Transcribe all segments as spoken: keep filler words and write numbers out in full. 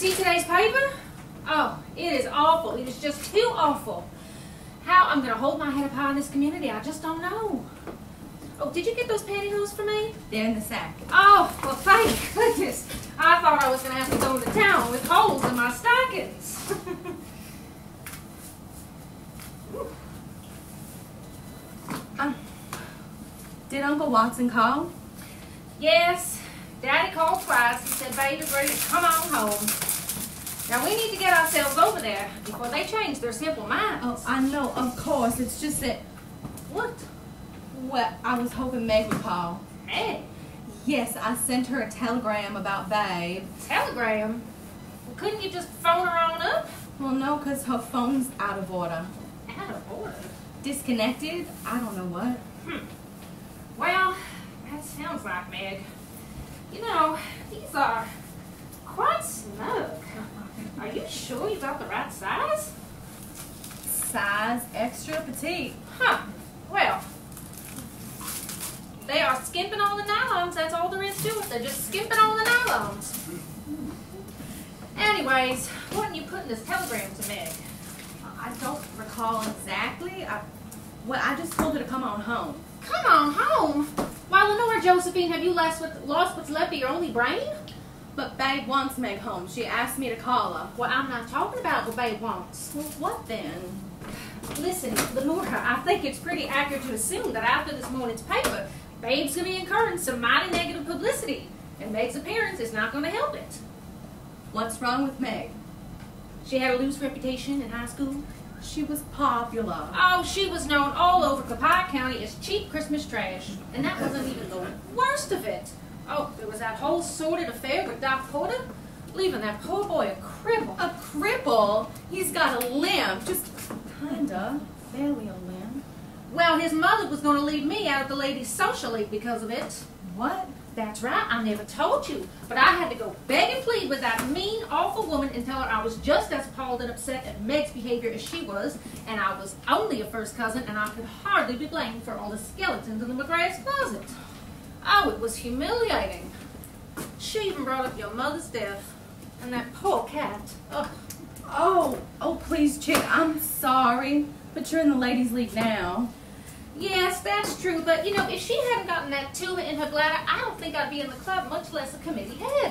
see today's paper? Oh, it is awful. It is just too awful. How I'm going to hold my head up high in this community, I just don't know. Oh, did you get those pantyhose for me? They're in the sack. Oh, well, thank goodness. I thought I was going to have to go into town with holes in my stockings. um, did Uncle Watson call? Yes. Daddy called twice. He said, baby, ready to come on home. Now, we need to get ourselves over there before they change their simple minds. Oh, I know, of course. It's just that... What? Well, I was hoping Meg would call. Hey. Yes, I sent her a telegram about Babe. Telegram? Well, couldn't you just phone her on up? Well, no, because her phone's out of order. Out of order? Disconnected? I don't know what. Hmm. Well, that sounds like Meg. You know, these are quite snug. Are you sure you got the right size? Size extra petite. Huh. Well, they are skimping on the nylons. That's all there is to it. They're just skimping on the nylons. Anyways, why didn't you put in this telegram to Meg? I don't recall exactly. I, well, I just told her to come on home. Come on home? Why, Lenore Josephine, have you lost, what, lost what's left of your only brain? But Babe wants Meg home. She asked me to call her. Well, I'm not talking about what Babe wants. Well, what then? Listen, Lenore, I think it's pretty accurate to assume that after this morning's paper, Babe's going to be incurring some mighty negative publicity, and Meg's appearance is not going to help it. What's wrong with Meg? She had a loose reputation in high school. She was popular. Oh, she was known all over Copiah County as cheap Christmas trash, and that wasn't even the worst of it. Oh, there was that whole sordid affair with Doc Porter, leaving that poor boy a cripple. A cripple? He's got a limp. Just kinda. Barely a limp. Well, his mother was going to leave me out of the ladies' social league because of it. What? That's right, I never told you. But I had to go beg and plead with that mean, awful woman and tell her I was just as appalled and upset at Meg's behavior as she was, and I was only a first cousin, and I could hardly be blamed for all the skeletons in the Magrath's closet. Oh, it was humiliating. She even brought up your mother's death, and that poor cat. Ugh. Oh, oh, please, Chick, I'm sorry, but you're in the ladies' league now. Yes, that's true, but, you know, if she hadn't gotten that tumor in her bladder, I don't think I'd be in the club, much less a committee head.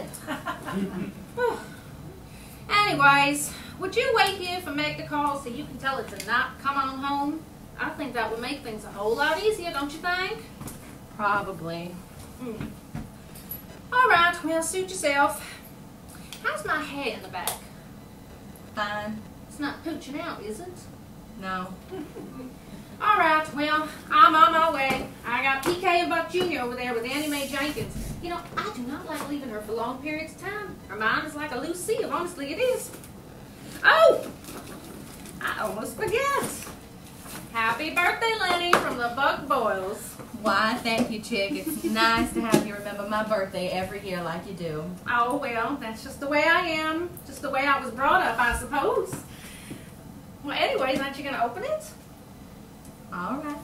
Anyways, would you wait here for Meg to call so you can tell her to not come on home? I think that would make things a whole lot easier, don't you think? Probably. Mm. All right, well, suit yourself. How's my hair in the back? Fine. It's not pooching out, is it? No. All right, well, I'm on my way. I got P K and Buck Junior over there with Annie Mae Jenkins. You know, I do not like leaving her for long periods of time. Her mind is like a loose sieve, honestly it is. Oh! I almost forget. Happy birthday, Lenny, from the Buck Boyles. Why, thank you, Chick. It's nice to have you remember my birthday every year like you do. Oh, well, that's just the way I am. Just the way I was brought up, I suppose. Well, anyways, aren't you going to open it? All right.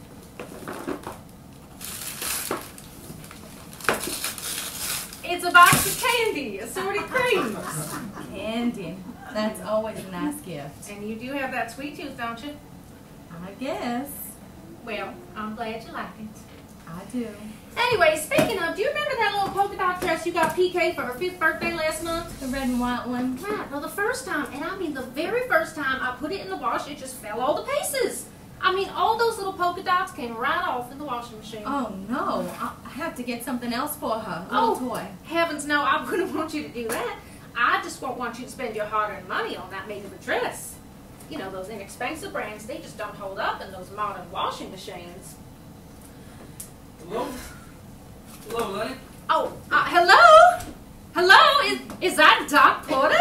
It's a box of candy, assorted creams. Candy. That's always a nice gift. And you do have that sweet tooth, don't you? I guess. Well, I'm glad you like it. I do. Anyway, speaking of, do you remember that little polka dot dress you got P K for her fifth birthday last month? The red and white one? Right. Well, the first time, and I mean the very first time I put it in the wash, it just fell all to pieces. I mean, all those little polka dots came right off in the washing machine. Oh, no. I have to get something else for her. A Oh, little toy. Heavens no, I wouldn't want you to do that. I just won't want you to spend your hard-earned money on that made of a dress. You know, those inexpensive brands, they just don't hold up in those modern washing machines. Hello? Hello, Lenny? Oh, uh, hello? Hello? Is, is that Doc Porter?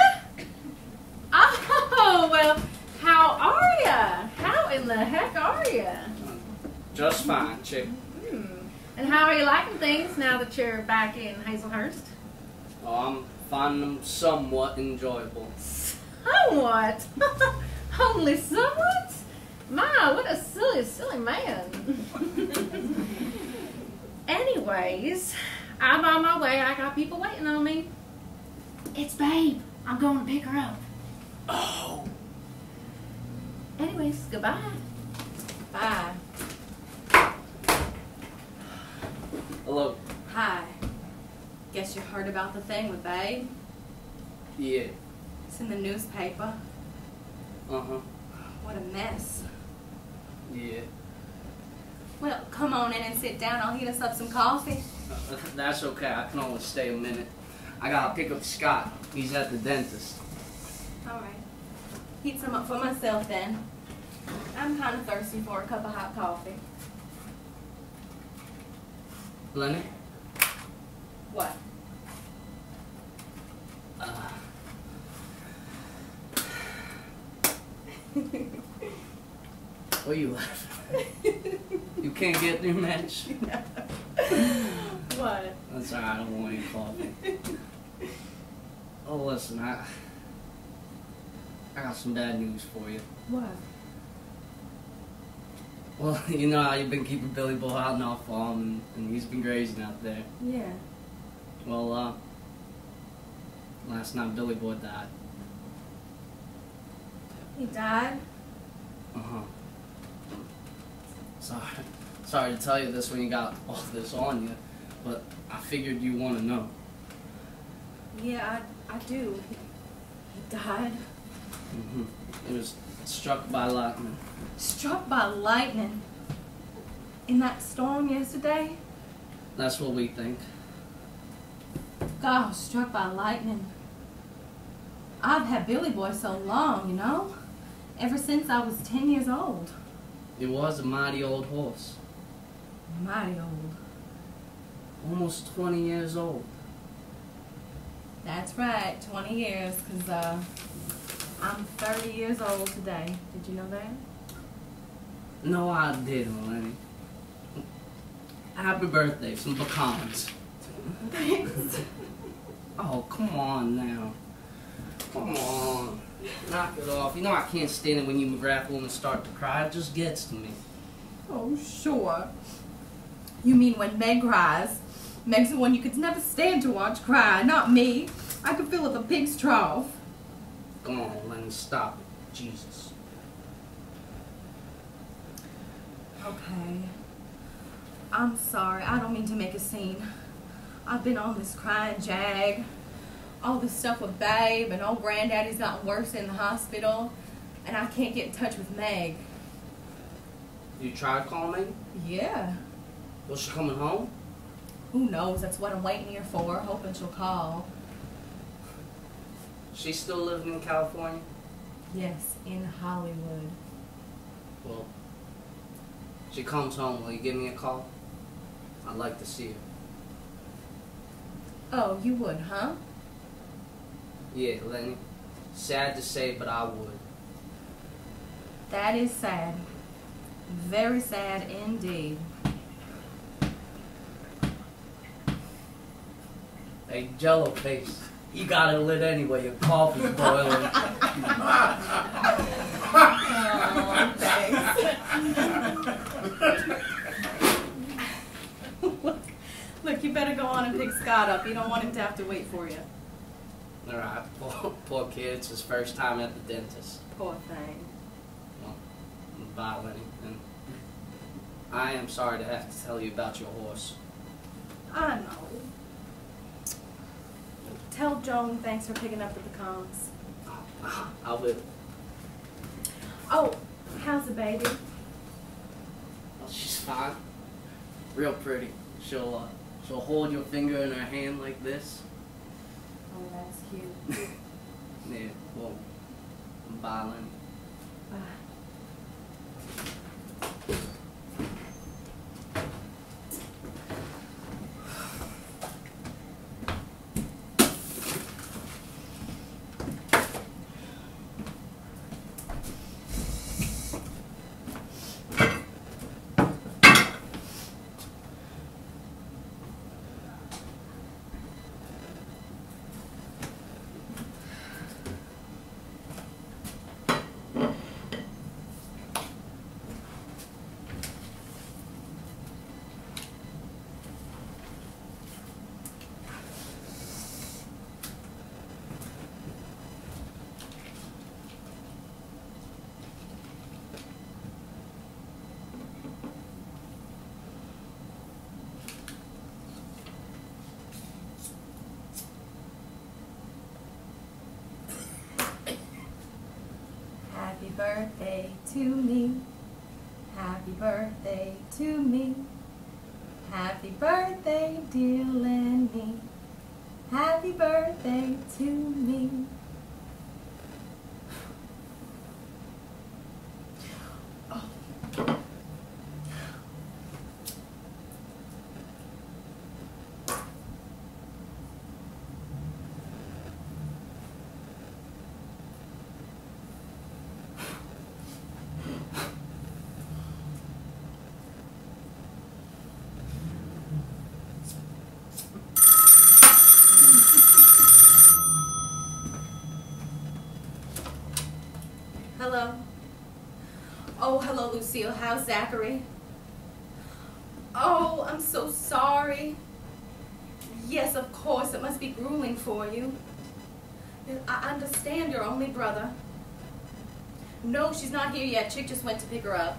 Oh, well, how are ya? How in the heck are ya? Just fine, Chick. Hmm. And how are you liking things now that you're back in Hazlehurst? Oh, I'm finding them somewhat enjoyable. Somewhat? Only somewhat? My, what a silly, silly man. Anyways, I'm on my way. I got people waiting on me. It's Babe. I'm going to pick her up. Oh. Anyways, goodbye. Bye. Hello. Hi. Guess you heard about the thing with Babe? Yeah. It's in the newspaper. Uh-huh. What a mess. Yeah. Well, come on in and sit down. I'll heat us up some coffee. Uh, that's okay. I can only stay a minute. I gotta pick up Scott. He's at the dentist. All right. Heat some up for myself then. I'm kind of thirsty for a cup of hot coffee. Lenny? What? Uh. What are you laughing at? You can't get through match? What? That's alright, I don't want any coffee. Oh, listen, I... I got some bad news for you. What? Well, you know how you've been keeping Billy Boy out in our farm, and, and he's been grazing out there. Yeah. Well, uh... last night Billy Boy died. He died? Uh-huh. Sorry. Sorry to tell you this when you got all this on you, but I figured you want to know. Yeah, I, I do. He, he died. Mm-hmm. He was struck by lightning. Struck by lightning? In that storm yesterday? That's what we think. Gosh, struck by lightning. I've had Billy Boy so long, you know? Ever since I was ten years old. It was a mighty old horse. Mighty old. Almost twenty years old. That's right, twenty years, because uh, I'm thirty years old today. Did you know that? No, I didn't, Lenny. Happy birthday, some pecans. Thanks. Oh, come on now. Come on. Knock it off. You know I can't stand it when you Magrath women start to cry. It just gets to me. Oh, sure. You mean when Meg cries? Meg's the one you could never stand to watch cry, not me. I could fill up a pig's trough. Come on, Lenny, stop it. Jesus. Okay. I'm sorry. I don't mean to make a scene. I've been on this crying jag. All this stuff with Babe, and old Granddaddy's gotten worse in the hospital, and I can't get in touch with Meg. You tried calling me? Yeah. Was she coming home? Who knows? That's what I'm waiting here for, hoping she'll call. She's still living in California? Yes, in Hollywood. Well, if she comes home, will you give me a call? I'd like to see her. Oh, you would, huh? Yeah, Lenny. Sad to say, but I would. That is sad. Very sad indeed. Hey, Jello face. You got it lit anyway. Your coffee's boiling. Oh, thanks. look, look, you better go on and pick Scott up. You don't want him to have to wait for you. Alright, poor, poor kid. It's his first time at the dentist. Poor thing. Well, bye, Lenny. And I am sorry to have to tell you about your horse. I know. Tell Joan thanks for picking up the pecans. Oh, I will. Oh, how's the baby? Well, she's fine. Real pretty. She'll, uh, she'll hold your finger in her hand like this. Oh, that's cute. Yeah, well, bye, Lenny. Bye. birthday to me. Happy birthday to me. Happy birthday, dear Lenny. Happy birthday to me. Oh. Hello. Oh, hello, Lucille. How's Zachary? Oh, I'm so sorry. Yes, of course. It must be grueling for you. I understand your only brother. No, she's not here yet. Chick just went to pick her up.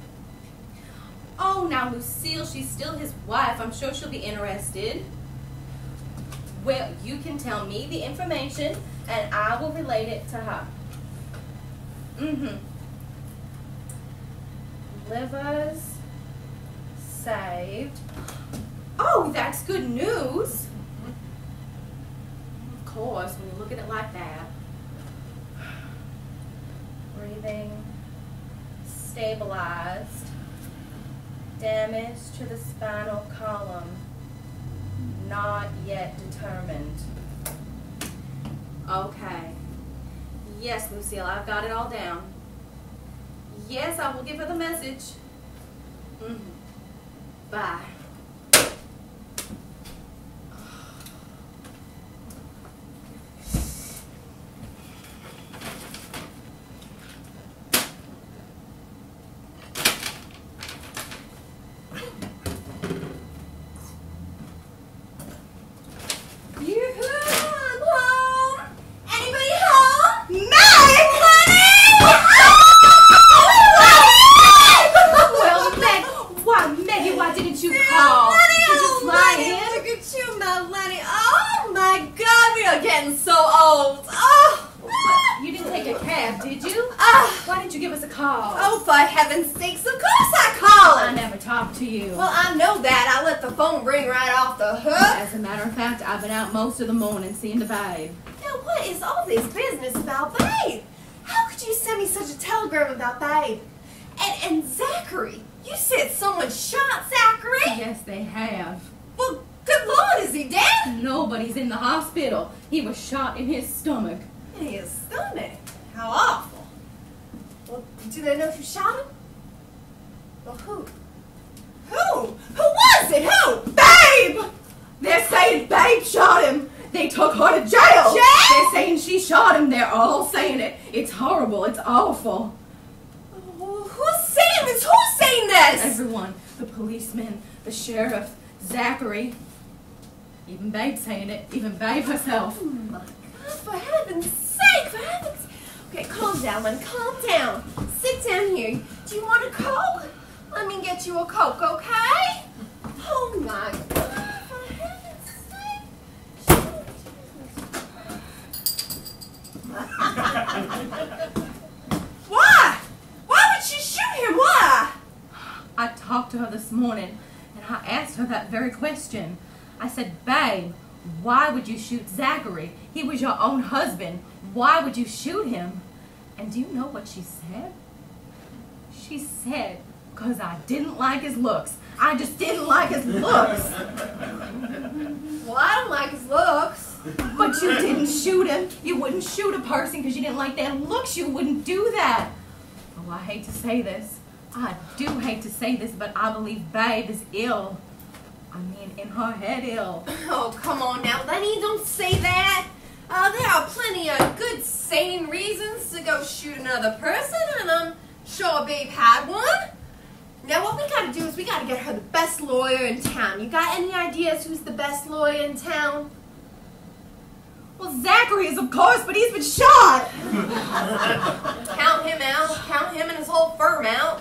Oh, now, Lucille, she's still his wife. I'm sure she'll be interested. Well, you can tell me the information, and I will relate it to her. Mm-hmm. Livers saved. Oh, that's good news. Of course, when you look at it like that. Breathing stabilized. Damage to the spinal column not yet determined. Okay. Yes, Lucille, I've got it all down. Yes, I will give her the message. Mm-hmm. Bye. I've been out most of the morning seeing the Babe. Now, what is all this business about Babe? How could you send me such a telegram about Babe? And, and Zachary, you said someone shot Zachary? Yes, they have. Well, good Lord, is he dead? Nobody's in the hospital. He was shot in his stomach. In his stomach? How awful. Well, do they know who shot him? Well, who? Who? Who was it? Who? Babe! They're saying Babe shot him. They took her to jail. Jail? They're saying she shot him. They're all saying it. It's horrible. It's awful. Oh, who's saying this? Who's saying this? Everyone. The policeman, the sheriff, Zachary. Even Babe saying it. Even Babe herself. Oh my God, for heaven's sake, for heaven's sake. Okay, calm down, Lenny. Calm down. Sit down here. Do you want a Coke? Let me get you a Coke, okay? Oh my God. Why? Why would she shoot him? Why? I talked to her this morning, and I asked her that very question. I said, Babe, why would you shoot Zachary? He was your own husband. Why would you shoot him? And do you know what she said? She said, because I didn't like his looks. I just didn't like his looks. Well, I don't like his looks. But you didn't shoot him. You wouldn't shoot a person because you didn't like their looks. You wouldn't do that. Oh, I hate to say this. I do hate to say this, but I believe Babe is ill. I mean, in her head ill. Oh, come on now, Lenny, don't say that. Uh, there are plenty of good, sane reasons to go shoot another person, and I'm sure Babe had one. Now, what we gotta do is we gotta get her the best lawyer in town. You got any ideas who's the best lawyer in town? Well, Zachary is, of course, but he's been shot. Count him out. Count him and his whole firm out.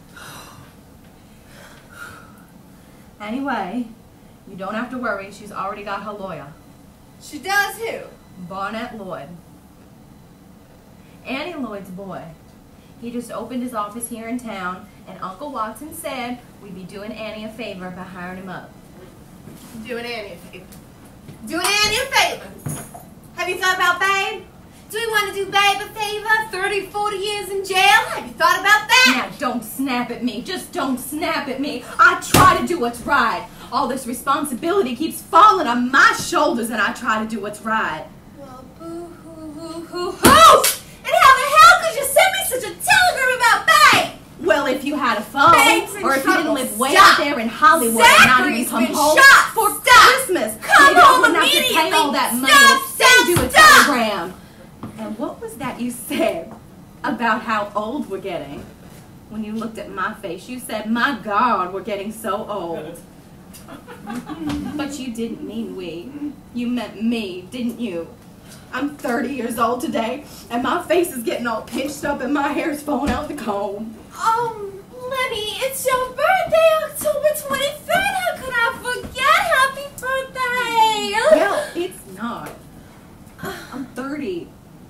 Anyway, you don't have to worry. She's already got her lawyer. She does who? Barnett Lloyd. Annie Lloyd's boy. He just opened his office here in town, and Uncle Watson said we'd be doing Annie a favor by hiring him up. Doing Annie a favor. Doing Annie a favor. Have you thought about Babe? Do we want to do Babe a favor? thirty, forty years in jail? Have you thought about that? Now, don't snap at me. Just don't snap at me. I try to do what's right. All this responsibility keeps falling on my shoulders, and I try to do what's right. Well, boo-hoo-hoo-hoo-hoo! And how the hell could you send me such a telegram about Babe? Well, if you had a phone, Babe's in or if you didn't trouble. live way Stop. out there in Hollywood and not even Zachary's come been home shot. for Stop. Christmas, Come maybe I home wouldn't have to pay immediately. all that money Stop, to send you a stop, stop. telegram. And what was that you said about how old we're getting? When you looked at my face, you said, "My God, we're getting so old." But you didn't mean we. You meant me, didn't you? I'm thirty years old today, and my face is getting all pinched up and my hair's falling out the comb. Um, Lenny, it's your birthday, October twenty-third. How could I forget? Happy birthday! Well, it's not. I'm thirty.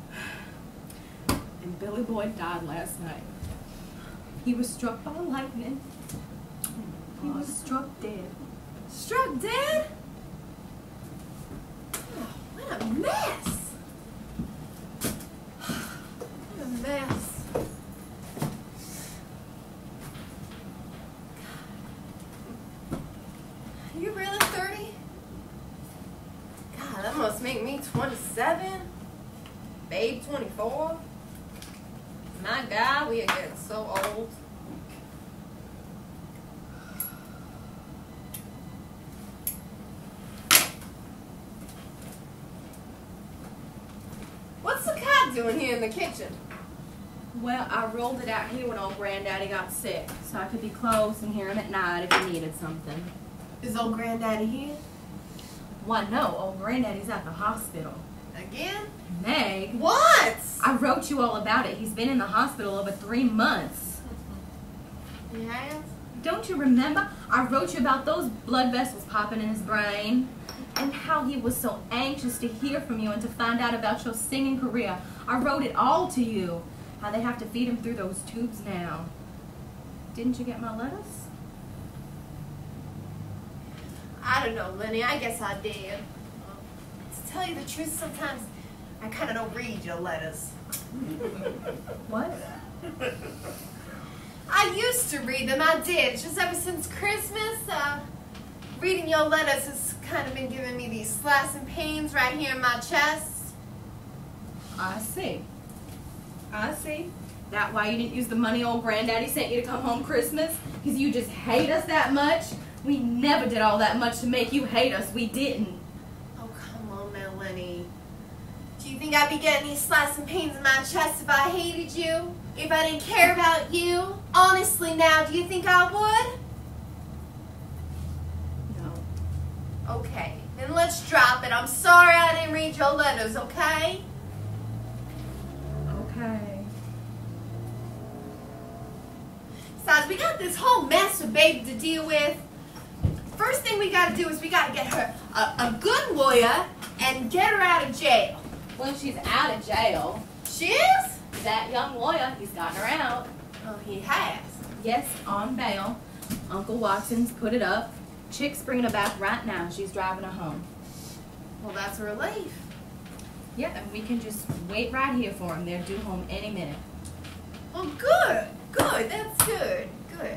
And Billy Boyd died last night. He was struck by lightning. He was struck dead. Struck dead? Oh, what a mess. What a mess. Are you really thirty? God, that must make me twenty-seven. Babe, twenty-four. My God, we are getting so old. What's the cat doing here in the kitchen? Well, I rolled it out here when old Granddaddy got sick, so I could be close and hear him at night if he needed something. Is old Granddaddy here? Why, no, old Granddaddy's at the hospital. Again? Meg, What? I wrote you all about it. He's been in the hospital over three months. He has? Don't you remember? I wrote you about those blood vessels popping in his brain and how he was so anxious to hear from you and to find out about your singing career. I wrote it all to you. How they have to feed him through those tubes now. Didn't you get my letters? I don't know, Lenny. I guess I did. To tell you the truth, sometimes I kind of don't read your letters. What? I used to read them. I did. Just ever since Christmas, uh, reading your letters has kind of been giving me these slicing pains right here in my chest. I see. I see. That why you didn't use the money old Granddaddy sent you to come home Christmas? Because you just hate us that much? We never did all that much to make you hate us. We didn't. Oh, come on now, Lenny. Do you think I'd be getting these slicing pains in my chest if I hated you? If I didn't care about you? Honestly now, do you think I would? No. Okay, then let's drop it. I'm sorry I didn't read your letters, okay? Okay. Besides, we got this whole mess with Babe to deal with. First thing we gotta do is we gotta get her a, a good lawyer and get her out of jail. Well, she's out of jail. She is? That young lawyer, he's gotten her out. Oh, he has. Yes, on bail. Uncle Watson's put it up. Chick's bringing her back right now. She's driving her home. Well, that's a relief. Yeah, and we can just wait right here for him. They're due home any minute. Well, good. Good. That's good. Good.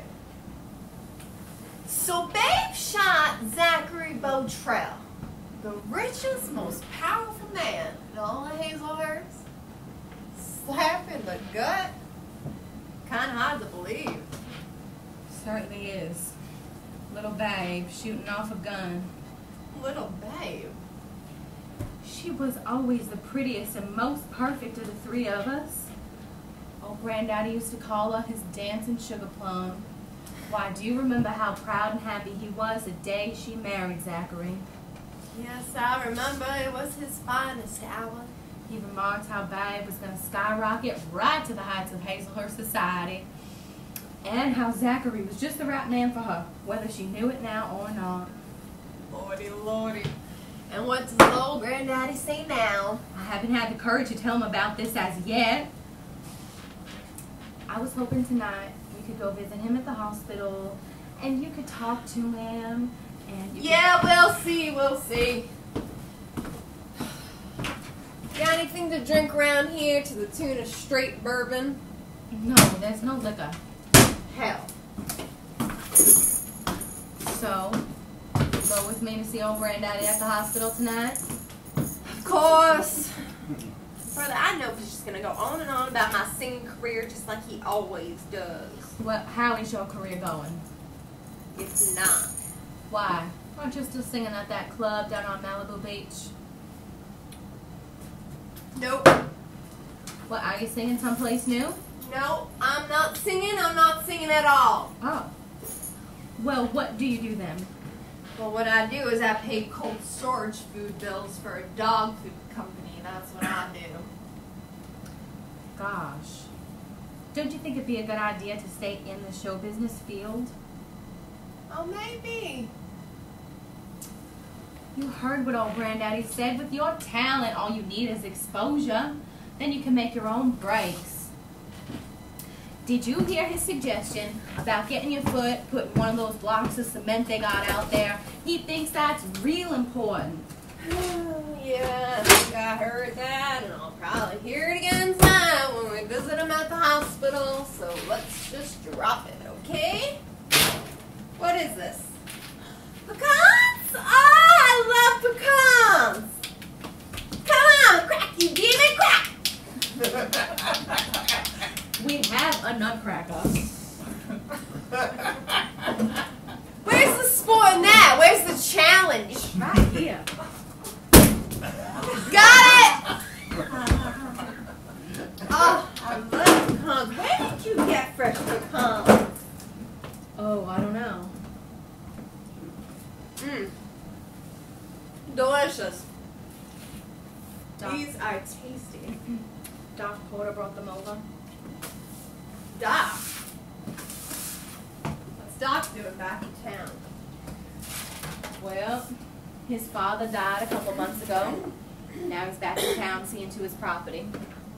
So Babe shot Zachary Botrell, the richest, most powerful man in all of Hazlehurst. Slap in the gut. Kind of hard to believe. Certainly is. Little Babe shooting off a gun. Little Babe. She was always the prettiest and most perfect of the three of us. Old Granddaddy used to call her his dancing sugar plum. Why, do you remember how proud and happy he was the day she married Zachary? Yes, I remember. It was his finest hour. He remarked how Babe was going to skyrocket right to the heights of Hazlehurst society, and how Zachary was just the right man for her, whether she knew it now or not. Lordy, lordy. And what does old Granddaddy say now? I haven't had the courage to tell him about this as yet. I I was hoping tonight you could go visit him at the hospital, and you could talk to him, and you Yeah, we'll see, we'll see. Got anything to drink around here to the tune of straight bourbon? No, there's no liquor. Hell. So, go with me to see old Granddaddy at the hospital tonight? Of course. Brother, I know he's just gonna go on and on about my singing career just like he always does. Well, how is your career going? It's not. Why? Aren't you still singing at that club down on Malibu Beach? Nope. What, are you singing someplace new? No, I'm not singing. I'm not singing at all. Oh. Well, what do you do then? Well, what I do is I pay cold storage food bills for a dog food company. That's what I do. Gosh. Don't you think it'd be a good idea to stay in the show business field? Oh, maybe. You heard what old Granddaddy said. With your talent, all you need is exposure. Then you can make your own breaks. Did you hear his suggestion about getting your foot put in one of those blocks of cement they got out there? He thinks that's real important. Yeah, I think I heard that, and I'll probably hear it again tonight when we visit him at the hospital. So let's just drop it, okay? What is this? Pecans? Oh, I love pecans! Come on, crack, you give me crack! We have a nutcracker. Where's the sport in that? Where's the challenge? Right here. Got it! Oh, I love pecans. Where did you get fresh pecans? Oh, I don't know. Mmm. Delicious. Doc, These are tasty. Doc Porter brought them over. Doc. What's Doc doing back in town? Well, his father died a couple months ago. Now he's back in town seeing to his property.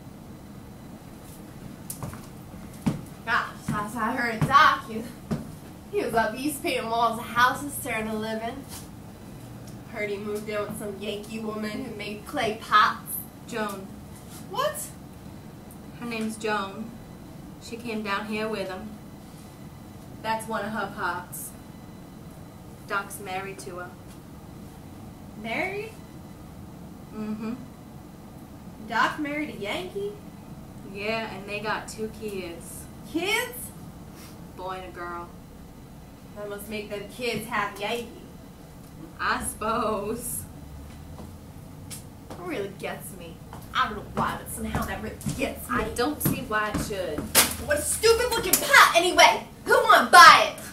Gosh, as I heard Doc, he, he was up east painting walls of houses, starting to live in. Heard he moved in with some Yankee woman who made clay pots. Joan. What? Her name's Joan. She came down here with him. That's one of her pots. Doc's married to her. Married? Mm-hmm. Doc married a Yankee? Yeah, and they got two kids. Kids? Boy and a girl. That must make them kids half Yankee. I suppose. It really gets me. I don't know why, but somehow that really gets me. I don't see why it should. What a stupid looking pot anyway! Who wanna buy it?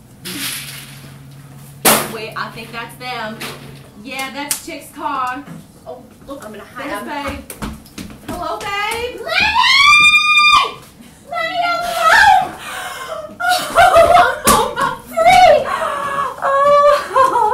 Wait, I think that's them. Yeah, that's Chick's car. Oh, look, I'm gonna hide. There's I'm Babe. Hello, Babe. Lenny! Lenny, I'm home! Oh, I'm home, I'm free! Oh,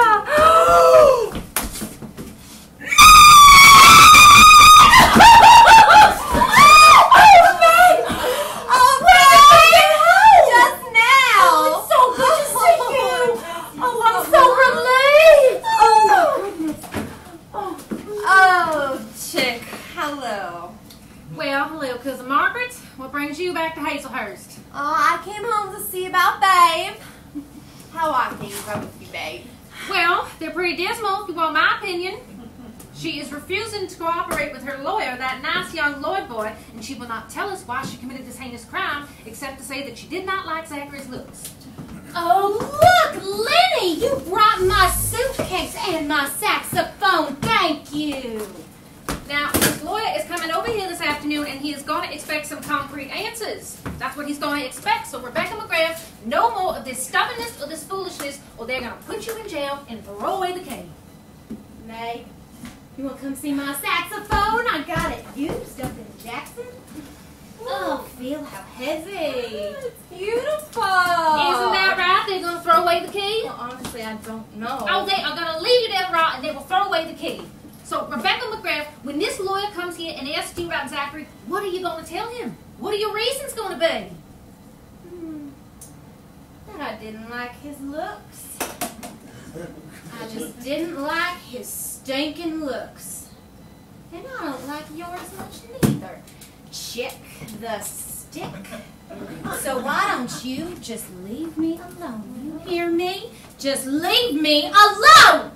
Well, hello, Cousin Margaret. What brings you back to Hazlehurst? Oh, I came home to see about Babe. How are things going with you, Babe? Well, they're pretty dismal, if you want my opinion. She is refusing to cooperate with her lawyer, that nice young Lloyd boy, and she will not tell us why she committed this heinous crime, except to say that she did not like Zachary's looks. Oh, look, Lenny, you brought my suitcase and my saxophone. Thank you. Now, his lawyer is coming over here this afternoon, and he is going to expect some concrete answers. That's what he's going to expect. So, Rebecca Magrath, no more of this stubbornness or this foolishness, or they're going to put you in jail and throw away the key. Meg, you want to come see my saxophone? I got it used up in Jackson. Oh, feel how heavy. It's beautiful. Isn't that right? They're going to throw away the key? Well, honestly, I don't know. Oh, they are going to leave you there right, and they will throw away the key. So, Rebecca Magrath, when this lawyer comes here and asks you about Zachary, what are you going to tell him? What are your reasons going to be? Hmm. That I didn't like his looks. I just didn't like his stinking looks. And I don't like yours much neither. Chick the stick. So why don't you just leave me alone? You hear me? Just leave me alone!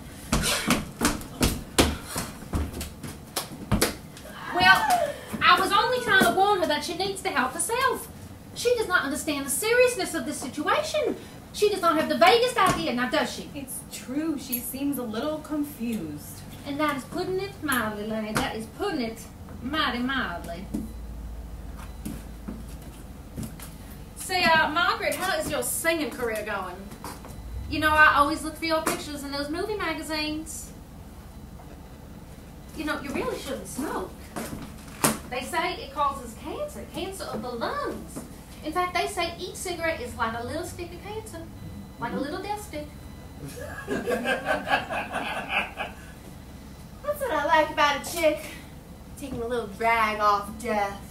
Well, I was only trying to warn her that she needs to help herself. She does not understand the seriousness of this situation. She does not have the vaguest idea, now does she? It's true. She seems a little confused. And that is putting it mildly, Lenny. That is putting it mighty mildly. Say, uh, Margaret, how is your singing career going? You know, I always look for your pictures in those movie magazines. You know, you really shouldn't smoke. They say it causes cancer, cancer of the lungs. In fact, they say each cigarette is like a little stick of cancer, like a little death stick. That's what I like about a chick. Taking a little drag off death.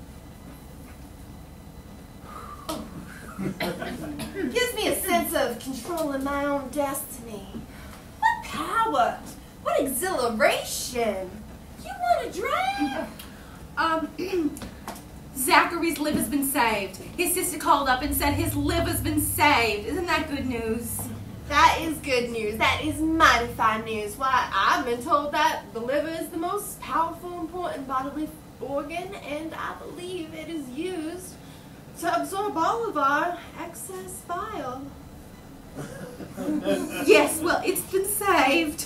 Gives me a sense of controlling my own destiny. What power! What exhilaration! You want a drag? Um, Zachary's liver's been saved. His sister called up and said his liver's been saved. Isn't that good news? That is good news. That is mighty fine news. Why, I've been told that the liver is the most powerful, important bodily organ, and I believe it is used to absorb all of our excess bile. Yes, well, it's been saved.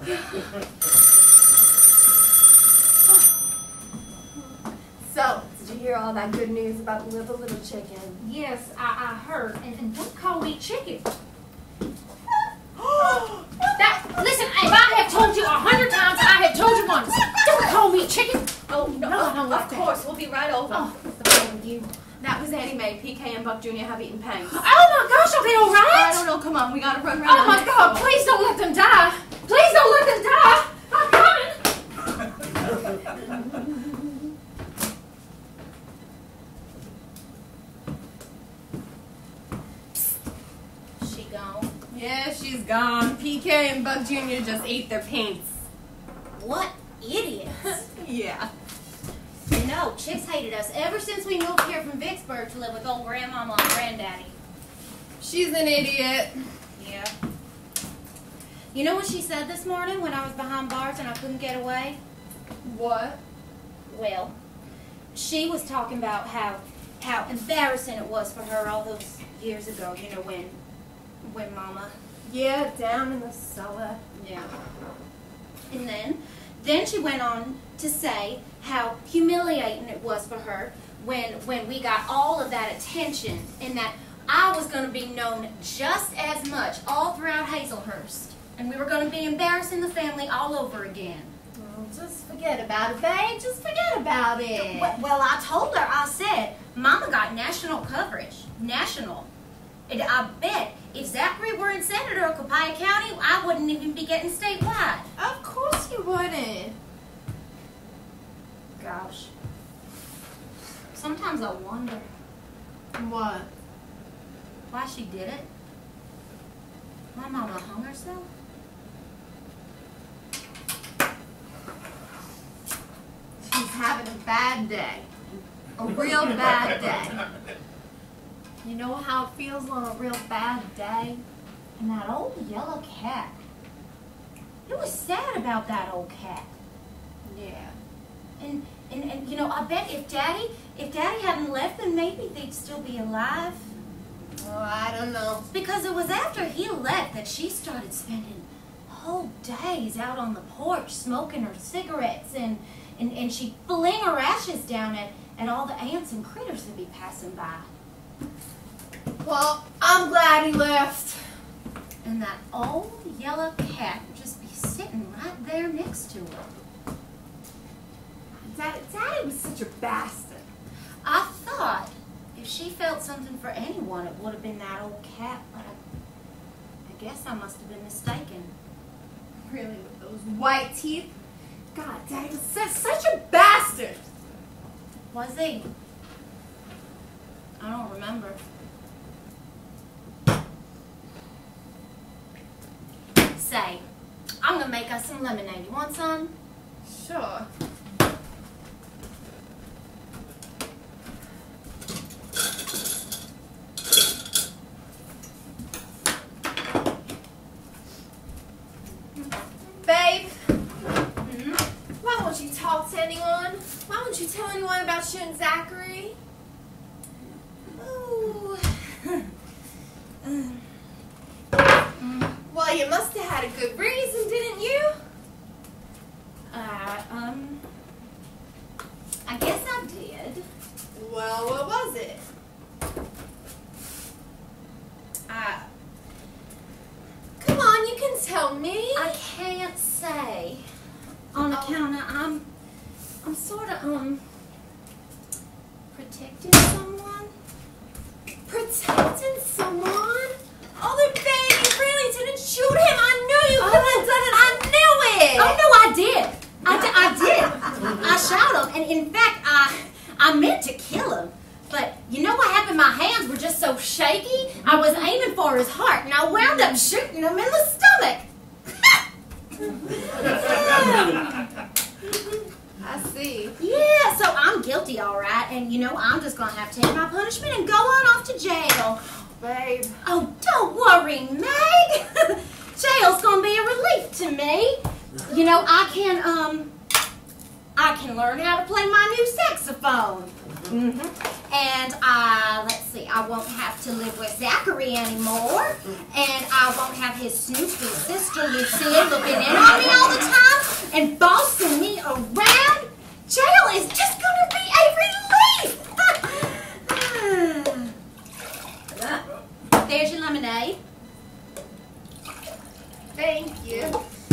So, did you hear all that good news about the liver, little chicken? Yes, I, I heard. And, and don't call me chicken. That, listen, if I have told you a hundred times, I have told you once. Don't call me chicken. Oh, no, No, I don't like of that. course. We'll be right over. Oh, what's the matter with you? That was Annie Mae. P K and Buck Junior have eaten pains. Oh my gosh, are they all right? I don't know. Come on. We gotta run right Oh on my next God, door. please don't let them die. Please don't let them die. I'm coming. She gone. Yeah, she's gone. P K and Buck Junior just ate their paints. What idiots. Yeah. You know, chicks hated us ever since we moved here from Vicksburg to live with old grandmama and granddaddy. She's an idiot. Yeah. You know what she said this morning when I was behind bars and I couldn't get away? What? Well, she was talking about how how embarrassing it was for her all those years ago, you know, when when Mama. Yeah, down in the cellar. Yeah. And then then she went on to say how humiliating it was for her when when we got all of that attention and that I was going to be known just as much all throughout Hazlehurst. And we were going to be embarrassing the family all over again. Well, just forget about it, babe. Just forget about it. Well, well, I told her, I said, Mama got national coverage. National. And I bet if Zachary were in Senator of Copiah County, I wouldn't even be getting statewide. Of course you wouldn't. Gosh. Sometimes I wonder What? why she did it. My mama hung herself. She's having a bad day. A real bad day. You know how it feels on a real bad day? And that old yellow cat. It was sad about that old cat. Yeah. And, and, and you know, I bet if Daddy, if Daddy hadn't left, then maybe they'd still be alive. Oh, I don't know. Because it was after he left that she started spending whole days out on the porch smoking her cigarettes, and, and, and she'd fling her ashes down at, at all the ants and critters that'd be passing by. Well, I'm glad he left. And that old yellow cat would just be sitting right there next to her. Daddy, Daddy was such a bastard. I thought if she felt something for anyone, it would have been that old cat, but I, I guess I must have been mistaken. Really, with those white teeth God, Daddy was such, such a bastard. Was he? I don't remember. Say, I'm gonna make us some lemonade. You want some? Sure. Babe, Mm-hmm. why won't you talk to anyone? Why won't you tell anyone about you and Zachary? Ooh. Well, you must have had a good reason, didn't you? Uh, um, I guess I did. Well, what was it? I, Come on, you can tell me. I can't say. On account of, I'm, I'm sort of, um, protecting someone. Protecting someone? Oh, the baby, you really didn't shoot him. I knew you couldn't have done it. I knew it. Oh, no, I did. I, di- I did. I shot him, and in fact, I, I meant to kill him. But you know what happened? My hands were just so shaky. I was aiming for his heart, and I wound up shooting him in the stomach. I see. Yeah, so I'm guilty, all right. And, you know, I'm just going to have to take my punishment and go on off to jail. Babe. Oh, don't worry, Meg. Jail's going to be a relief to me. You know, I can, um, I can learn how to play my new saxophone. Mm-hmm. And, uh, let's see, I won't have to live with Zachary anymore. And I won't have his snoopy sister, Lucia, looking in on me all the time and bossing me around. Jail is just going to be a relief. There's your lemonade. Thank you.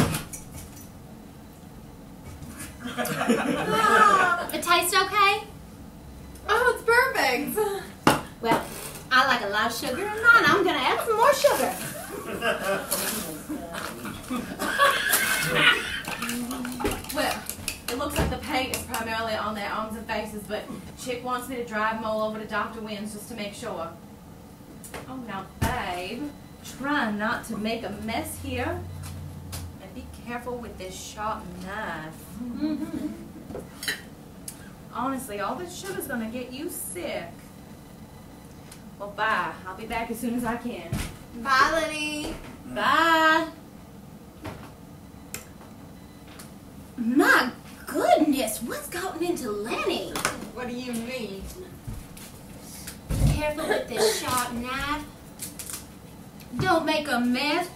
It tastes okay? Oh, it's perfect. Well, I like a lot of sugar in mine. I'm going to add some more sugar. Well, it looks like the paint is primarily on their arms and faces, but Chick wants me to drive them all over to Doctor Wynn's just to make sure. Oh, now, babe, try not to make a mess here. And be careful with this sharp knife. Mm-hmm. Honestly, all this sugar's gonna get you sick. Well, bye. I'll be back as soon as I can. Bye, Lenny. Bye. My goodness, what's gotten into Lenny? What do you mean? Careful with this sharp knife. Don't make a mess.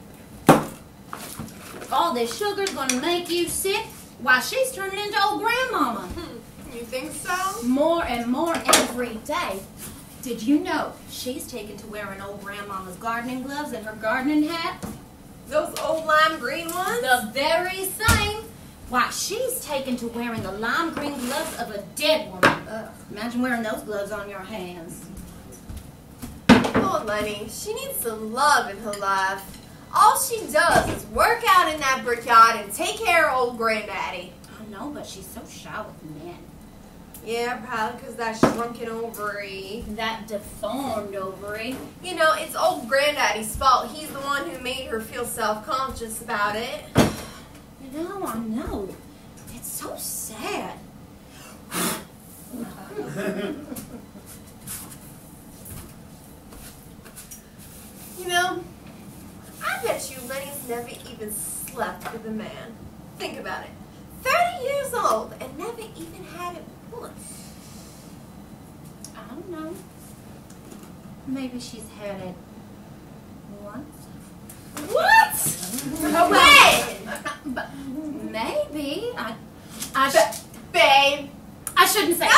All this sugar's gonna make you sick. Why, she's turning into old grandmama. You think so? More and more every day. Did you know she's taken to wearing old grandmama's gardening gloves and her gardening hat? Those old lime green ones? The very same. Why, she's taken to wearing the lime green gloves of a dead woman. Ugh, imagine wearing those gloves on your hands. Oh, Lenny, she needs some love in her life. All she does is work out in that brickyard and take care of old granddaddy. I know, but she's so shy with men. Yeah, probably because that shrunken ovary. That deformed ovary. You know, it's old granddaddy's fault. He's the one who made her feel self-conscious about it. You know, I know. It's so sad. You know, I bet you Lenny's never even slept with a man. Think about it. thirty years old and never even had it once. I don't know. Maybe she's had it once. What? When? But maybe. I, I, sh Ba- babe. I shouldn't say. No,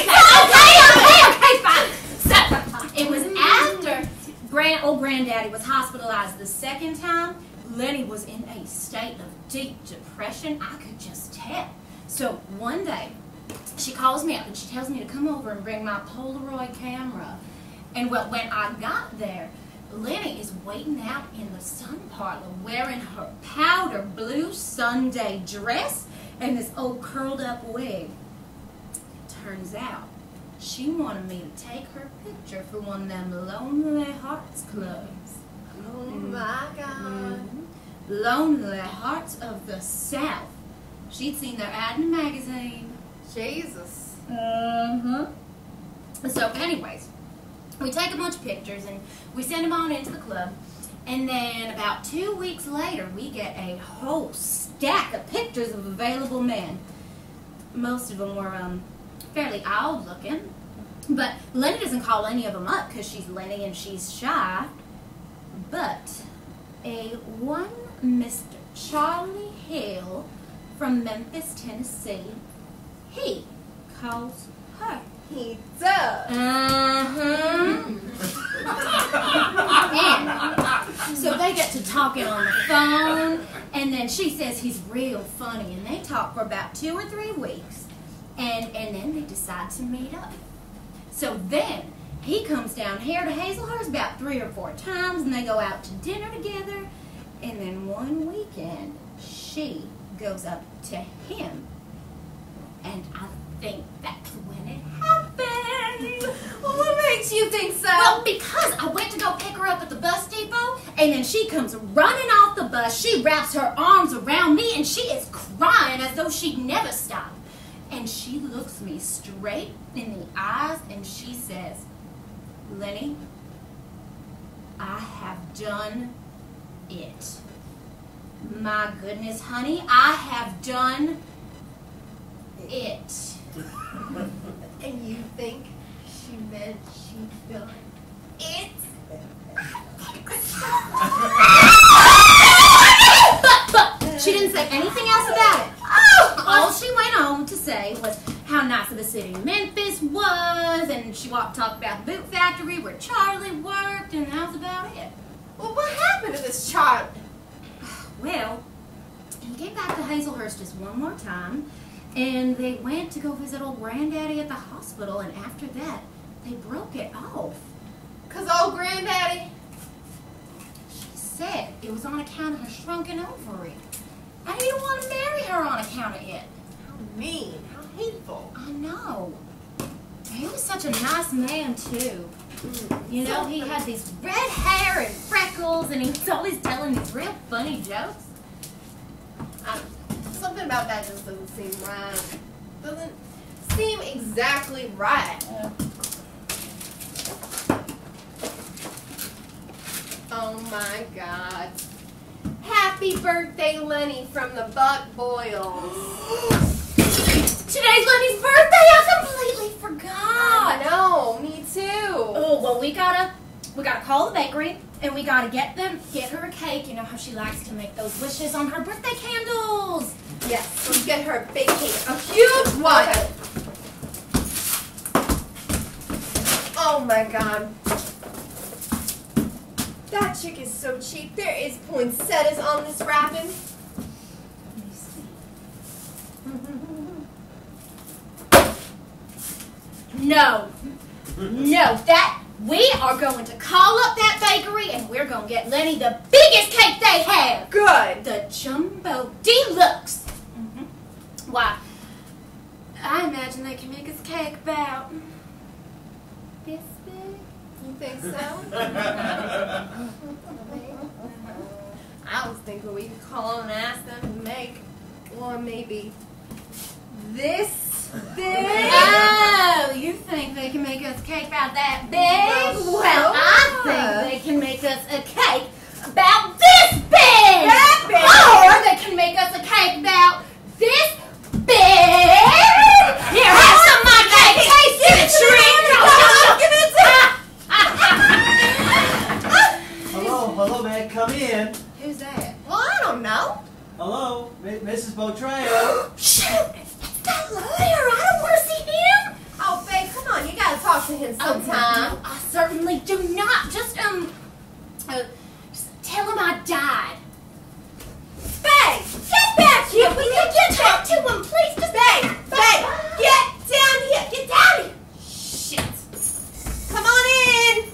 I shouldn't no, say. Okay, okay, fine. So, it was after grand, old granddaddy was hospitalized the second time. Lenny was in a state of deep depression. I could just tell. So one day, she calls me up and she tells me to come over and bring my Polaroid camera. And well, when I got there, Lenny is waiting out in the sun parlor wearing her powder blue Sunday dress and this old curled up wig. Turns out, she wanted me to take her picture for one of them Lonely Hearts clubs. Oh my God. Mm-hmm. Lonely Hearts of the South. She'd seen their ad in the magazine. Jesus. Uh-huh. So anyways, we take a bunch of pictures and we send them on into the club. And then about two weeks later, we get a whole stack of pictures of available men. Most of them were um, fairly old looking. But Lenny doesn't call any of them up because she's Lenny and she's shy. But a one Mister Charlie Hill from Memphis, Tennessee, he calls her. He does. Uh-huh. And so they get to talking on the phone, and then she says he's real funny, and they talk for about two or three weeks, and, and then they decide to meet up. So then he comes down here to Hazlehurst about three or four times, and they go out to dinner together, and then one weekend she goes up to him, and I think that's when it happened. Well, what makes you think so? Well, because I went to go pick her up at the bus depot, and then she comes running off the bus. She wraps her arms around me, and she is crying as though she'd never stop. And she looks me straight in the eyes, and she says, Lenny, I have done it. My goodness, honey, I have done it. And you think she meant she'd done it? but, but, she didn't say anything else about it. Oh, all she went on to say was how nice of the city Memphis was, and she walked talk about the boot factory where Charlie worked, and that was about it. Well, what happened to this Charlie? Well, he came back to Hazlehurst just one more time, and they went to go visit old Granddaddy at the hospital, and after that, they broke it off. Cause old Granddaddy? She said it was on account of her shrunken ovary. And he didn't want to marry her on account of it. How mean, how hateful. I know. He was such a nice man, too. You know, he had these red hair and freckles, and he was always telling these real funny jokes. I, something about that just doesn't seem right. Doesn't seem exactly right. Uh, Oh my God. Happy birthday, Lenny, from the Buck Boyles. Today's Lenny's birthday! I completely forgot! I know, me too. Oh, well, we gotta, we gotta call the bakery, and we gotta get them, get her a cake. You know how she likes to make those wishes on her birthday candles. Yes, let's get her a big cake, a huge one. Okay. Oh my God. That chick is so cheap. There is poinsettias on this wrapping. Let me see. No. No, that, we are going to call up that bakery, and we're going to get Lenny the biggest cake they have. Good. The Jumbo Deluxe. Mm-hmm. Why, I imagine they can make us cake about this big. You think so? I was thinking we could call and ask them to make one maybe this big. Oh, you think they can make us a cake about that big? Well, Well, I sure. think they can make us a cake about this big. That big. Or they can make us a cake about this big. Here, have some of my cake. Taste it, shrink. Give it to Hello, hello, Meg, come in. Who's that? Well, I don't know. Hello, M- Missus Botreo. Shoot, it's that lawyer. I don't want to see him. Oh, babe, come on. You gotta talk to him Oh, sometime. no, I certainly do not. Just, um, uh, just tell him I died. Babe, get back here. We need to get Talk back to him, please. Just Babe, babe, get down here. Get down here. Shit. Come on in.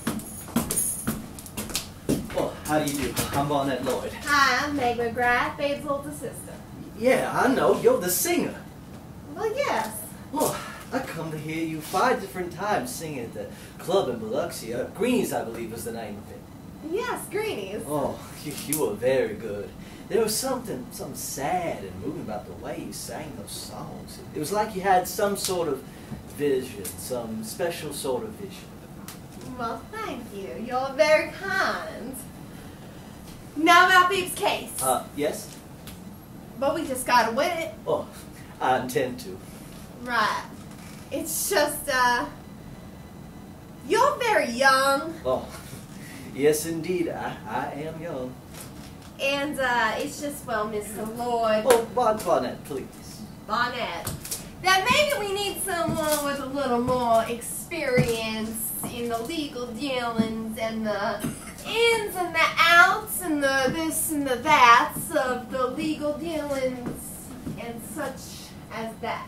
Well, how do you do? I'm Barnett Lloyd. Hi, I'm Meg Magrath, Babe's older sister. Yeah, I know. You're the singer. Well, yes. Well, I come to hear you five different times singing at the club in Biloxi. Uh, Greenies, I believe, was the name of it. Yes, Greenies. Oh, you, you were very good. There was something, something sad and moving about the way you sang those songs. It was like you had some sort of vision, some special sort of vision. Well, thank you. You're very kind. Now about Babe's case. Uh, yes? But we just gotta win it. Oh, I intend to. Right. It's just, uh... you're very young. Oh, yes indeed, I, I am young. And, uh, it's just, well, Mister Lloyd. Oh, Bon Bonnet, please. Bonnet. That maybe we need someone with a little more experience in the legal dealings and the ins and the outs and the this and the that's of the legal dealings and such as that.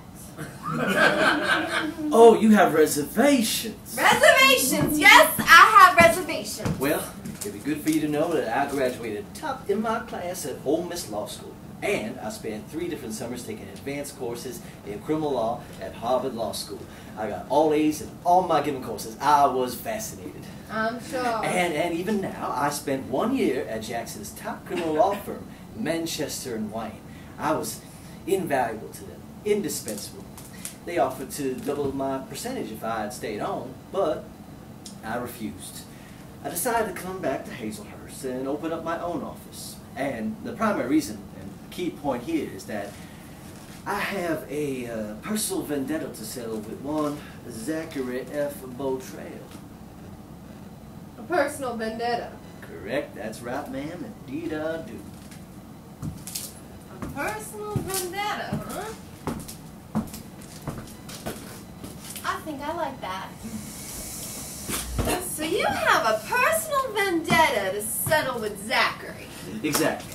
Oh, you have reservations. Reservations, yes, I have reservations. Well, it'd be good for you to know that I graduated top in my class at Ole Miss Law School. And I spent three different summers taking advanced courses in criminal law at Harvard Law School. I got all A's in all my given courses. I was fascinated. I'm sure. And, and even now, I spent one year at Jackson's top criminal law firm, Manchester and Wayne. I was invaluable to them, indispensable. They offered to double my percentage if I had stayed on, but I refused. I decided to come back to Hazlehurst and open up my own office. And the primary reason and key point here is that I have a uh, personal vendetta to settle with one Zachary F. Beautrail. A personal vendetta. Correct, that's right, ma'am. Indeed I do. A personal vendetta, huh? I think I like that. So you have a personal vendetta to settle with Zachary. Exactly.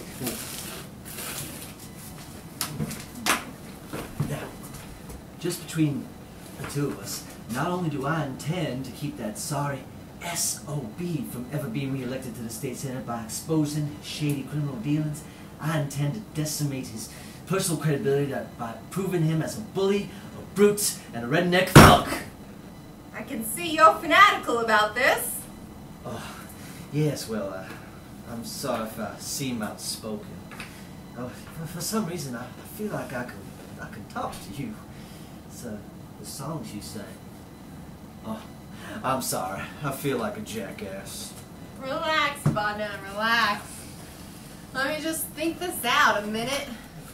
Now, just between the two of us, not only do I intend to keep that sorry S O B from ever being reelected to the state senate by exposing his shady criminal dealings, I intend to decimate his personal credibility by proving him as a bully, a brute, and a redneck thug. I can see you're fanatical about this. Oh, yes, well, uh, I'm sorry if I seem outspoken. Oh, for, for some reason, I, I feel like I can, I can talk to you. It's uh, the songs you sang. Oh, I'm sorry. I feel like a jackass. Relax, Bonnet, relax. Let me just think this out a minute.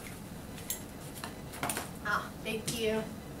Ah, thank you.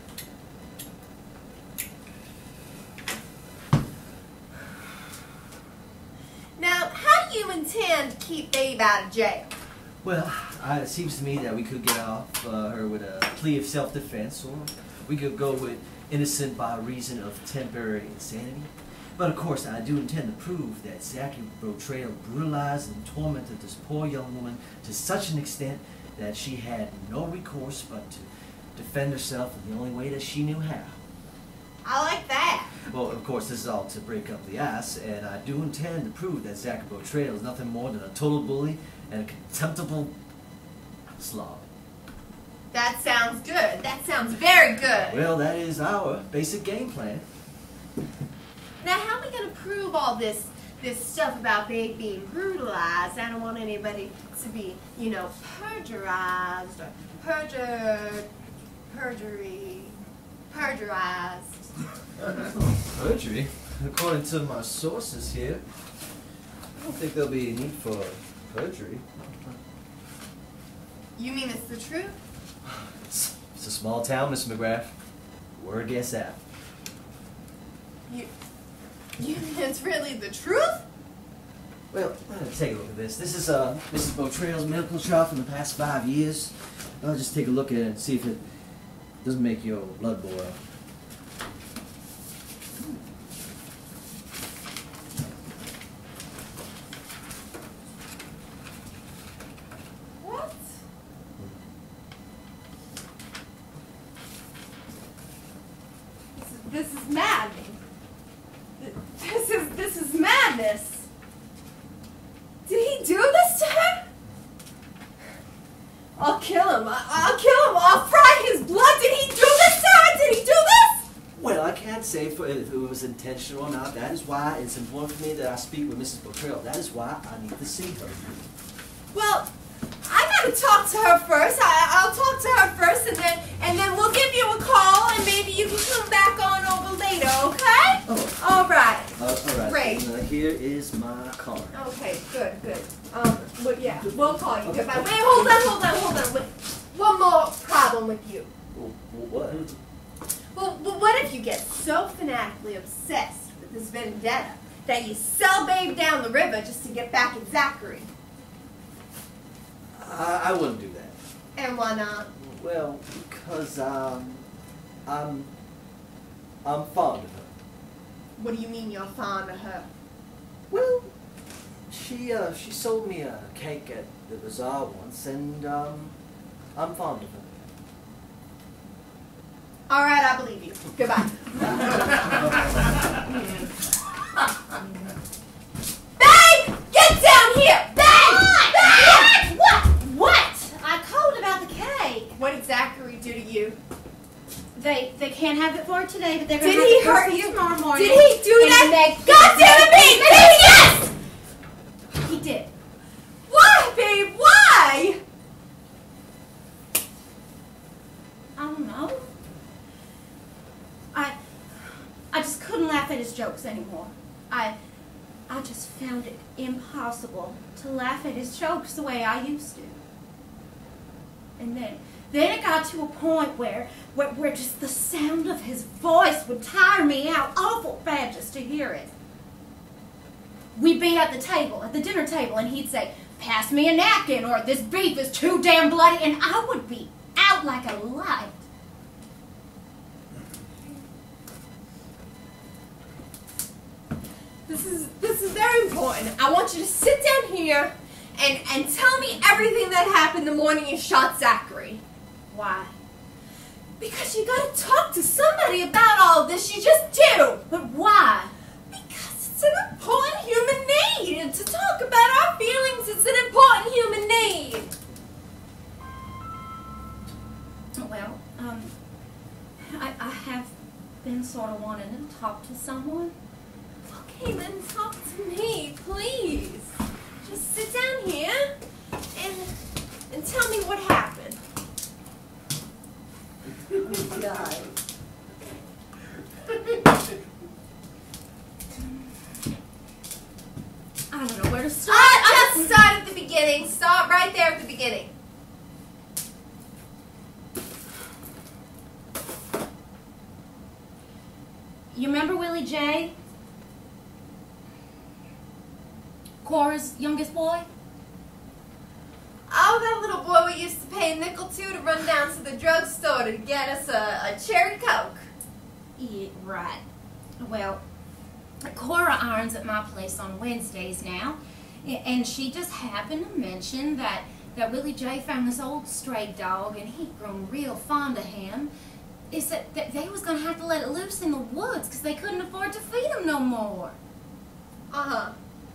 Now, how do you intend to keep Babe out of jail? Well, uh, it seems to me that we could get off uh, her with a plea of self-defense, or we could go with innocent by reason of temporary insanity. But of course, I do intend to prove that Zachary Beautrail brutalized and tormented this poor young woman to such an extent that she had no recourse but to defend herself in the only way that she knew how. I like that. Well, of course, this is all to break up the ice, and I do intend to prove that Zachary Beautrail is nothing more than a total bully and a contemptible slob. That sounds good. That sounds very good. Well, that is our basic game plan. Now, how are we going to prove all this this stuff about Babe being brutalized? I don't want anybody to be, you know, perjurized or perjured, perjury, perjurized. Perjury? According to my sources here, I don't think there'll be a need for perjury. You mean it's the truth? It's, it's a small town, Miss Magrath. Word gets out. You, you mean it's really the truth? Well, take a look at this. This is uh, Missus Beautrail's medical chart from the past five years. I'll just take a look at it and see if it doesn't make your blood boil. What? This is, this is maddening. This is this is madness. Did he do this to her? I'll kill kill him. I I'll kill him. I'll fry his blood. Did he do this, Sarah? Did he do this? Well, I can't say for if it was intentional or not. That is why it's important for me that I speak with Missus Bottrell. That is why I need to see her. Well, I gotta talk to her first. I, I'll talk to her first, and then and then we'll give you a call, and maybe you can come back on over later, okay? Oh. All right. Uh, all right. Great. Now, here is my card. Okay, good, good. Um, well, yeah, we'll call you. Goodbye. Wait, hold on, hold on, hold on. Wait. One more problem with you. What? Well, well, what if you get so fanatically obsessed with this vendetta that you sell Babe down the river just to get back at Zachary? I, I wouldn't do that. And why not? Well, because um, I'm I'm fond of her. What do you mean you're fond of her? Well, she uh, she sold me a cake at the bazaar once, and um, I'm fond of her. All right, I believe you. Goodbye. Babe! Get down here! Babe! Babe! What? What? I called about the cake. What did Zachary do to you? They they can't have it for today, but they're going Did to he have it hurt for you? tomorrow morning. Did he do And that? Meg- God damn it, babe! Yes! He did. Why, babe? Why? I don't know. I I just couldn't laugh at his jokes anymore. I I just found it impossible to laugh at his jokes the way I used to. And then then it got to a point where, where where just the sound of his voice would tire me out awful bad just to hear it. We'd be at the table, at the dinner table, and he'd say, "Pass me a napkin," or "This beef is too damn bloody," and I would be out like a light. This is this is very important. I want you to sit down here and and tell me everything that happened the morning you shot Zachary. Why? Because you gotta talk to somebody about all of this. You just do. But why? Because it's an important human need. And to talk about our feelings is an important human need. Well, um, I, I have been sort of wanting to talk to someone. Okay, then talk to me, please. Just sit down here and and tell me what happened. God. I don't know where to start. Ah, just start at the beginning. Start right there at the beginning. You remember Willie J? Cora's youngest boy? Oh, that little boy we used to pay a nickel to to run down to the drugstore to get us a, a cherry Coke. Yeah, right. Well, Cora irons at my place on Wednesdays now, and she just happened to mention that, that Willie J found this old stray dog, and he'd grown real fond of him. Is that, that they was going to have to let it loose in the woods because they couldn't afford to feed him no more. Uh-huh.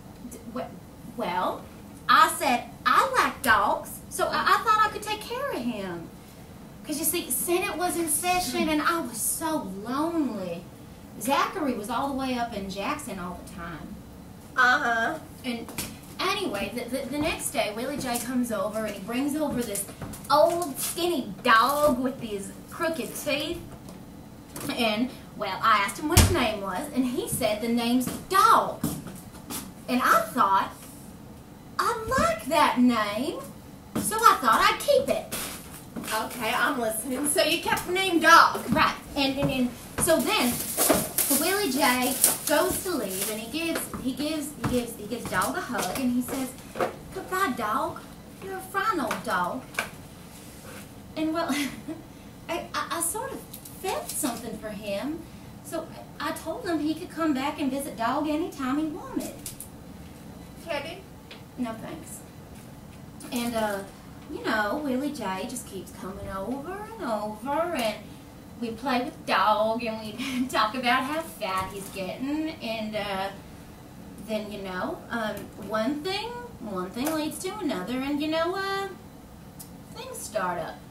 Well, I said I like dogs, so I, I thought I could take care of him. Because you see, Senate was in session and I was so lonely. Zachary was all the way up in Jackson all the time. Uh-huh. And anyway, the, the, the next day, Willie J comes over and he brings over this old skinny dog with these crooked teeth. And, well, I asked him what his name was, and he said the name's Dog. And I thought, I like that name, so I thought I'd keep it. Okay, I'm listening. So you kept the name Dog. Right. And, and, and so then Willie J goes to leave, and he gives he gives he gives he gives Dog a hug, and he says, "Goodbye, Dog. You're a fine old dog." And well, I, I I sort of felt something for him, so I told him he could come back and visit Dog anytime he wanted. Teddy? No thanks. And uh, you know, Willie J just keeps coming over and over, and we play with Dog, and we talk about how fat he's getting, and uh, then you know, um, one thing, one thing leads to another, and you know, uh, things start up.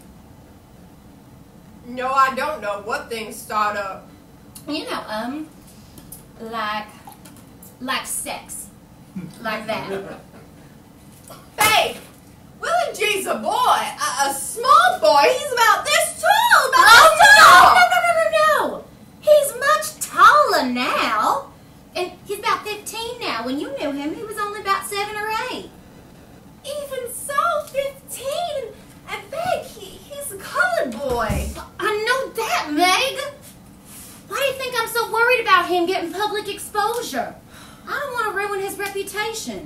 No, I don't know what things start up. You know, um, like, like sex. Like that. Babe, Willie G's a boy, a, a small boy. He's about this tall, about Oh, this no, tall. no, no, no, no, no. He's much taller now. And he's about fifteen now. When you knew him, he was only about seven or eight. Even so, fifteen. And babe, he, he's a colored boy. I know that, Meg. Why do you think I'm so worried about him getting public exposure? I don't want to ruin his reputation.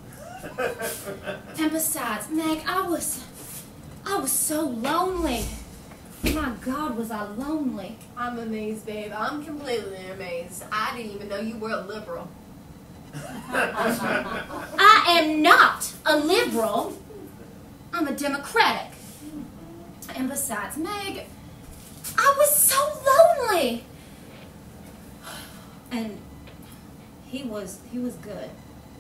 And besides, Meg, I was, I was so lonely. My God, was I lonely. I'm amazed, babe. I'm completely amazed. I didn't even know you were a liberal. I am not a liberal. I'm a Democratic. And besides, Meg, I was so lonely. And he was, he was good.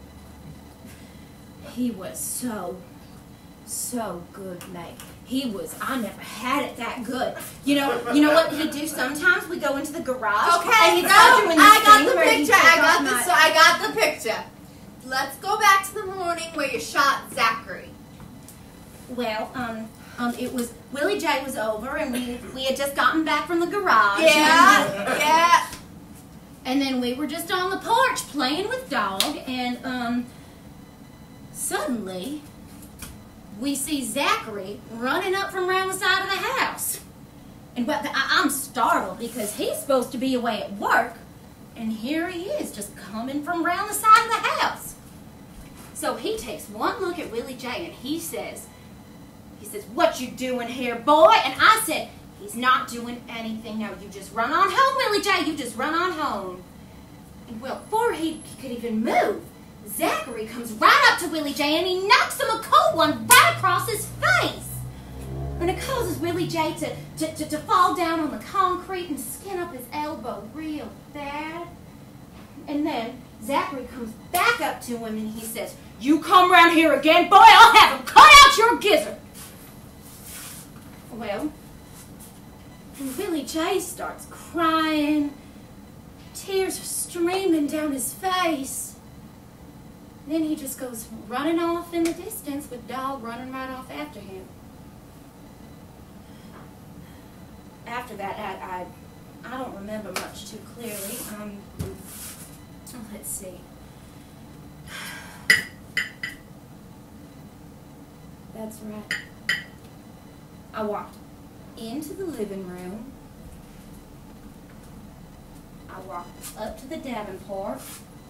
He was so, so good, Meg. He was, I never had it that good. You know, you know what he'd do sometimes? We go into the garage. Okay, and he'd no, start doing this I got thing the where he'd picture. take I off got my- the, so I got the picture. Let's go back to the morning where you shot Zachary. Well, um, um, it was, Willie J was over, and we, we had just gotten back from the garage. Yeah, yeah. And then we were just on the porch playing with Dog, and, um, suddenly, we see Zachary running up from around the side of the house. And well, I, I'm startled because he's supposed to be away at work, and here he is just coming from around the side of the house. So he takes one look at Willie J and he says, he says, "What you doing here, boy?" And I said, "He's not doing anything. No, you just run on home, Willie J. You just run on home." And well, before he could even move, Zachary comes right up to Willie J and he knocks him a cold one right across his face. And it causes Willie J to, to, to, to fall down on the concrete and skin up his elbow real bad. And then Zachary comes back up to him and he says, "You come round here again, boy, I'll have him cut out your gizzard." Well, and Willie J starts crying. Tears are streaming down his face. Then he just goes running off in the distance with Dog running right off after him. After that, I, I, I don't remember much too clearly. Um, oh, let's see. That's right. I walked into the living room. I walked up to the Davenport.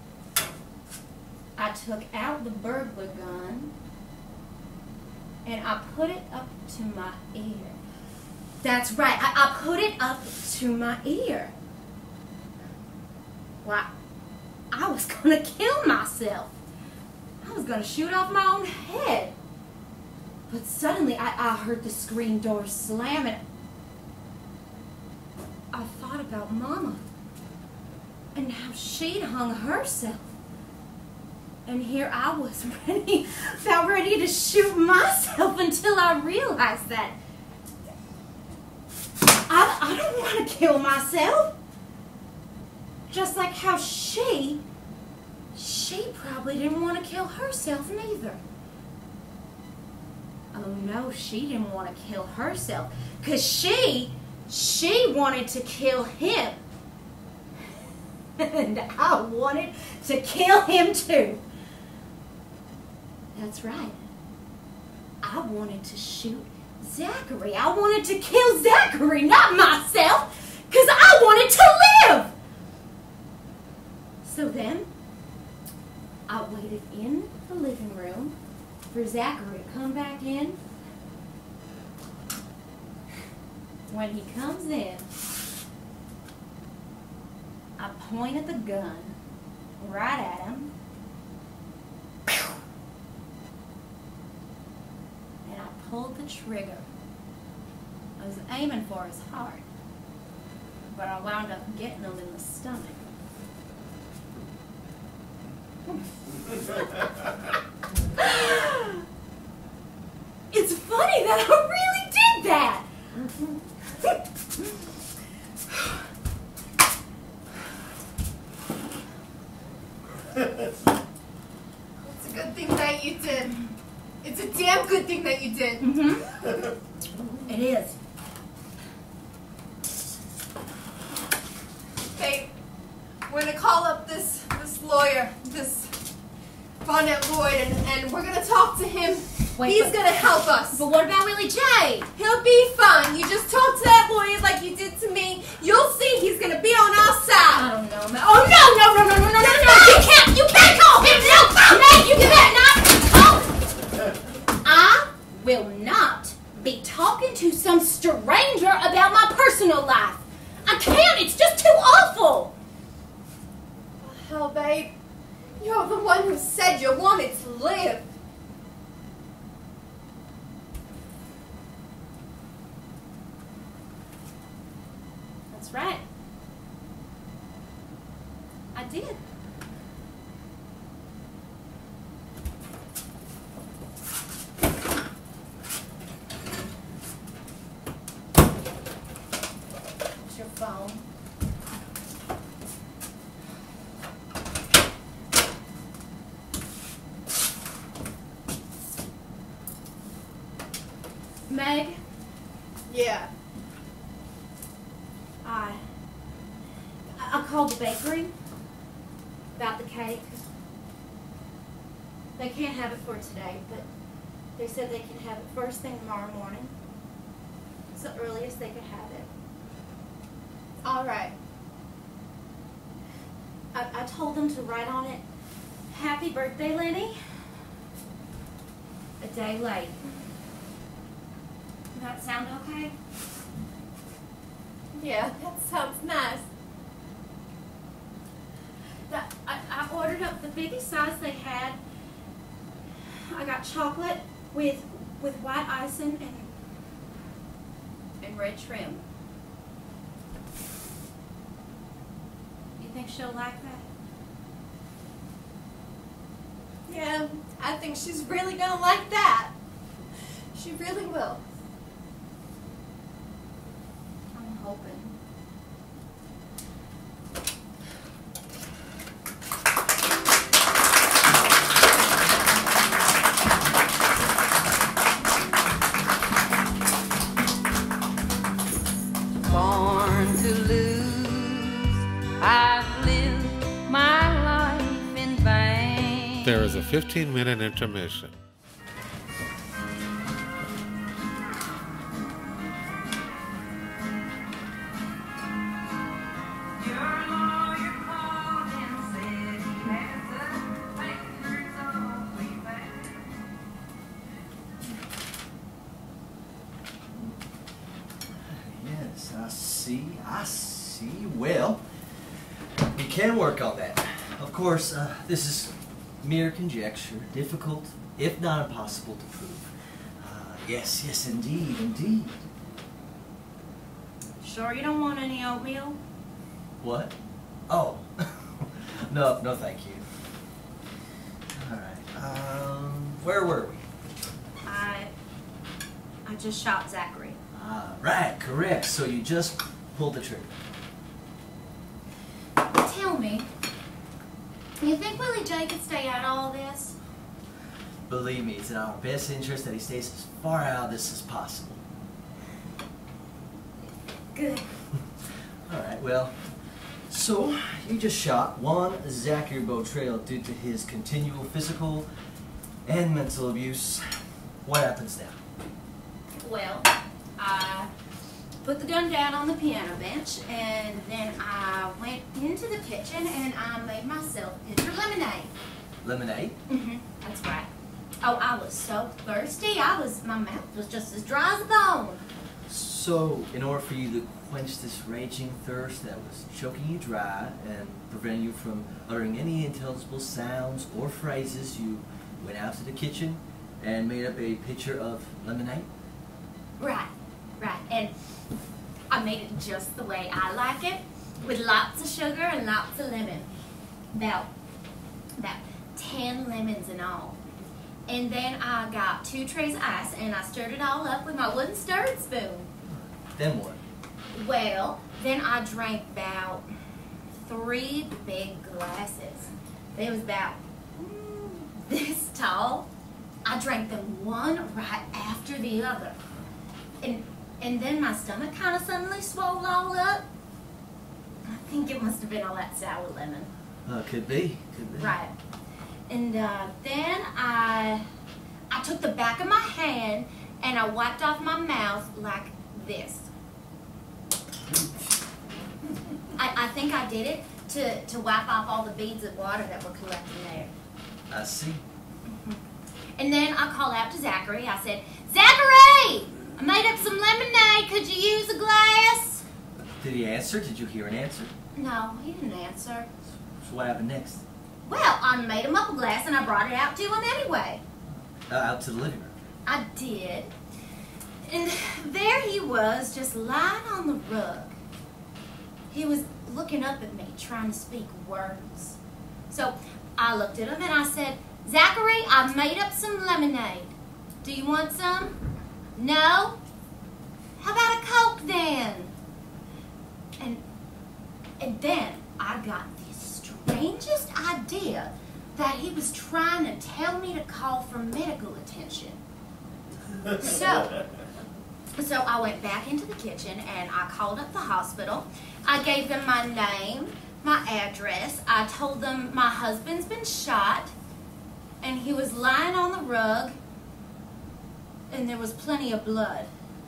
I took out the burglar gun and I put it up to my ear. That's right, I, I put it up to my ear. Well, I, I was gonna kill myself. I was gonna shoot off my own head. But suddenly I, I heard the screen door slam and I thought about Mama and how she'd hung herself. And here I was ready, about ready to shoot myself until I realized that I, I don't want to kill myself. Just like how she, she probably didn't want to kill herself neither. Oh no, she didn't want to kill herself. Because she, she wanted to kill him. And I wanted to kill him too. That's right. I wanted to shoot Zachary. I wanted to kill Zachary, not myself, because I wanted to live. So then, I waited in the living room for Zachary to come back in. When he comes in, I pointed the gun right at him. And I pulled the trigger. I was aiming for his heart, but I wound up getting him in the stomach. It's fun. funny that I really did that. It's a good thing that you did. It's a damn good thing that you did. Mm-hmm. It is. Hey, we're gonna call up this this lawyer, this Barnett Lloyd, and, and we're gonna talk to him. Wait, He's but, gonna help us. But what about Willie J? He'll be fine. You just talk to that lawyer like you did to me. You'll see he's gonna be on our side. I don't know, man. Oh no, no, no, no, no, no, no, no! You can't, you can't call him. No, Meg, you cannot. Oh, I will not be talking to some stranger about my personal life. I can't. It's just too awful. Hell, babe, you're the one who said you wanted to live. That's right. I did. It's your phone. Meg, Yeah. I I called the bakery about the cake. They can't have it for today, but they said they can have it first thing tomorrow morning. It's the earliest they could have it. All right. I, I told them to write on it, "Happy birthday, Lenny." A day late. Does that sound okay? Yeah, that sounds nice. That, I, I ordered up the biggest size they had. I got chocolate with with white icing and and red trim. You think she'll like that? Yeah, I think she's really gonna like that. She really will. I'm hoping. Born to lose, I've lived my life in vain. There is a fifteen minute intermission. Yes, I see, I see. Well, we can work on that. Of course, uh, this is mere conjecture, difficult, if not impossible to prove. Uh, yes, yes, indeed, indeed. Sure you don't want any oatmeal? What? Oh, no, no, thank you. All right. Um, where were we? I I just shot Zachary. Ah, right, correct. So you just pulled the trigger. Tell me, you think Willie J could stay out of all this? Believe me, it's in our best interest that he stays as far out of this as possible. Good. All right, well, so you just shot one Zachary Beautrail due to his continual physical and mental abuse. What happens now? Well, I put the gun down on the piano bench, and then I went into the kitchen and I made myself a pitcher of lemonade. Lemonade? Mm-hmm. That's right. Oh, I was so thirsty. I was, my mouth was just as dry as a bone. So, in order for you to quench this raging thirst that was choking you dry and preventing you from uttering any intelligible sounds or phrases, you went out to the kitchen and made up a pitcher of lemonade? Right, right. And I made it just the way I like it, with lots of sugar and lots of lemon. About, about ten lemons in all. And then I got two trays of ice, and I stirred it all up with my wooden stirring spoon. Then what? Well, then I drank about three big glasses. They was about mm, this tall. I drank them one right after the other. And and then my stomach kind of suddenly swelled all up. I think it must have been all that sour lemon. Uh, could be. Could be. Right. And uh, then I I took the back of my hand and I wiped off my mouth like this. I, I think I did it to, to wipe off all the beads of water that were collecting there. I see. Mm-hmm. And then I called out to Zachary. I said, Zachary! I made up some lemonade. Could you use a glass? Did he answer? Did you hear an answer? No, he didn't answer. So what happened next? Well, I made him up a glass and I brought it out to him anyway. Uh, out to the living room. I did. And there he was, just lying on the rug. He was looking up at me, trying to speak words. So I looked at him and I said, Zachary, I made up some lemonade. Do you want some? No? How about a Coke then? And, and then I got the strangest idea that he was trying to tell me to call for medical attention. So, so I went back into the kitchen and I called up the hospital. I gave them my name, my address. I told them my husband's been shot and he was lying on the rug and there was plenty of blood.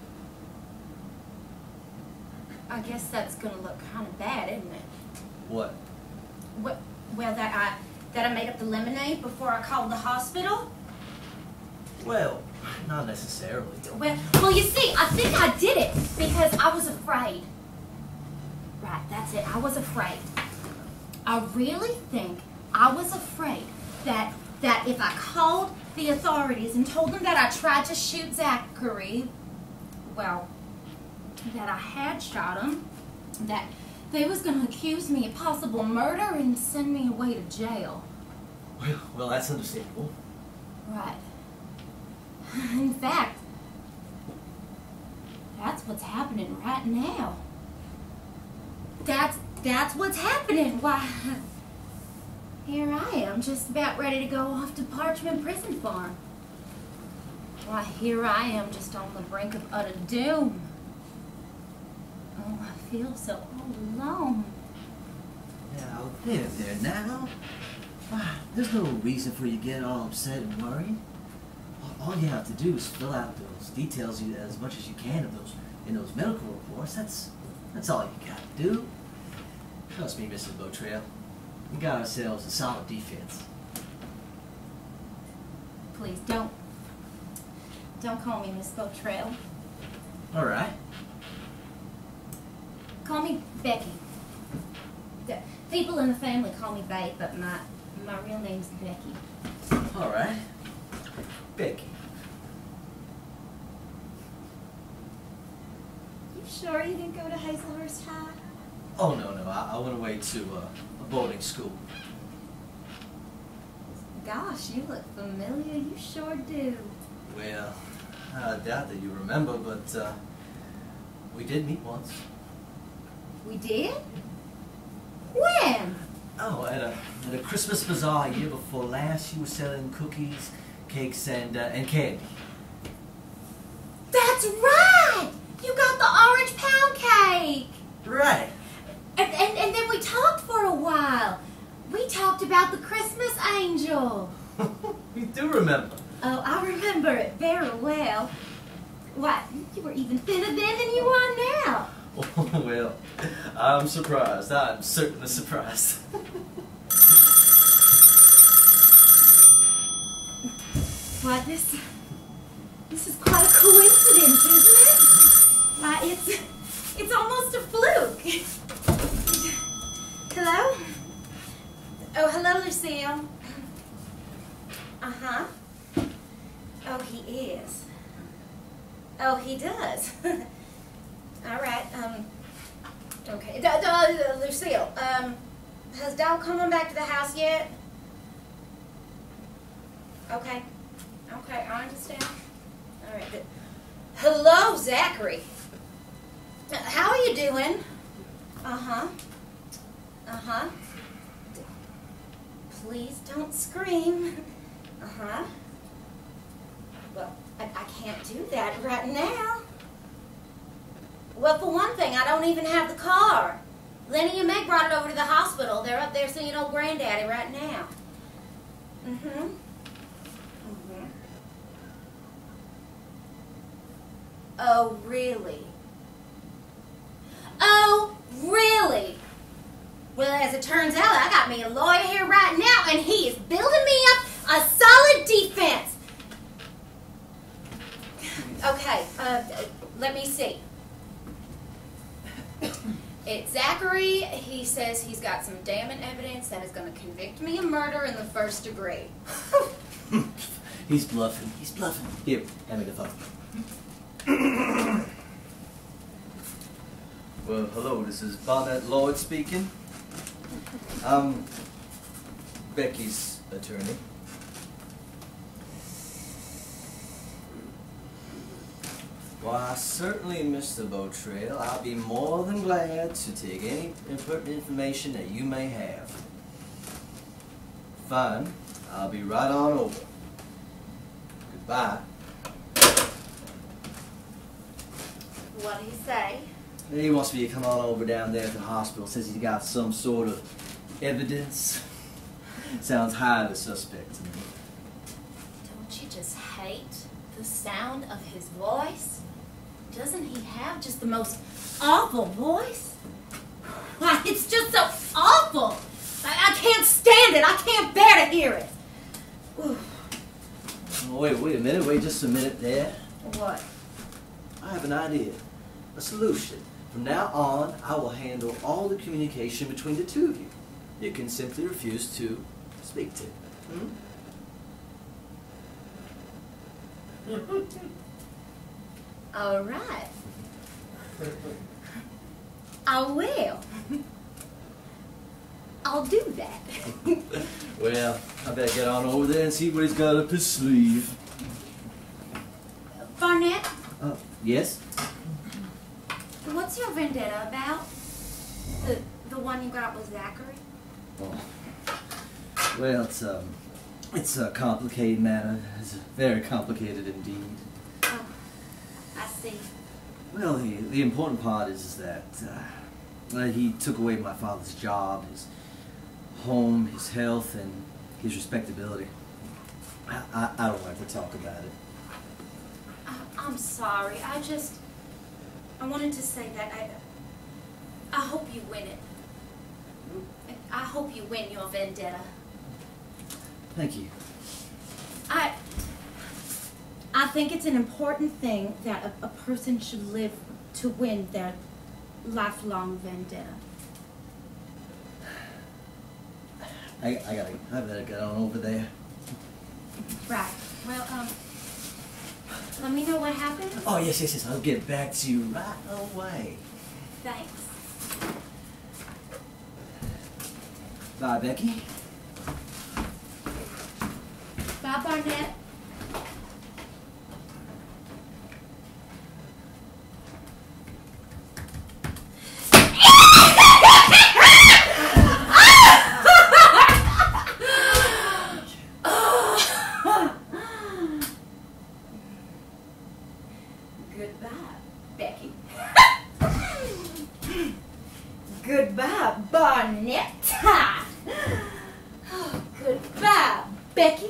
I guess that's going to look kind of bad, isn't it? What? What? Well, that I that I made up the lemonade before I called the hospital? Well, not necessarily. Well, well, you see, I think I did it because I was afraid. Right, that's it. I was afraid. I really think I was afraid that that if I called the authorities and told them that I tried to shoot Zachary, well, that I had shot him, that they was going to accuse me of possible murder and send me away to jail. Well, well, that's understandable. Right. In fact, that's what's happening right now. That's that's what's happening. Why, here I am, just about ready to go off to Parchment Prison Farm. Why, here I am, just on the brink of utter doom. Oh, I feel so all alone. Now, there, there, now. Ah, there's no reason for you to get all upset and worried. All you have to do is fill out those details you, as much as you can of those in those medical reports. That's that's all you got to do. Trust me, Missus Beautrail. We got ourselves a solid defense. Please don't don't call me Miss Beautrail. All right. Call me Becky. The people in the family call me Babe, but my my real name's Becky. All right. Becky. You sure you didn't go to Hazlehurst High? Oh, no, no. I, I went away to uh, a boarding school. Gosh, you look familiar. You sure do. Well, I doubt that you remember, but uh, we did meet once. We did? When? Oh, at a, at a Christmas bazaar a year before last, you were selling cookies, cakes, and, uh, and candy. That's right! You got the orange pound cake! Right. And, and, and then we talked for a while. We talked about the Christmas angel. You do remember. Oh, I remember it very well. Why, you were even thinner then than you are now. Oh, well, I'm surprised. I'm certainly surprised. Why, this, this is quite a coincidence, isn't it? Why, it's, it's almost a fluke. Hello? Oh, hello, Lucille. Uh-huh. Oh, he is. Oh, he does. All right, um, okay. D D Lucille, um, has Dal come on back to the house yet? Okay. Okay, I understand. All right. Good. Hello, Zachary. Uh, How are you doing? Uh-huh. Uh-huh. D- Please don't scream. Uh-huh. Well, I, I can't do that right now. Well, for one thing, I don't even have the car. Lenny and Meg brought it over to the hospital. They're up there seeing old Granddaddy right now. Mm-hmm. Mm-hmm. Oh, really? Oh, really? Well, as it turns out, I got me a lawyer here right now, and he is building me up a solid defense. Okay, uh, let me see. It's Zachary. He says he's got some damning evidence that is going to convict me of murder in the first degree. He's bluffing. He's bluffing. Here, hand me the phone. Well, hello, this is Barnett Lloyd speaking. I'm Becky's attorney. Why, certainly, Mister Beautrail. I'll be more than glad to take any important information that you may have. Fine. I'll be right on over. Goodbye. What do you say? He wants me to come on over down there to the hospital. Says he's got some sort of evidence. Sounds highly suspect to me. Don't you just hate the sound of his voice? Doesn't he have just the most awful voice? Why, it's just so awful. I, I can't stand it. I can't bear to hear it. Ooh. Oh, wait, wait a minute. Wait just a minute there. What? I have an idea. A solution. From now on, I will handle all the communication between the two of you. You can simply refuse to speak to. Hmm? All right. I will. I'll do that. Well, I better get on over there and see what he's got up his sleeve. Barnett, Uh, yes? what's your vendetta about? The the one you got with Zachary? Oh. Well, it's, um, it's a complicated matter. It's very complicated indeed. Oh, I see. Well, the, the important part is, is that uh, uh, he took away my father's job, his home, his health, and his respectability. I, I, I don't like to talk about it. I, I'm sorry. I just I wanted to say that I I hope you win it. I hope you win your vendetta. Thank you. I I think it's an important thing that a, a person should live to win their lifelong vendetta. I, I gotta, I better get on over there. Right. Well, um, let me know what happens. Oh, yes, yes, yes. I'll get back to you right away. Thanks. Bye, Becky. Bye, Barnett. Goodbye, Becky. Goodbye, Barnett. Oh, goodbye, Becky.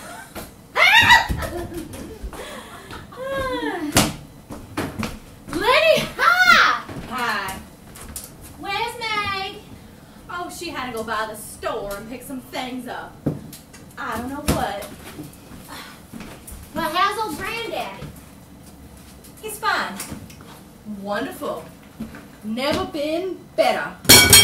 Lenny, hi! Hi. Where's Meg? Oh, she had to go by the store and pick some things up. I don't know what. Well, how's old Granddaddy? He's fine. Wonderful. Never been better.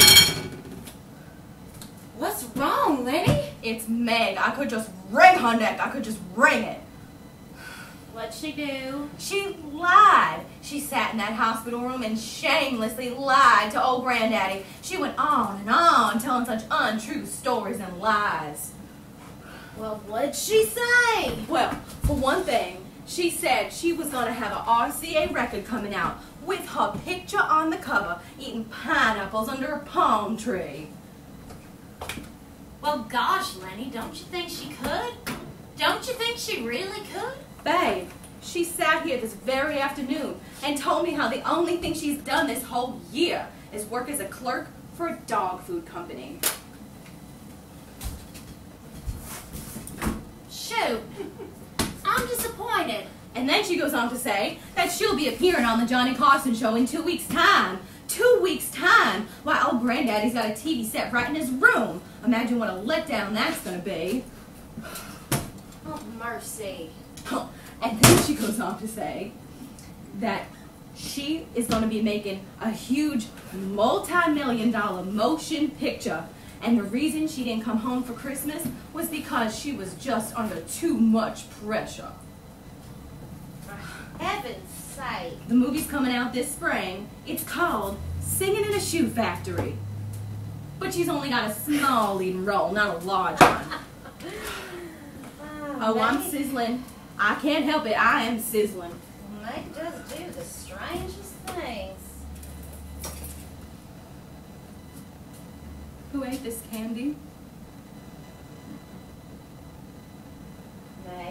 What's wrong, Lenny? It's Meg. I could just wring her neck. I could just wring it. What'd she do? She lied. She sat in that hospital room and shamelessly lied to old Granddaddy. She went on and on telling such untrue stories and lies. Well, what'd she say? Well, for one thing, she said she was going to have an R C A record coming out with her picture on the cover eating pineapples under a palm tree. Well, gosh, Lenny, don't you think she could? Don't you think she really could? Babe, she sat here this very afternoon and told me how the only thing she's done this whole year is work as a clerk for a dog food company. Shoot, I'm disappointed. And then she goes on to say that she'll be appearing on the Johnny Carson show in two weeks' time. Two weeks' time? Why, old Granddaddy's got a T V set right in his room. Imagine what a letdown that's going to be. Oh, mercy. And then she goes on to say that she is going to be making a huge multi-million dollar motion picture. And the reason she didn't come home for Christmas was because she was just under too much pressure. For heaven's sake. The movie's coming out this spring. It's called Singing in a Shoe Factory. But she's only got a small leading role, not a large one. Oh, I'm sizzling. I can't help it. I am sizzling. Meg does do the strangest things. Who ate this candy? Meg.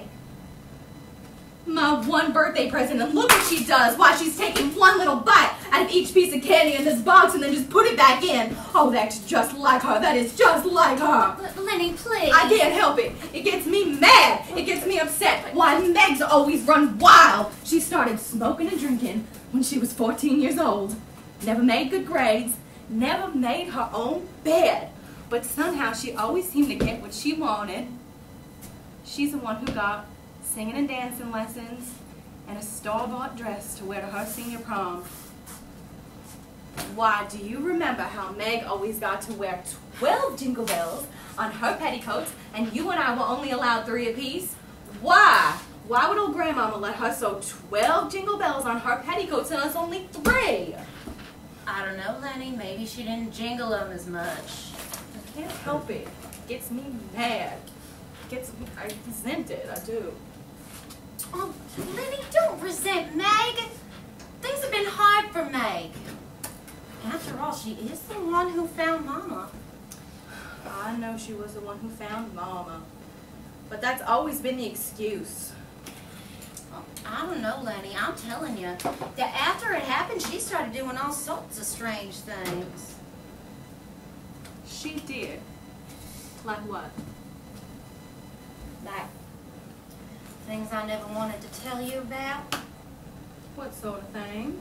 My one birthday present, and look what she does. Why, she's taking one little bite out of each piece of candy in this box and then just put it back in. Oh, that's just like her. That is just like her. But Lenny, please. I can't help it. It gets me mad. It gets me upset. Why, Meg's always run wild. She started smoking and drinking when she was fourteen years old. Never made good grades. Never made her own bed. But somehow she always seemed to get what she wanted. She's the one who got singing and dancing lessons and a store-bought dress to wear to her senior prom. Why, do you remember how Meg always got to wear twelve jingle bells on her petticoats and you and I were only allowed three apiece? Why? Why would old grandmama let her sew twelve jingle bells on her petticoats and us only three? I don't know, Lenny. Maybe she didn't jingle them as much. I can't help it. It gets me mad. It gets me, I resent it, I do. Oh, Lenny, don't resent Meg. Things have been hard for Meg. After all, she is the one who found Mama. I know she was the one who found Mama. But that's always been the excuse. Well, I don't know, Lenny. I'm telling you that after it happened, she started doing all sorts of strange things. She did. Like what? Like things I never wanted to tell you about. What sort of things?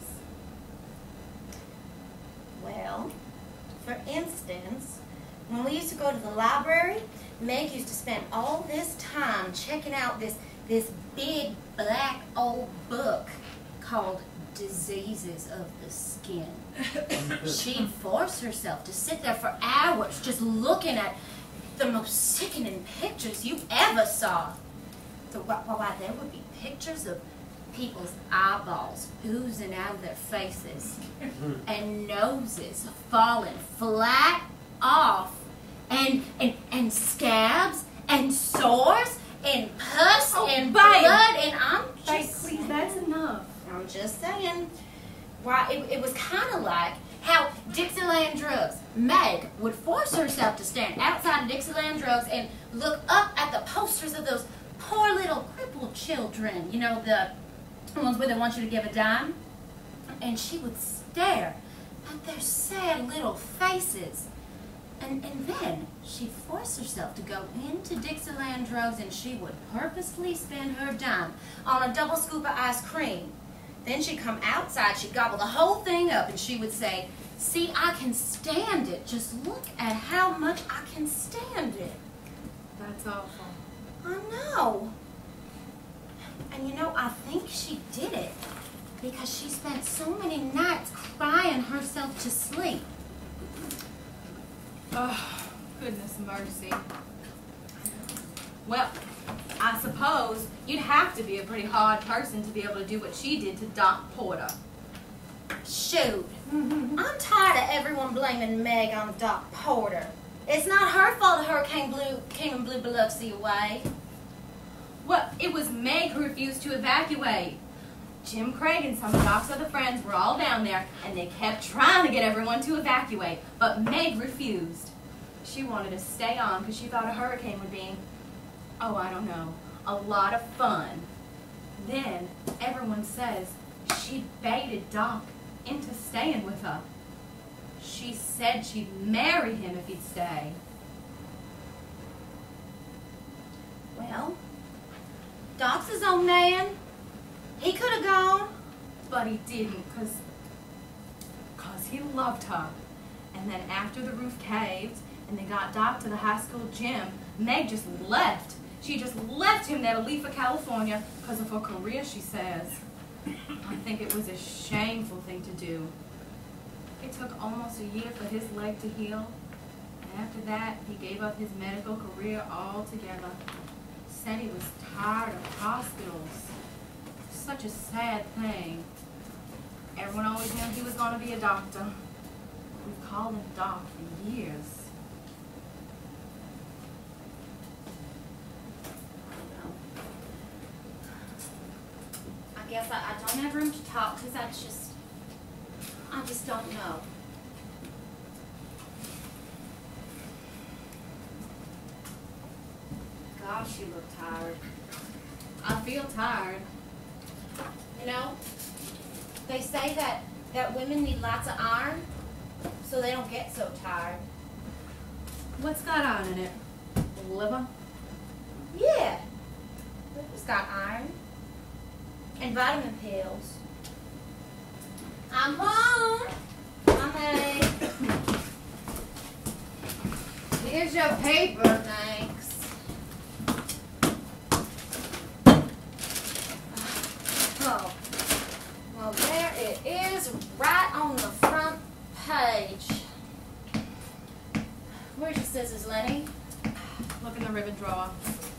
Well, for instance, when we used to go to the library, Meg used to spend all this time checking out this this big black old book called Diseases of the Skin. She'd force herself to sit there for hours just looking at the most sickening pictures you ever saw. So, why, why, there would be pictures of people's eyeballs oozing out of their faces and noses falling flat off and and, and scabs and sores and pus oh, and babe. blood, and I'm just Babe, please, saying, that's enough. I'm just saying. Why, it, it was kind of like how Dixieland Drugs. Meg would force herself to stand outside of Dixieland Drugs and look up at the posters of those poor little crippled children, you know, the ones where they want you to give a dime. And she would stare at their sad little faces. And, and then she'd force herself to go into Dixieland Drugs and she would purposely spend her dime on a double scoop of ice cream. Then she'd come outside, she'd gobble the whole thing up, and she would say, "See, I can stand it. Just look at how much I can stand it." That's awful. I know. And you know, I think she did it because she spent so many nights crying herself to sleep. Oh, goodness mercy. Well, I suppose you'd have to be a pretty hard person to be able to do what she did to Doc Porter. Shoot. I'm tired of everyone blaming Meg on Doc Porter. It's not her fault the hurricane blew, came and blew Biloxi away. Well, it was Meg who refused to evacuate. Jim Craig and some of Doc's other friends were all down there, and they kept trying to get everyone to evacuate, but Meg refused. She wanted to stay on because she thought a hurricane would be, oh, I don't know, a lot of fun. Then everyone says she baited Doc into staying with her. She said she'd marry him if he'd stay. Well, Doc's his own man. He could have gone. But he didn't, because cause he loved her. And then after the roof caved and they got Doc to the high school gym, Meg just left. She just left him there to leave for California because of her career, she says. I think it was a shameful thing to do. It took almost a year for his leg to heal. And after that, he gave up his medical career altogether. Said he was tired of hospitals. Such a sad thing. Everyone always knew he was going to be a doctor. We've called him Doc for years. I guess I, I don't have room to talk because I just, I just don't know. Gosh, you look tired. I feel tired. You know, they say that, that women need lots of iron so they don't get so tired. What's got iron in it? Liver? Yeah, liver's got iron. And vitamin pills. I'm home. Hi. Here's your paper. Thanks. Oh. Well, there it is, right on the front page. Where's your scissors, Lenny? Look in the ribbon drawer.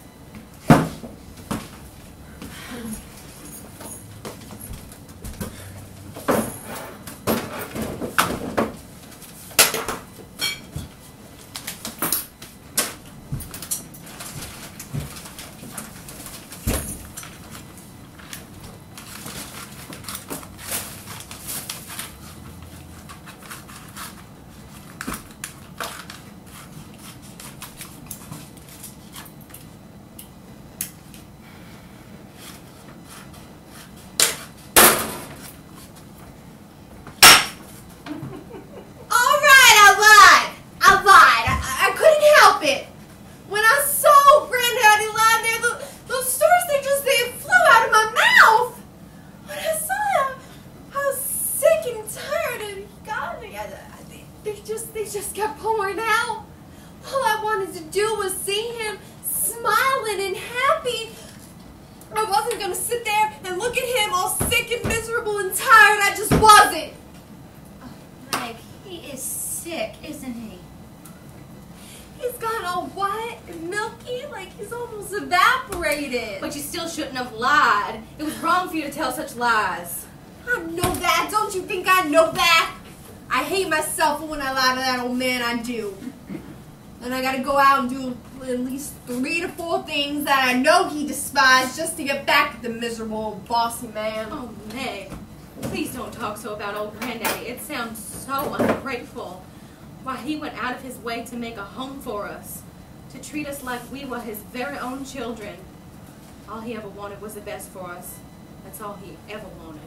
Lies. I know that. Don't you think I know that? I hate myself when I lie to that old man. I do. And I gotta go out and do at least three to four things that I know he despised just to get back at the miserable old bossy man. Oh, Meg, please don't talk so about old Granddaddy. It sounds so ungrateful. Why, he went out of his way to make a home for us, to treat us like we were his very own children. All he ever wanted was the best for us. That's all he ever wanted.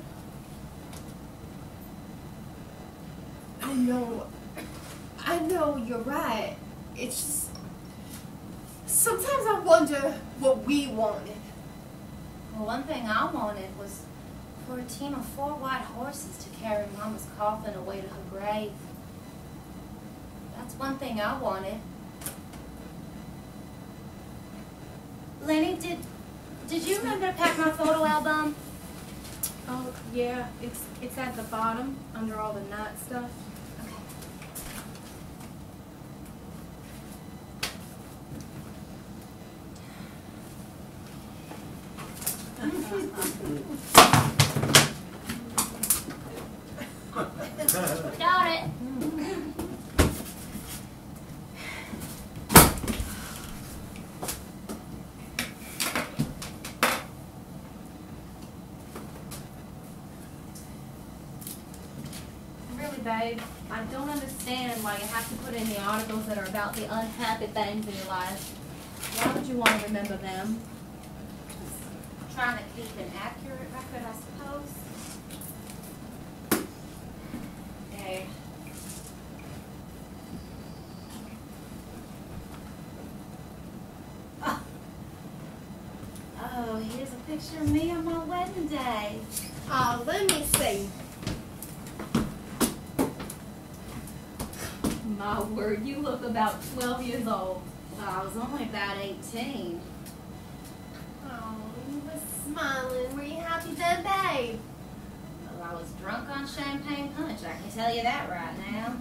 I know. I know you're right. It's just... Sometimes I wonder what we wanted. Well, one thing I wanted was for a team of four white horses to carry Mama's coffin away to her grave. That's one thing I wanted. Lenny, did did you remember to pack my photo album? Oh, yeah. It's it's at the bottom, under all the night stuff. Got it. babe, I don't understand why you have to put in the articles that are about the unhappy things in your life. Why would you want to remember them? Trying to keep an accurate record, I suppose. Hey. Oh. Oh, here's a picture of me on my wedding day. Oh, let me see. My word, you look about twelve years old. Well, I was only about eighteen. Oh, you were smiling. Were you happy then, babe? Well, I was drunk on champagne punch, I can tell you that right now.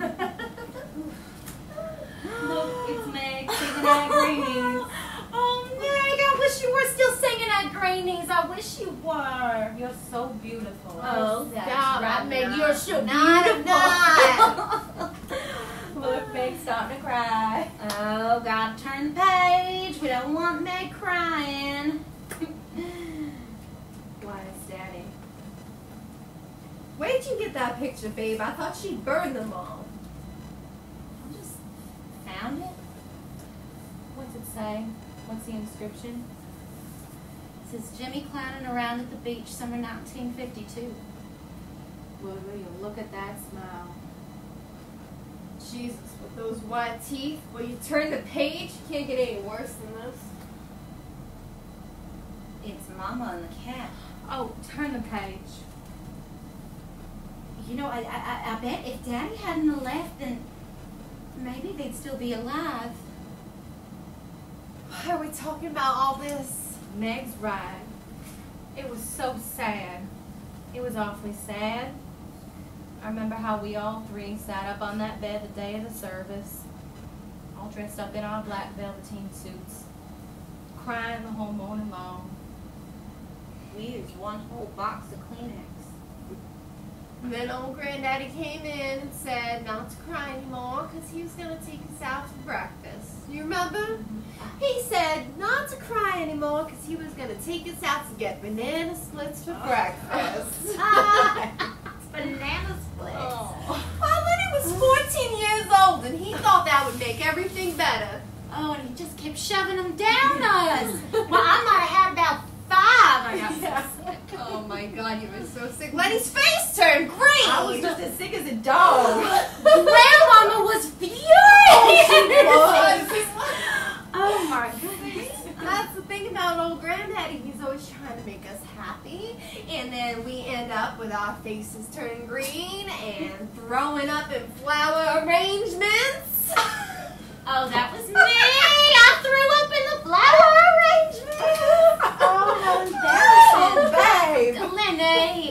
Look, it's Meg singing at Greenies. Oh, Meg, I wish you were still singing at Greenies. I wish you were. You're so beautiful. Oh, that's God, right, Meg, not. you're so Not beautiful. not. Look, Meg's starting to cry. Oh, gotta turn the page. We don't want Meg crying. Why, it's Daddy. Where'd you get that picture, babe? I thought she'd burned them all. I just found it. What's it say? What's the inscription? It says Jimmy clowning around at the beach, summer nineteen fifty-two. Well, will you look at that smile? Jesus, with those white teeth, will you turn the page? Can't get any worse than this. It's Mama and the cat. Oh, turn the page. You know, I, I, I bet if Daddy hadn't left, then maybe they'd still be alive. Why are we talking about all this? Meg's right. It was so sad. It was awfully sad. I remember how we all three sat up on that bed the day of the service, all dressed up in our black velveteen suits, crying the whole morning long. We used one whole box of Kleenex. And then old Granddaddy came in and said not to cry anymore because he was going to take us out for breakfast. You remember? He said not to cry anymore because he was going to take us out to get banana splits for breakfast. Banana splits. Oh. Well, Lenny was fourteen years old and he thought that would make everything better. Oh, and he just kept shoving them down us. Well, I might have had about five. I got so sick. Oh my God, you were so sick. Lenny's face turned green. I was just as sick as a dog. Grandmama was furious. Oh my goodness. That's the thing about old Granddaddy. He's always trying to make us happy. And then we end up with our faces turning green and throwing up in flower arrangements. Oh, that was me. I threw up in the flower arrangement. Oh, how embarrassing. Oh, babe. Lenny.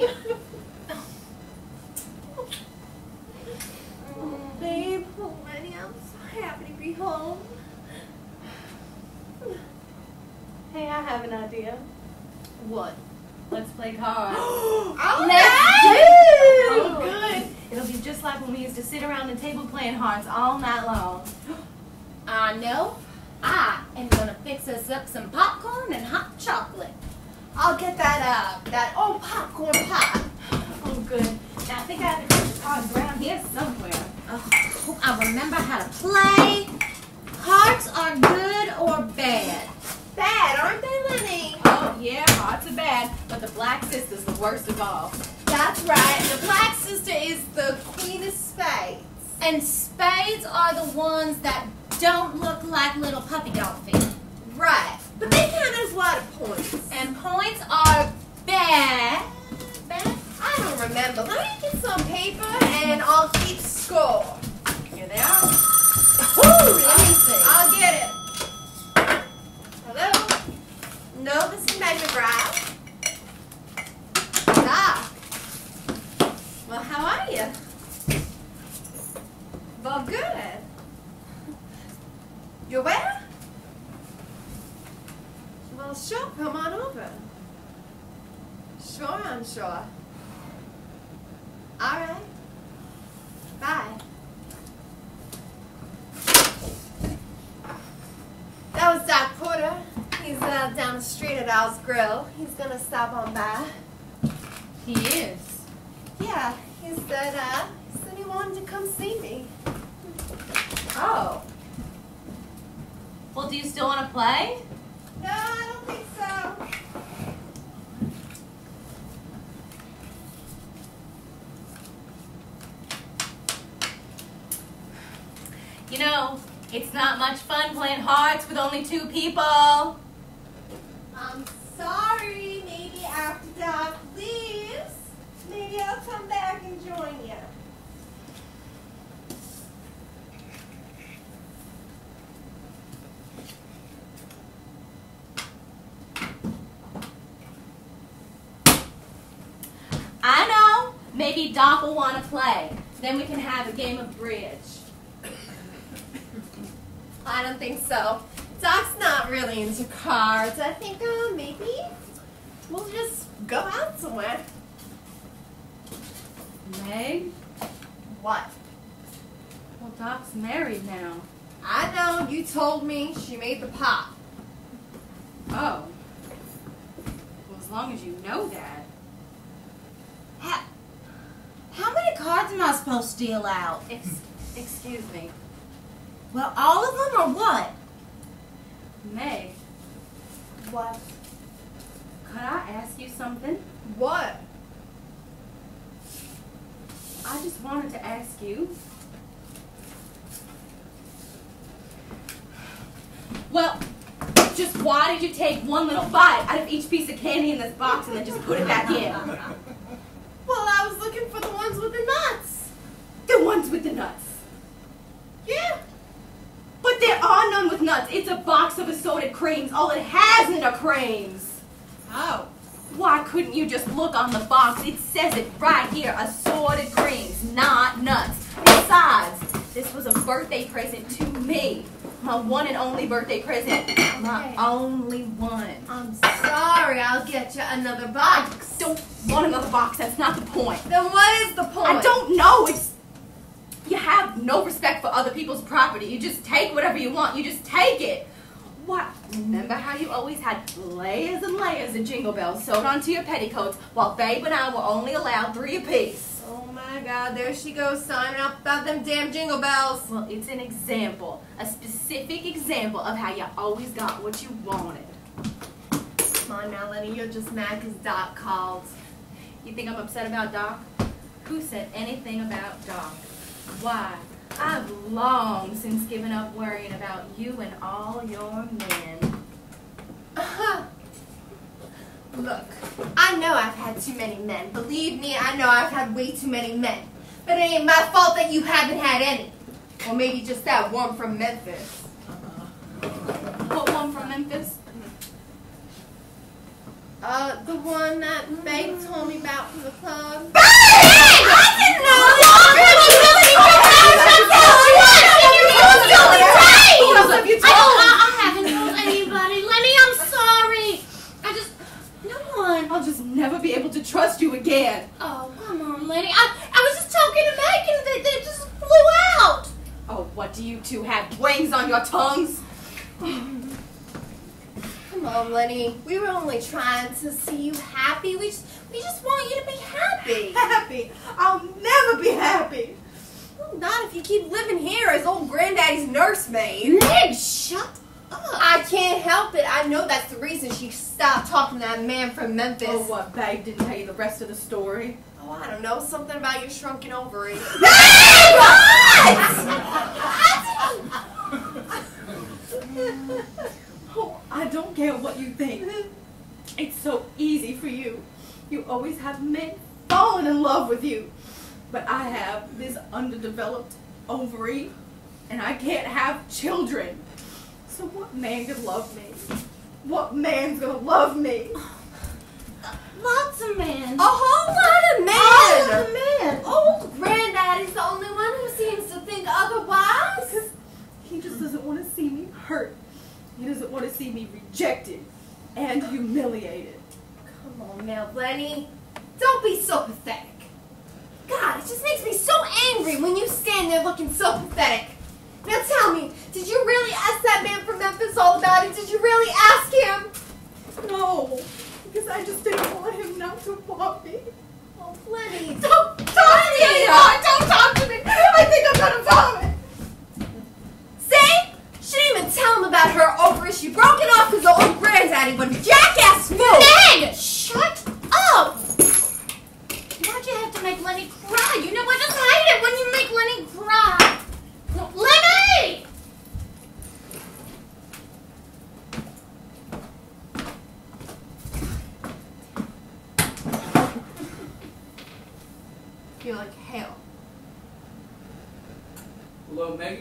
Oh, babe. Oh, Lenny, I'm so happy to be home. Hey, I have an idea. What? Let's play cards. Oh, Oh, good. It'll be just like when we used to sit around the table playing hearts all night long. I know. I am gonna fix us up some popcorn and hot chocolate. I'll get that, uh, that old popcorn pie. Oh, good. Now, I think I have to put the cards around here somewhere. Oh, I remember how to play. Hearts are good or bad. Bad, aren't they, Lenny? Oh, yeah, hearts are bad, but the black sister's the worst of all. That's right. The black sister is the queen of spades. And spades are the ones that don't look like little puppy dog feet. Right. But they count as a lot of points. And points are bad. Bad? I don't remember. Let me get some paper and I'll keep score. Here they are. Ooh, let me see. I'll get it. Hello? No, this is Meg Magrath. Ah. Well, how are you? Well, good. You're where? Well, sure. Come on over. Sure, I'm sure. All right. Bye. That was Doc Porter. He's uh, down the street at Al's Grill. He's gonna stop on by. He is. Yeah, he said, uh, he said he wanted wanted to come see me. Oh. Well, do you still want to play? No, I don't think so. You know, it's not much fun playing hearts with only two people. I'm sorry. Maybe after Doc leaves, maybe I'll come back and join you. I know. Maybe Doc will want to play. Then we can have a game of bridge. I don't think so. Doc's not really into cards. I think uh, maybe we'll just go out somewhere. Meg? What? Well, Doc's married now. I know. You told me she made the pop. Oh. Well, as long as you know that. How, how many cards am I supposed to deal out? Ex excuse me. Well, all of them or what? Meg, What? could I ask you something? What? I just wanted to ask you. Well, just why did you take one little bite out of each piece of candy in this box and then just put it back in? Well, I was looking for the ones with the nuts. The ones with the nuts. Yeah. But there are none with nuts. It's a box of assorted creams. All it has are creams. Oh. Why couldn't you just look on the box? It says it right here. Assorted creams, not nuts. Besides, this was a birthday present to me. My one and only birthday present. My only one. I'm sorry. I'll get you another box. I don't want another box. That's not the point. Then what is the point? I don't know. It's... You have no respect for other people's property. You just take whatever you want. You just take it. What? Remember how you always had layers and layers of jingle bells sewed onto your petticoats while Babe and I were only allowed three apiece? Oh my God, there she goes signing up about them damn jingle bells. Well, it's an example, a specific example of how you always got what you wanted. Come on now, Lenny, you're just mad because Doc called. You think I'm upset about Doc? Who said anything about Doc? Why? I've long since given up worrying about you and all your men. Uh-huh. Look, I know I've had too many men. Believe me, I know I've had way too many men. But it ain't my fault that you haven't had any. Or maybe just that one from Memphis. What one from Memphis? Uh, the one that Babe told me about from the club. Babe! I didn't know! What else have you told? I, I haven't told anybody. Lenny, I'm sorry. I just... No one. I'll just never be able to trust you again. Oh, come on, Lenny. I, I was just talking to Meg and they, they just flew out. Oh, what do you two have? Wings on your tongues? Come on, Lenny. We were only trying to see you happy. We just, we just want you to be happy. Happy? I'll never be happy. Well, not if you keep living here as old granddaddy's nursemaid. Meg, shut up. I can't help it. I know that's the reason she stopped talking to that man from Memphis. Oh, what? Babe didn't tell you the rest of the story? Oh, I don't know. Something about your shrunken ovary. Oh, I don't care what you think. It's so easy for you. You always have men falling in love with you. But I have this underdeveloped ovary, and I can't have children. So what man could love me? What man's gonna love me? Lots of men. A whole lot of men. All of men. Old granddaddy's the only one who seems to think otherwise. Because he just doesn't want to see me hurt. He doesn't want to see me rejected and humiliated. Come on now, Lenny. Don't be so pathetic. God, it just makes me so angry when you stand there looking so pathetic. Now tell me, did you really ask that man from Memphis all about it? Did you really ask him? No, because I just didn't want him not to want me. Oh, Lenny. Don't talk to me anymore! Don't talk to me! granddaddy when jackass moved! Meg! Shut up! Why'd you have to make Lenny cry? You know I just hate it when you make Lenny cry. Lenny! Feel like hell. Hello, Meg.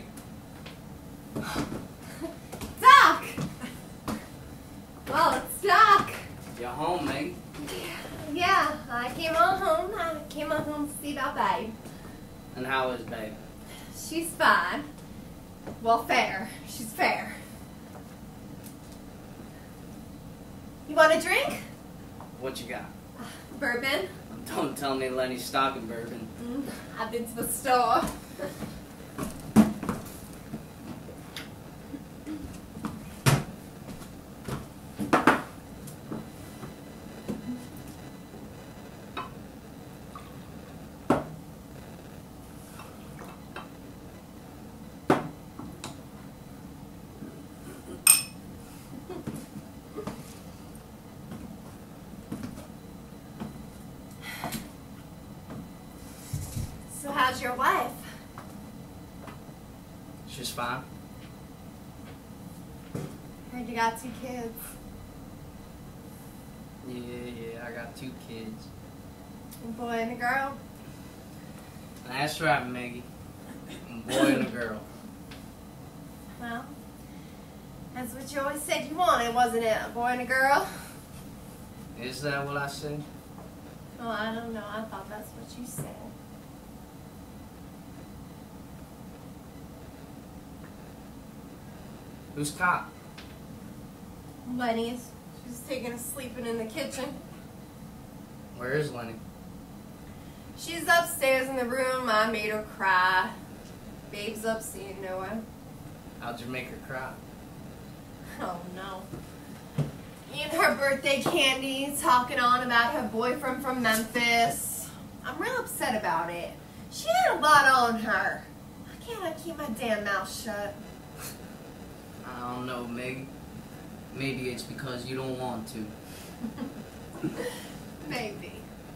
Doc! Well, it's Doc. You're home, Meg. Yeah, I came on home. I came on home to see about Babe. And how is Babe? She's fine. Well, fair. She's fair. You want a drink? What you got? Bourbon? Don't tell me Lenny's stocking bourbon. Mm, I've been to the store. So how's your wife? She's fine. Heard you got two kids. Yeah, yeah, I got two kids. A boy and a girl. That's right, Maggie. A boy and a girl. Well, that's what you always said you wanted, wasn't it? A boy and a girl? Is that what I said? Oh, I don't know. I thought that's what you said. Who's cop? Lenny's. She's taking a sleeping in the kitchen. Where is Lenny? She's upstairs in the room. I made her cry. Babe's up seeing Noah. How'd you make her cry? Oh, no. Eating her birthday candy, talking on about her boyfriend from Memphis. I'm real upset about it. She had a lot on her. Why can't I keep my damn mouth shut? I don't know, Meg. Maybe it's because you don't want to. Maybe.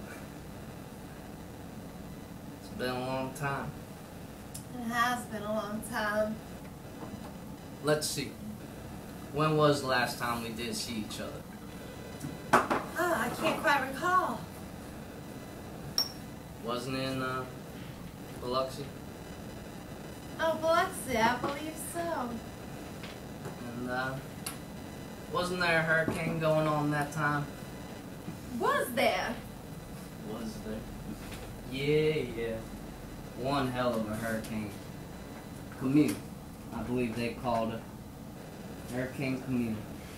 It's been a long time. It has been a long time. Let's see. When was the last time we did see each other? Oh, I can't quite recall. Wasn't it in uh, Biloxi? Oh, Biloxi, I believe so. And uh, wasn't there a hurricane going on that time? Was there? Was there? Yeah, yeah. One hell of a hurricane. Camille, I believe they called it. Hurricane Camille.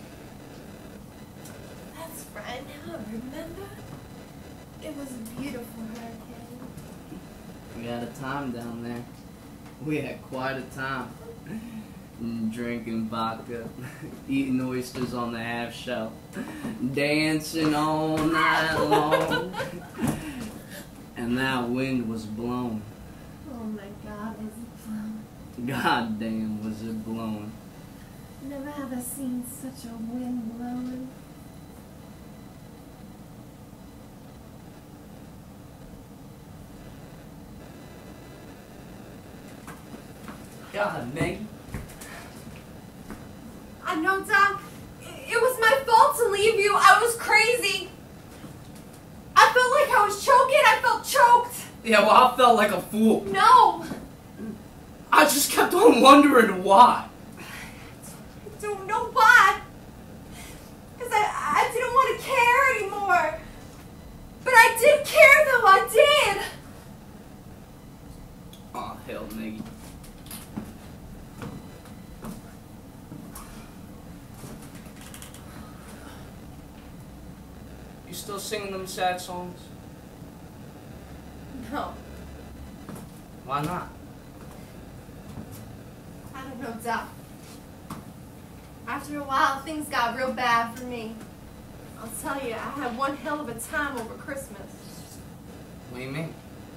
That's right, now I remember. It was a beautiful hurricane. We had a time down there. We had quite a time. Drinking vodka, eating oysters on the half shell, dancing all night long. And that wind was blowing. Oh my God, was it blowing? God damn, was it blowing. Never have I seen such a wind blowing. God, Meg. I know, Doc. It was my fault to leave you. I was crazy. I felt like I was choking. I felt choked. Yeah, well, I felt like a fool. No. I just kept on wondering why. I don't know why. Because I, I didn't want to care anymore. But I did care, though. I did. Oh, hell, Maggie. You still singing them sad songs? No. Why not? I don't know, Doc. After a while, things got real bad for me. I'll tell you, I had one hell of a time over Christmas. What do you mean?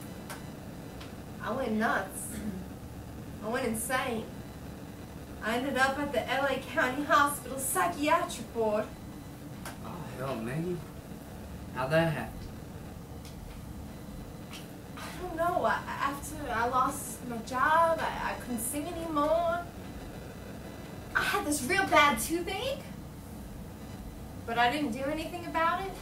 I went nuts. I went insane. I ended up at the L A County Hospital psychiatric ward. Yo, Maggie, how'd that happen? I don't know. I, after I lost my job, I, I couldn't sing anymore. I had this real bad toothache, but I didn't do anything about it.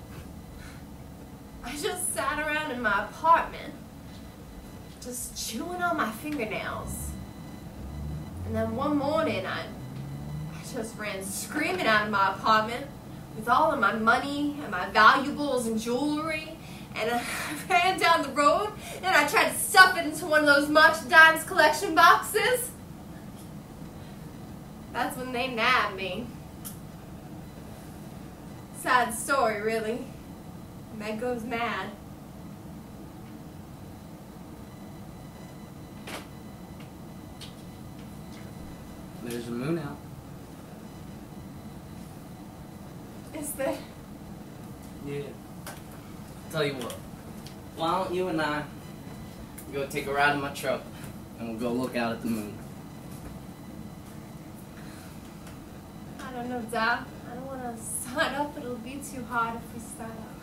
I just sat around in my apartment, just chewing on my fingernails. And then one morning, I, I just ran screaming out of my apartment with all of my money and my valuables and jewelry. And I ran down the road, and I tried to stuff it into one of those merchandise collection boxes. That's when they nabbed me. Sad story, really. Meg goes mad. There's a moon out. Is there? Yeah. Tell you what, why don't you and I go take a ride in my truck and we'll go look out at the moon. I don't know, Dad. I don't want to sign up. It'll be too hard if we start up.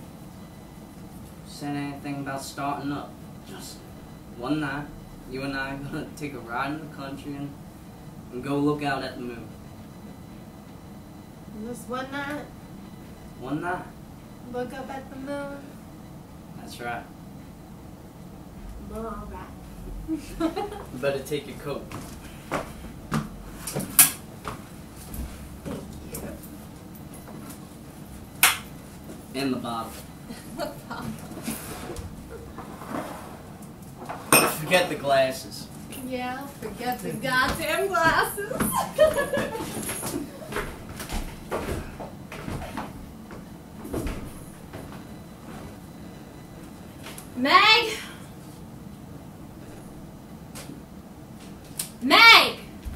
Said anything about starting up. Just one night, you and I are gonna take a ride in the country and, and go look out at the moon. Just one night, One night. look up at the moon. That's right. Well, all right. You better take your coat. Thank you. And the bottle. Forget the glasses. Yeah, forget the goddamn glasses. Meg! Meg!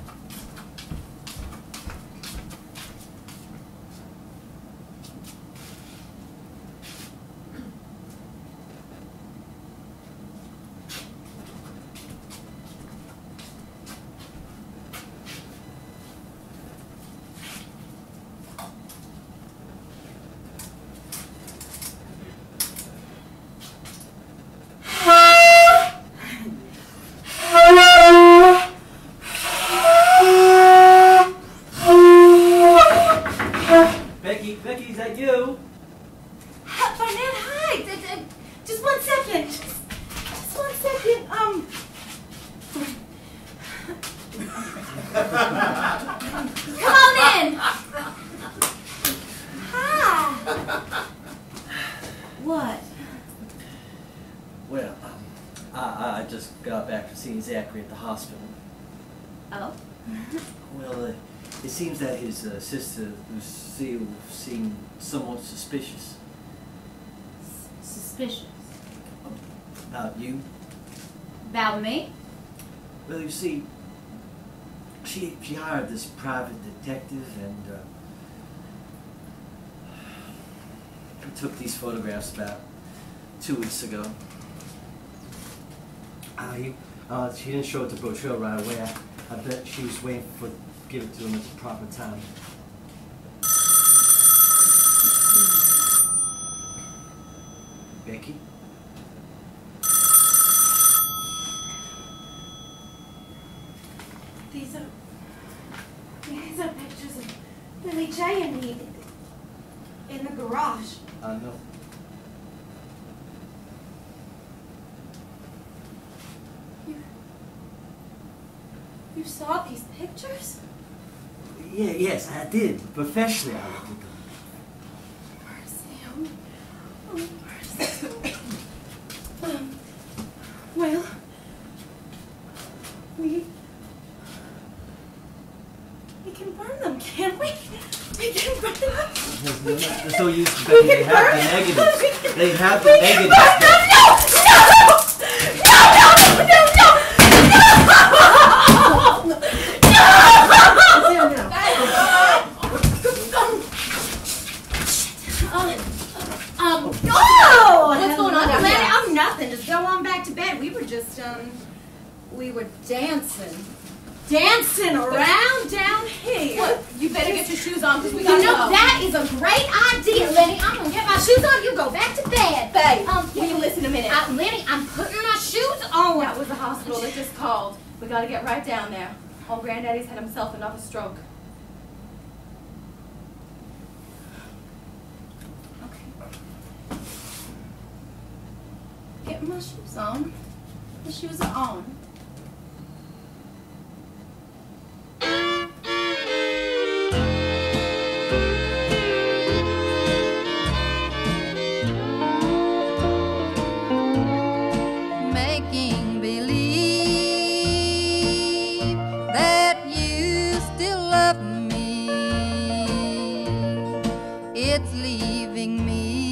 Becky, Becky, is that you? Barnett, hi. D- d- Just one second. Just, just one second. Um. Come on in. Hi. What? Well, um, I, I just got back from seeing Zachary at the hospital. Oh. Well, uh, it seems that his uh, sister, Lucille, seemed somewhat suspicious. Suspicious. About you? About me? Well, you see, she she hired this private detective, and uh, we took these photographs about two weeks ago. Uh, he, uh, she didn't show it to brochure right away. I, I bet she was waiting for give it to him at the proper time. Becky? These are these are pictures of Billy J and me in the garage. I know. You you saw these pictures? Yeah, yes, I did. Professionally, I looked at them. Mercy, oh, oh mercy. um, well, we we can burn them, can't we? We can burn them. There's no, there's no use, Becky. They have the negatives. They have the negatives. No, no, no, no, no, no, no, no, no, no. Um, oh, What's going on down Lenny? here? Oh, nothing. Just go on back to bed. We were just, um, we were dancing. dancing around down here. What? You better get your shoes on because we You gotta know, go. that is a great idea, Lenny. I'm going to get my shoes on. You go back to bed. Babe, Um, will you listen a minute? Uh, Lenny, I'm putting my shoes on. That was the hospital that just called. We gotta get right down there. Old Granddaddy's had himself another stroke. Okay. Get my shoes on. The shoes are on. Making believe that you still love me. It's leaving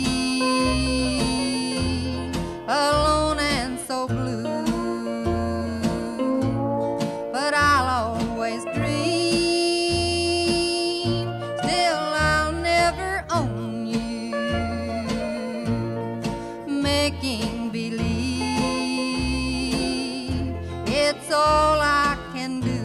me alone and so blue. But I'll always dream, still I'll never own you. Making believe it's all I can do.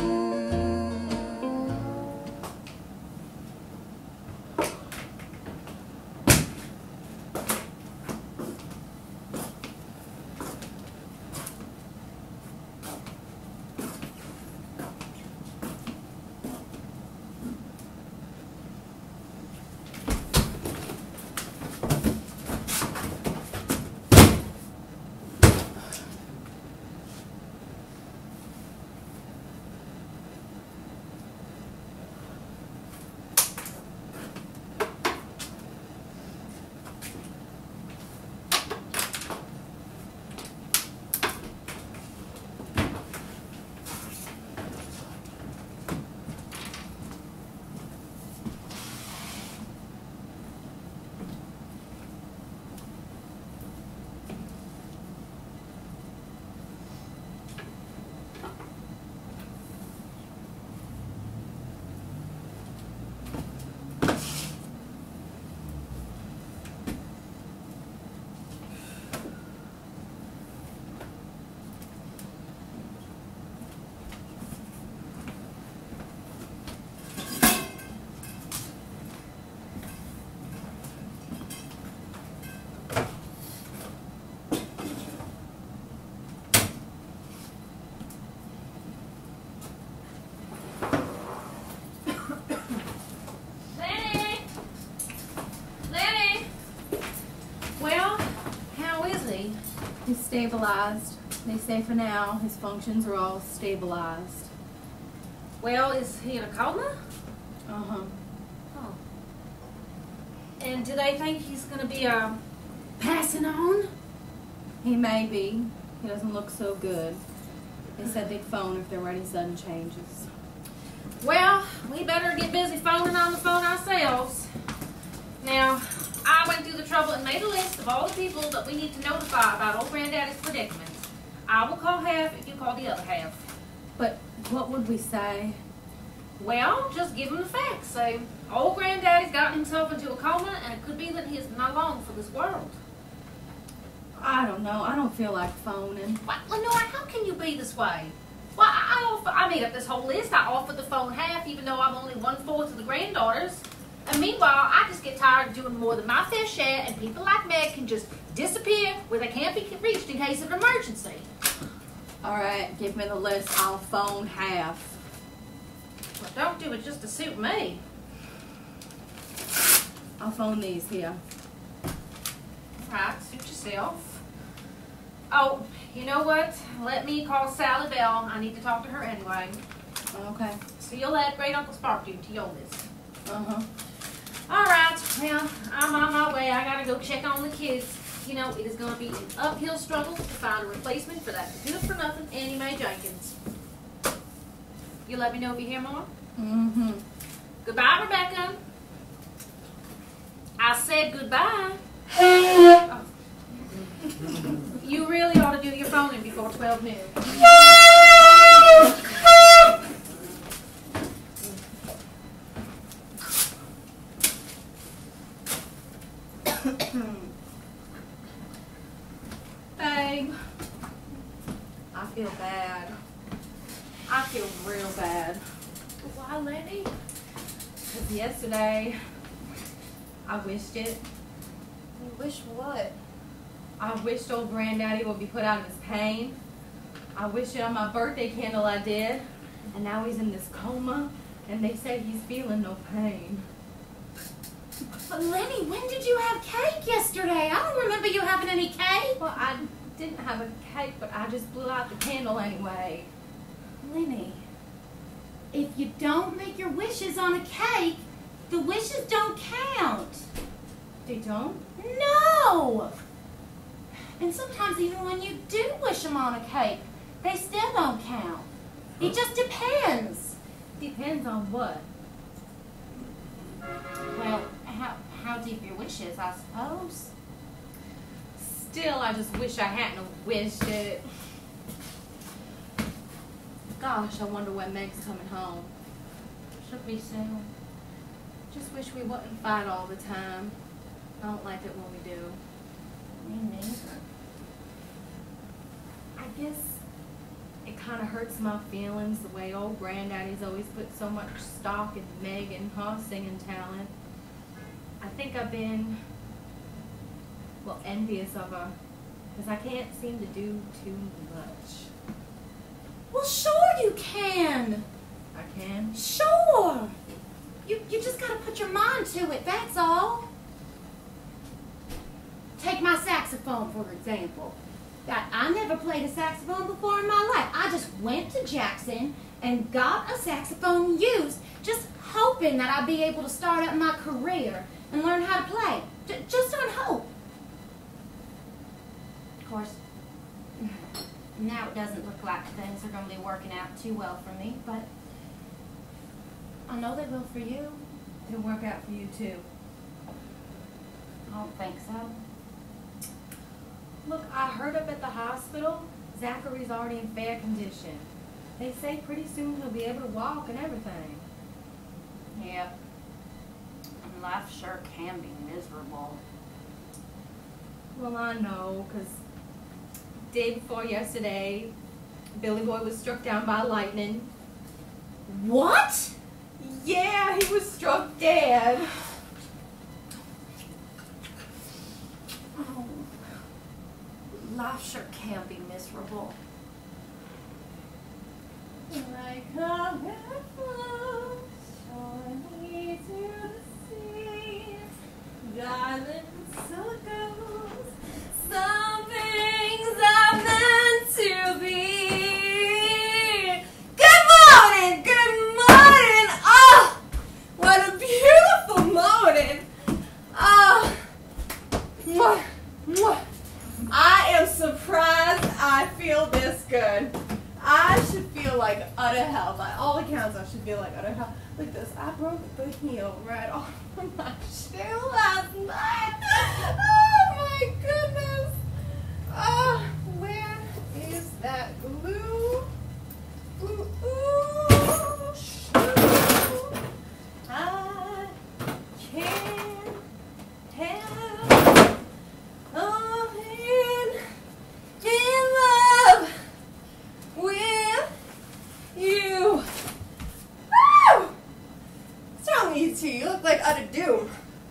Lenny! Lenny! Well, how is he? He's stabilized. They say for now his functions are all stabilized. Well, is he in a coma? Uh-huh. Oh. And do they think he's going to be uh, passing on? He may be. He doesn't look so good. They said they'd phone if there were any sudden changes. Well, we better get busy phoning on the phone ourselves. Now, I went through the trouble and made a list of all the people that we need to notify about old Granddaddy's predicament. I will call half if you call the other half. But what would we say? Well, just give them the facts. Say, old Granddaddy's gotten himself into a coma, and it could be that he is no long for this world. I don't know. I don't feel like phoning. What, Lenore, how can you be this way? Well, I, I, offer, I made up this whole list. I offered the phone half, even though I'm only one-fourth of the granddaughters. And meanwhile, I just get tired of doing more than my fair share, and people like Meg can just disappear where they can't be reached in case of an emergency. All right, give me the list. I'll phone half. Well, don't do it just to suit me. I'll phone these here. Right, suit yourself. Oh, you know what? Let me call Sally Bell. I need to talk to her anyway. Okay. So you'll add Great Uncle Sparkdew to your list. Uh-huh. All right, well, I'm on my way. I gotta go check on the kids. You know, it is gonna be an uphill struggle to find a replacement for that good-for-nothing Annie Mae Jenkins. You let me know if you hear more? Mm-hmm. Goodbye, Rebecca. I said goodbye. Oh. You really ought to do your phoning before twelve noon. Babe, I feel bad. I feel real bad. Why, Lenny? Because yesterday, I wished it. You wish what? I wished old Granddaddy would be put out of his pain. I wished it on my birthday candle I did. And now he's in this coma, and they say he's feeling no pain. But Lenny, when did you have cake yesterday? I don't remember you having any cake. Well, I didn't have a cake, but I just blew out the candle anyway. Lenny, if you don't make your wishes on a cake, the wishes don't count. They don't? No! And sometimes even when you do wish them on a cake, they still don't count. It just depends. Depends on what? Well, how, how deep your wish is, I suppose. Still, I just wish I hadn't wished it. Gosh, I wonder when Meg's coming home. She'll be soon. Just wish we wouldn't fight all the time. I don't like it when we do. Me neither. I guess it kind of hurts my feelings the way old Granddaddy's always put so much stock in Meg and her singing talent. I think I've been, well, envious of her because I can't seem to do too much. Well, sure you can. I can? Sure. You, you just got to put your mind to it, that's all. Take my saxophone, for example. I, I never played a saxophone before in my life. I just went to Jackson and got a saxophone used, just hoping that I'd be able to start out my career and learn how to play. J just on hope. Of course, now it doesn't look like things are going to be working out too well for me, but I know they will for you. It'll work out for you too. I don't think so. Look, I heard up at the hospital, Zachary's already in fair condition. They say pretty soon he'll be able to walk and everything. Yeah. And life sure can be miserable. Well, I know, because day before yesterday, Billy Boy was struck down by lightning. What? Yeah, he was struck dead. Oh, life sure can be miserable. Like a river flows surely to the sea, darling, so it goes. Some things are meant to be. Good morning, good morning. Oh, what a beautiful morning. Oh, mwah, mwah. I am surprised I feel this good. I should feel like utter hell. By all accounts, I should feel like utter hell. Look at this. I broke the heel right off of my shoe last night. Oh my goodness. Oh, where is that glue? Ooh, ooh, shoe. I can't help oh, in, in love with you. Woo! What's wrong with you two? You look like utter doom.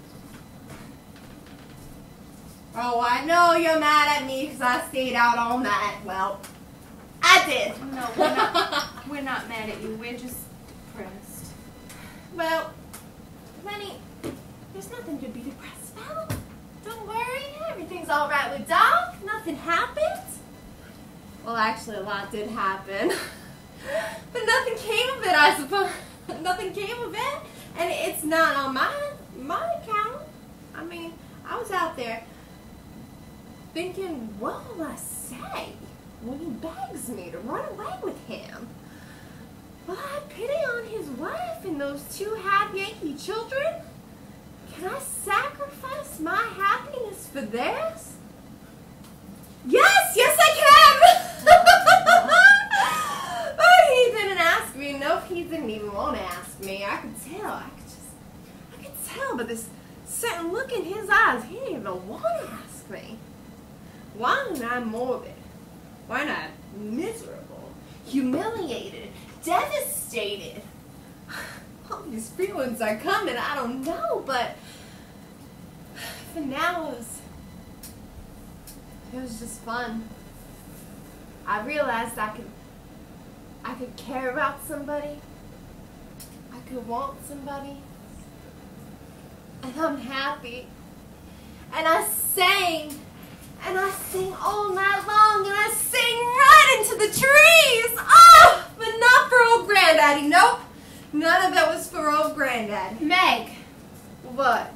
Oh, I know you're mad at me because I stayed out all night. Well, I did. No, we're not, we're not mad at you. We're just depressed. Well, Lenny, there's nothing to be depressed about. Don't worry, everything's all right with Doc. Nothing happened. Well, actually, a lot did happen. But nothing came of it, I suppose. Nothing came of it. And it's not on my, my account. I mean, I was out there thinking, what will I say when he begs me to run away with him? Will I have pity on his wife and those two happy Yankee children? Can I sacrifice my happiness for theirs? Yes, yes I can! But he didn't ask me. No, he didn't even want to ask me. I could tell. I could just, I could tell by this certain look in his eyes. He didn't even want to ask me. Why am I morbid? Why not miserable? humiliated, devastated. All these feelings are coming, I don't know, but for now it was, it was just fun. I realized I could, I could care about somebody, I could want somebody, and I'm happy. And I sang, and I sang all night long, and I sang right into the trees. Oh, but not for old Granddaddy. Nope, none of it was for old Granddaddy. Meg, What?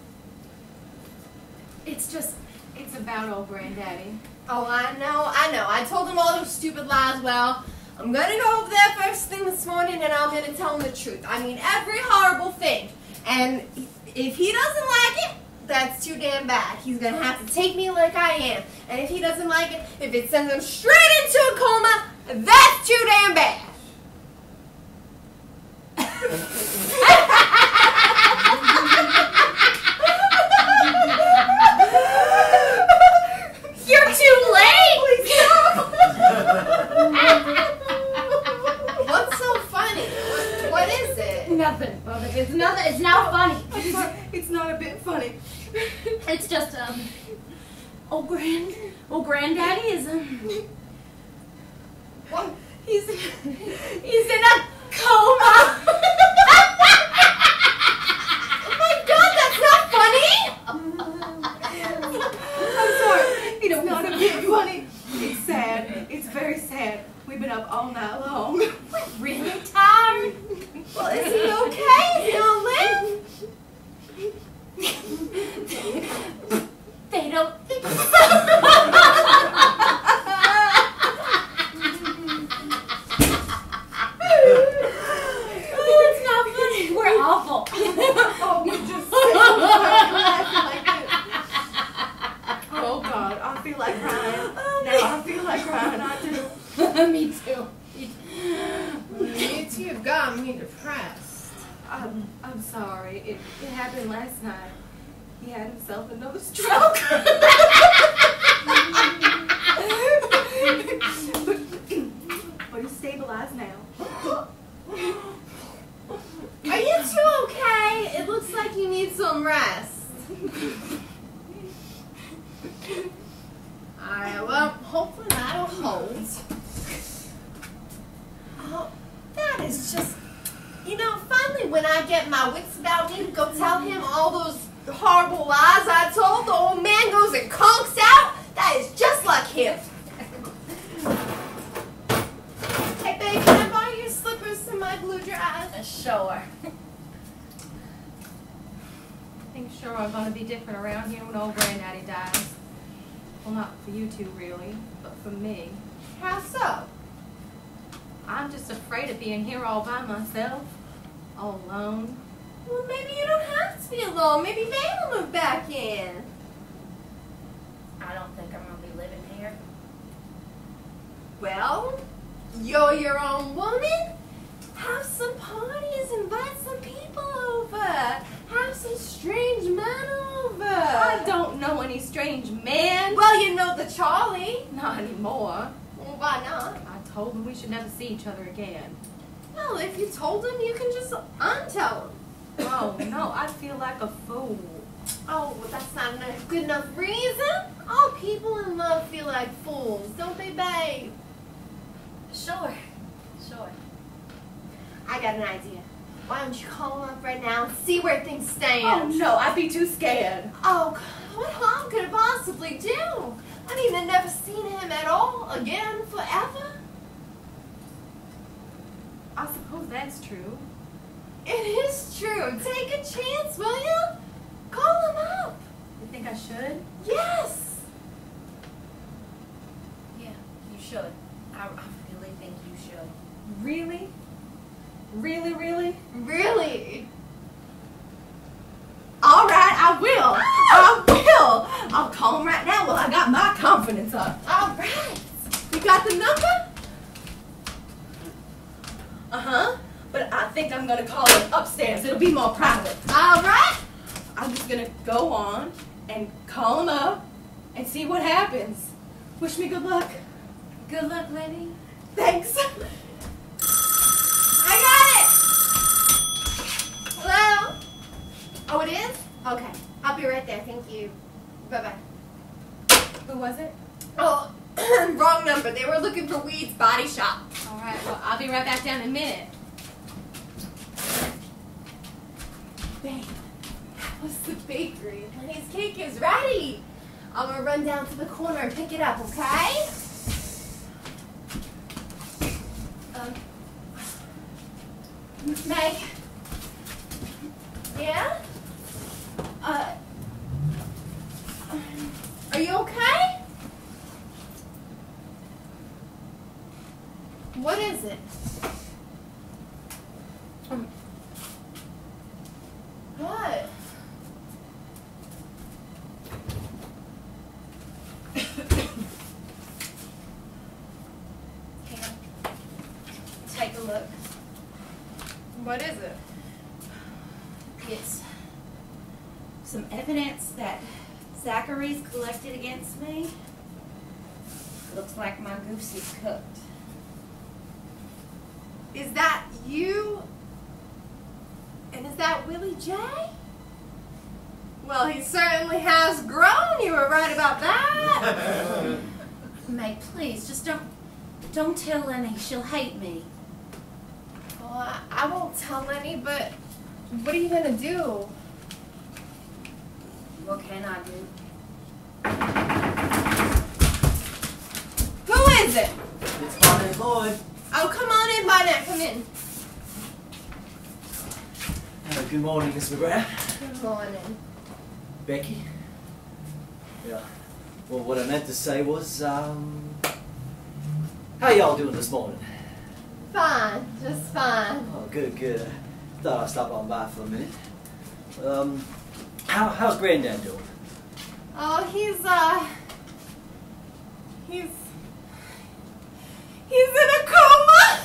It's just, it's about old Granddaddy. Oh, I know, I know. I told him all those stupid lies. Well, I'm gonna go over there first thing this morning, and I'm gonna tell him the truth. I mean, every horrible thing. And if he doesn't like it, that's too damn bad. He's gonna have to take me like I am. And if he doesn't like it, if it sends him straight into a coma, that's too damn bad. you're too late! What's so funny? What, what is it? Nothing, Mother. It's nothing. It's not funny. It's not a bit funny. It's just um, old grand, old Granddaddy is um, What? he's he's in a coma. Oh my God, that's not funny! I'm sorry. It's not a bit funny. It's sad. It's very sad. We've been up all night long. Really tired. Well, is he okay? Is he gonna live? They don't think so. Oh, it's not funny. We're awful. Oh, we just laughing like this. Oh God, I feel like crying. Now I feel like crying. I do. Me too. You two have got me depressed. I'm, I'm sorry. It, it happened last night. He had himself another stroke. but, but he's stabilized now. Are you two okay? It looks like you need some rest. Alright, well, hopefully that'll hold. Oh, that is just, you know, finally when I get my wits about me to go tell him all those horrible lies I told, the old man goes and conks out. That is just like him. Hey, babe, can I borrow your slippers and my glue dry? Sure. Things sure are going to be different around here when old Granddaddy dies. Well, not for you two, really, but for me. How so? I'm just afraid of being here all by myself, all alone. Well, maybe you don't have to be alone. Maybe they will move back in. I don't think I'm gonna be living here. Well, you're your own woman. Have some parties, invite some people over. Have some strange men over. I don't know any strange men. Well, you know the Charlie. Not anymore. Well, why not? I told him we should never see each other again. Well, if you told him, you can just untell him. Oh, no, I feel like a fool. Oh, well, that's not a good enough reason. All people in love feel like fools, don't they, babe? Sure. Sure. I got an idea. Why don't you call him up right now and see where things Oh, stand? no, I'd be too scared. Oh, God, what harm could it possibly do? I mean, they've never seen him at all again forever. I suppose that's true. It is true. Take a chance, will you? Call him up. You think I should? Yes. Yeah, you should. I, I really think you should. Really? Really, really? Really? All right, I will. I will. I'll call him right now while I got my confidence up. All right. You got the number? Uh-huh. But I think I'm going to call him upstairs. It'll be more private. All right. I'm just going to go on and call him up and see what happens. Wish me good luck. Good luck, Lenny. Thanks. I got it! Hello? Oh, it is? Okay. I'll be right there. Thank you. Bye-bye. Who was it? Oh, wrong number. They were looking for Weed's Body Shop. All right, well, I'll be right back down in a minute. Babe, that was the bakery. Lenny's cake is ready. I'm gonna run down to the corner and pick it up, okay? Um, Meg? Yeah? Uh, are you okay? What is it? Um, what? Here. Take a look. What is it? It's some evidence that Zachary's collected against me. Looks like my goose is cooked. Is that you? And is that Willie J? Well, he certainly has grown. You were right about that. Meg, please, just don't, don't tell Lenny. She'll hate me. Well, I, I won't tell Lenny, but what are you gonna do? What can I do? Who is it? It's Barnett Lloyd. Oh, come on in, Barnett. Come in. Uh, good morning, Miss Magrath. Good morning. Becky? Yeah. Well, what I meant to say was, um... how y'all doing this morning? Fine. Just fine. Oh, good, good. I thought I'd stop on by for a minute. Um, how, how's Granddad doing? Oh, he's, uh... He's... He's in a coma!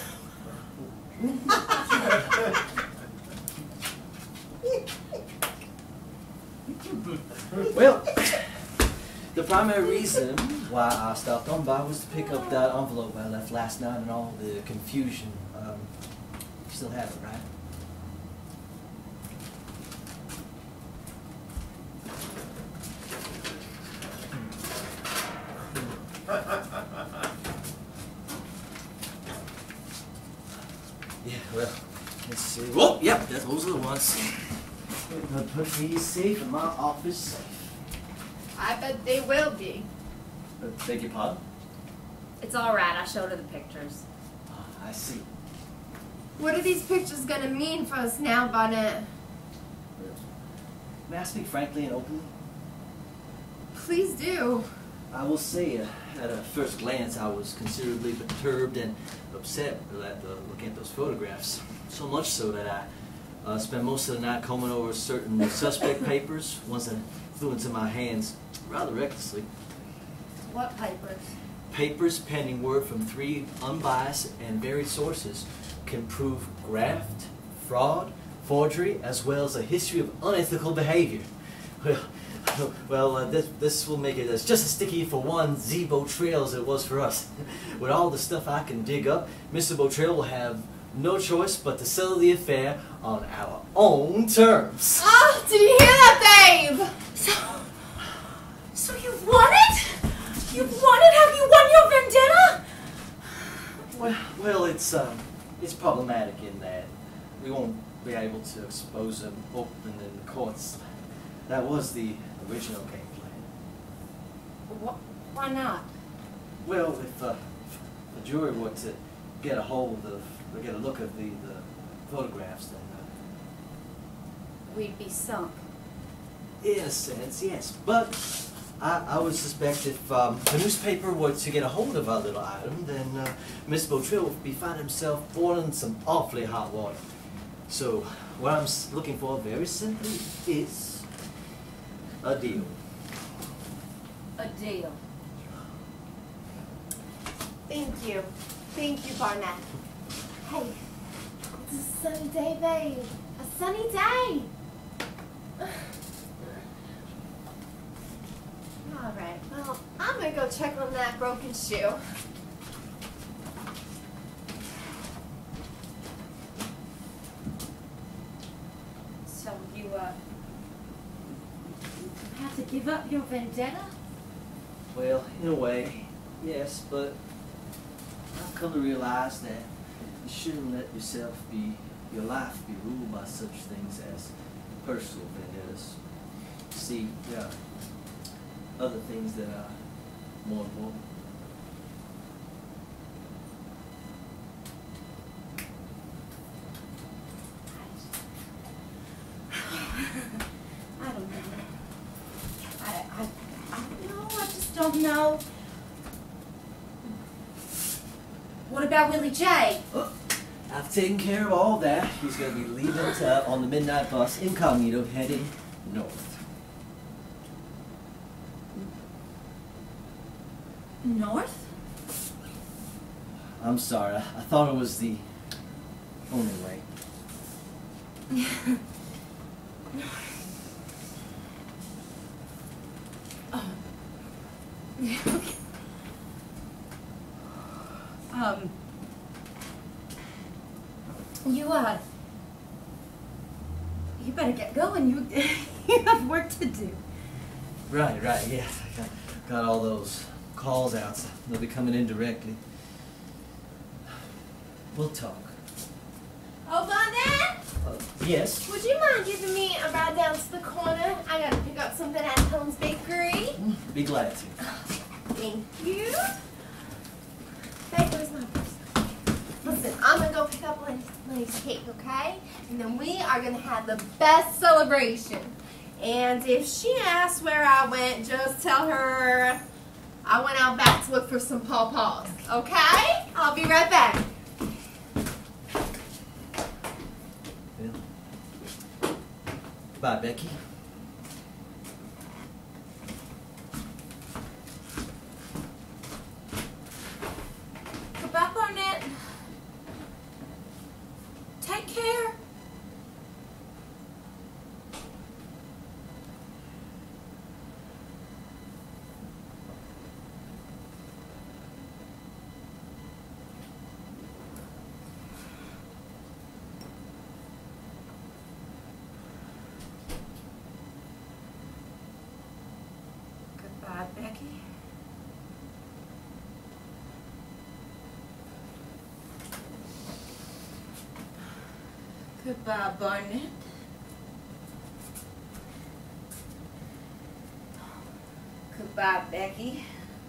Well, the primary reason why I stopped on by was to pick up that envelope I left last night and all the confusion. Um, you still have it, right? Yeah, well, let's see. Whoa, yep, that, those are the ones. I'll put these safe in my office safe. I bet they will be. Uh, beg your pardon? It's all right. I showed her the pictures. Ah, I see. What are these pictures gonna mean for us now, Barnett? May I speak frankly and openly? Please do. I will say, uh, at a first glance, I was considerably perturbed and upset at uh, looking at those photographs. So much so that I uh, spent most of the night combing over certain suspect papers, ones that flew into my hands rather recklessly. What papers? Papers pending word from three unbiased and varied sources can prove graft, fraud, forgery, as well as a history of unethical behavior. Well, well uh, this, this will make it as just as sticky for one Z Botrail as it was for us. With all the stuff I can dig up, Mister Botrail will have no choice but to settle the affair on our own terms. Oh, did you hear that, babe? So, so you've won it? You've won it? Have you won your vendetta? Well, well, it's um, it's problematic in that we won't be able to expose him open in the courts. That was the original game plan. Wh why not? Well, if uh, the jury were to get a hold of, or get a look at the, the photographs, then uh, We'd be sunk. in a sense, yes. But I, I would suspect if um, the newspaper were to get a hold of our little item, then uh, Mister Botrail would be finding himself boiling some awfully hot water. So what I'm s- looking for, very simply, is a deal. A deal. Thank you. Thank you, Barnett. Hey, it's a sunny day, babe. A sunny day. All right, well, I'm gonna go check on that broken shoe. give up your vendetta? Well, in a way, yes, but I've come to realize that you shouldn't let yourself be, your life be ruled by such things as personal vendettas. See, there are other things that are more important. I don't know. I, I, I don't know. I just don't know. What about Willie J? Oh, I've taken care of all that. He's going to be leaving uh, on the midnight bus, incognito, heading north. North? I'm sorry. I, I thought it was the only way. um, you, uh, you better get going. You, you have work to do. Right, right, yeah. I got, got all those calls out, so they'll be coming in directly. We'll talk. Oh, Bonnet? Uh, yes? Would you mind giving me a ride down to the corner? I gotta pick up something at Helen's Bakery. Be glad to. Thank you. Hey, where's my purse? Listen, I'm gonna go pick up Lenny's, Lenny's cake, okay? And then we are gonna have the best celebration. And if she asks where I went, just tell her I went out back to look for some pawpaws, okay? I'll be right back. Bye, Becky. Goodbye, Barnett. Take care. Goodbye, Becky. Goodbye, Barnett. Goodbye, Becky.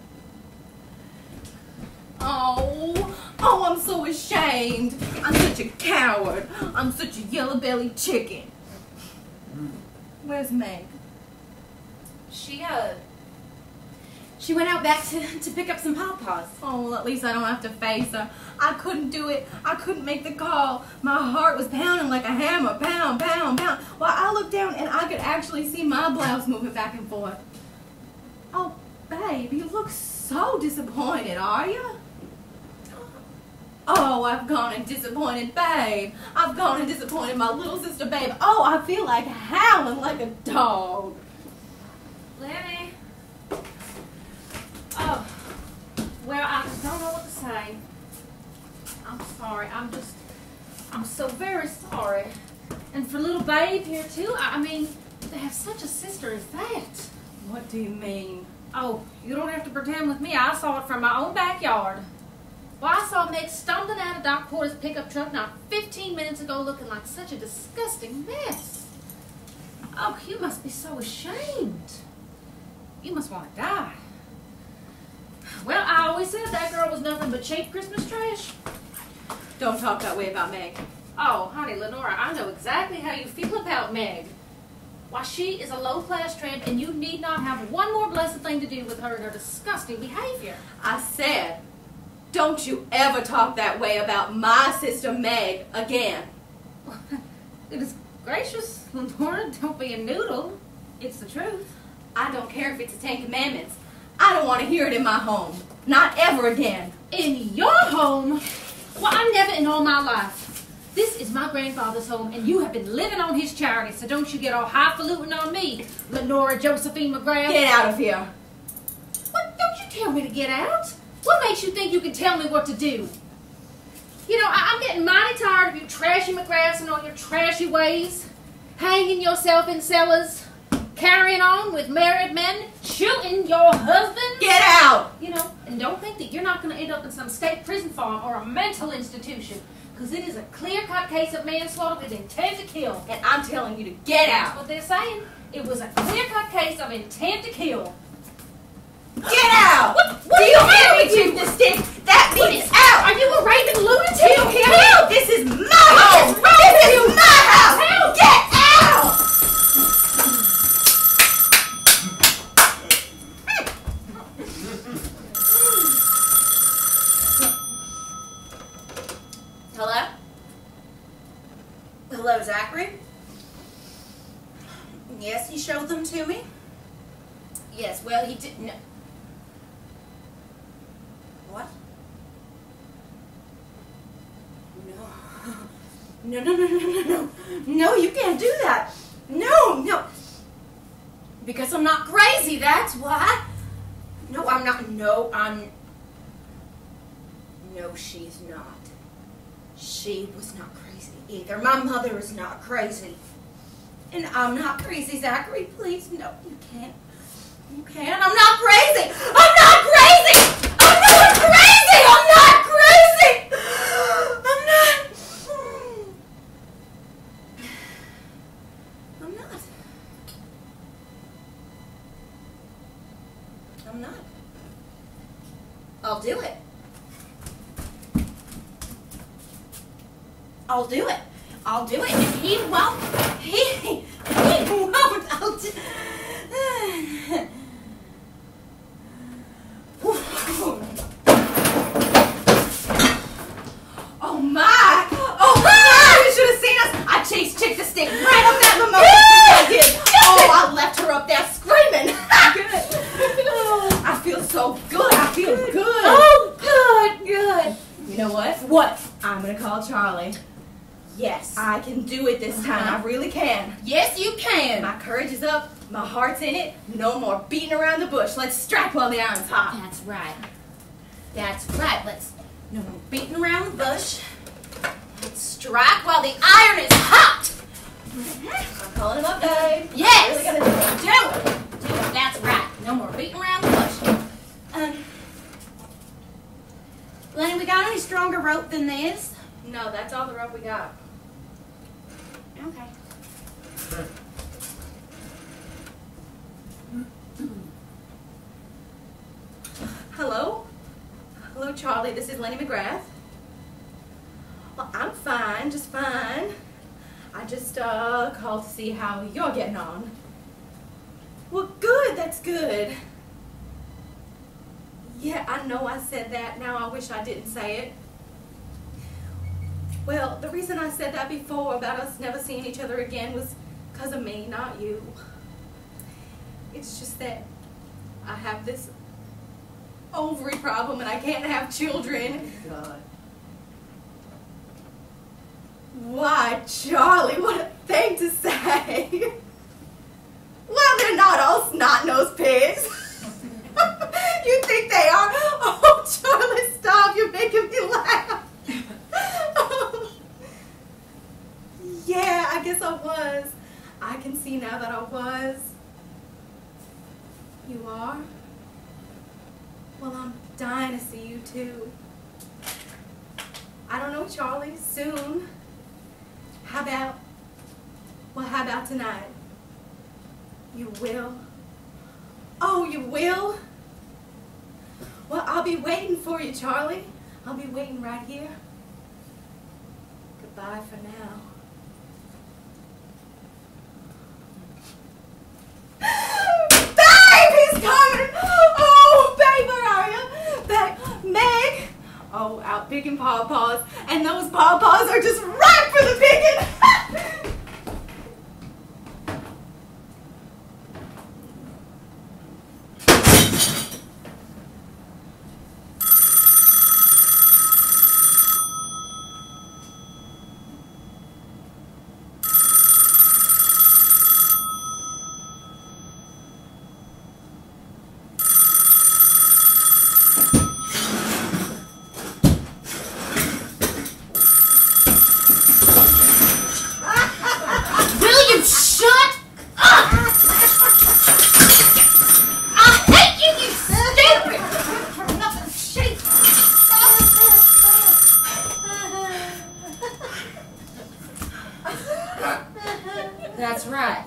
Oh, oh, I'm so ashamed. I'm such a coward. I'm such a yellow-bellied chicken. Where's Meg? She, uh, she went out back to, to pick up some pawpaws. Oh, well, at least I don't have to face her. I couldn't do it. I couldn't make the call. My heart was pounding like a hammer. Pound, pound, pound. Well, I looked down and I could actually see my blouse moving back and forth. Oh, babe, you look so disappointed, are you? Oh, I've gone and disappointed babe. I've gone and disappointed my little sister babe. Oh, I feel like howling like a dog. Lenny. Oh, well, I don't know what to say. I'm sorry. I'm just, I'm so very sorry. And for little Babe here, too. I, I mean, to have such a sister as that. What do you mean? Oh, you don't have to pretend with me. I saw it from my own backyard. Well, I saw Meg stumbling out of Doc Porter's pickup truck not fifteen minutes ago looking like such a disgusting mess. Oh, you must be so ashamed. You must want to die. Well, I always said that girl was nothing but cheap Christmas trash. Don't talk that way about Meg. Oh, honey, Lenora, I know exactly how you feel about Meg. Why, she is a low-class tramp, and you need not have one more blessed thing to do with her and her disgusting behavior. I said, don't you ever talk that way about my sister Meg again. Goodness gracious, Lenora, don't be a noodle. It's the truth. I don't care if it's the Ten Commandments. I don't want to hear it in my home. Not ever again. In your home? Well, I never in all my life. This is my grandfather's home, and you have been living on his charity, so don't you get all highfalutin on me, Lenora Josephine Magrath. Get out of here. What? Don't you tell me to get out. What makes you think you can tell me what to do? You know, I I'm getting mighty tired of you trashy Magraths and all your trashy ways. Hanging yourself in cellars, carrying on with married men, shooting your husband. Get out! You know, and don't think that you're not going to end up in some state prison farm or a mental institution, because it is a clear-cut case of manslaughter with intent to kill. And I'm telling you to get That's out. what they're saying. It was a clear-cut case of intent to kill. Get out! What, what Do do you you hear have me, with tooth the stick? That means out! Are you a raving lunatic? Do you hear me? This is my house! This is my house! Get out! Hello? Hello, Zachary? Yes, he showed them to me. Yes, well, he didn't. No. What? No. No, no, no, no, no, no. No, you can't do that. No, no. Because I'm not crazy, that's why. No, I'm not. No, I'm. No, she's not. She was not crazy either. My mother is not crazy. And I'm not crazy, Zachary. Please, no, you can't. You can't. I'm not crazy. I'm not crazy. I'm not crazy. I'm not crazy. I'm not. I'm not. I'm not. I'll do it. I'll do it. I'll do it. And he won't. He, he won't. I'll do Oh my! Oh my! You should have seen us! I chased Chick the Stick right up that mimosa. I did. Oh, I left her up there screaming. Good. I feel so good. I feel good. Oh, good, good. You know what? What? I'm gonna call Charlie. Yes. I can do it this time. Uh-huh. I really can. Yes, you can. My courage is up. My heart's in it. No more beating around the bush. Let's strike while the iron's hot. That's right. That's right. Let's no more beating around the bush. Let's strike while the iron is hot. I'm calling him up, babe. Yes. I'm really gonna do it. Do it. Do it. That's right. No more beating around the bush. Um, Lenny, we got any stronger rope than this? No, that's all the rope we got. Okay. Hello? Hello, Charlie. This is Lenny Magrath. Well, I'm fine, just fine. I just uh, called to see how you're getting on. Well, good. That's good. Yeah, I know I said that. Now I wish I didn't say it. Well, the reason I said that before about us never seeing each other again was because of me, not you. It's just that I have this ovary problem and I can't have children. God. Why, Charlie, what a thing to say. Well, they're not all snot-nosed pigs. You think they are? Oh, Charlie, stop. You're making me laugh. Yeah, I guess I was. I can see now that I was. You are? Well, I'm dying to see you too. I don't know, Charlie. Soon. How about, well, how about tonight? You will? Oh, you will? Well, I'll be waiting for you, Charlie. I'll be waiting right here. Goodbye for now. Babe, he's coming! Oh, babe, where are you? Babe, Meg! Oh, out picking pawpaws, and those pawpaws are just ripe for the picking! That's right.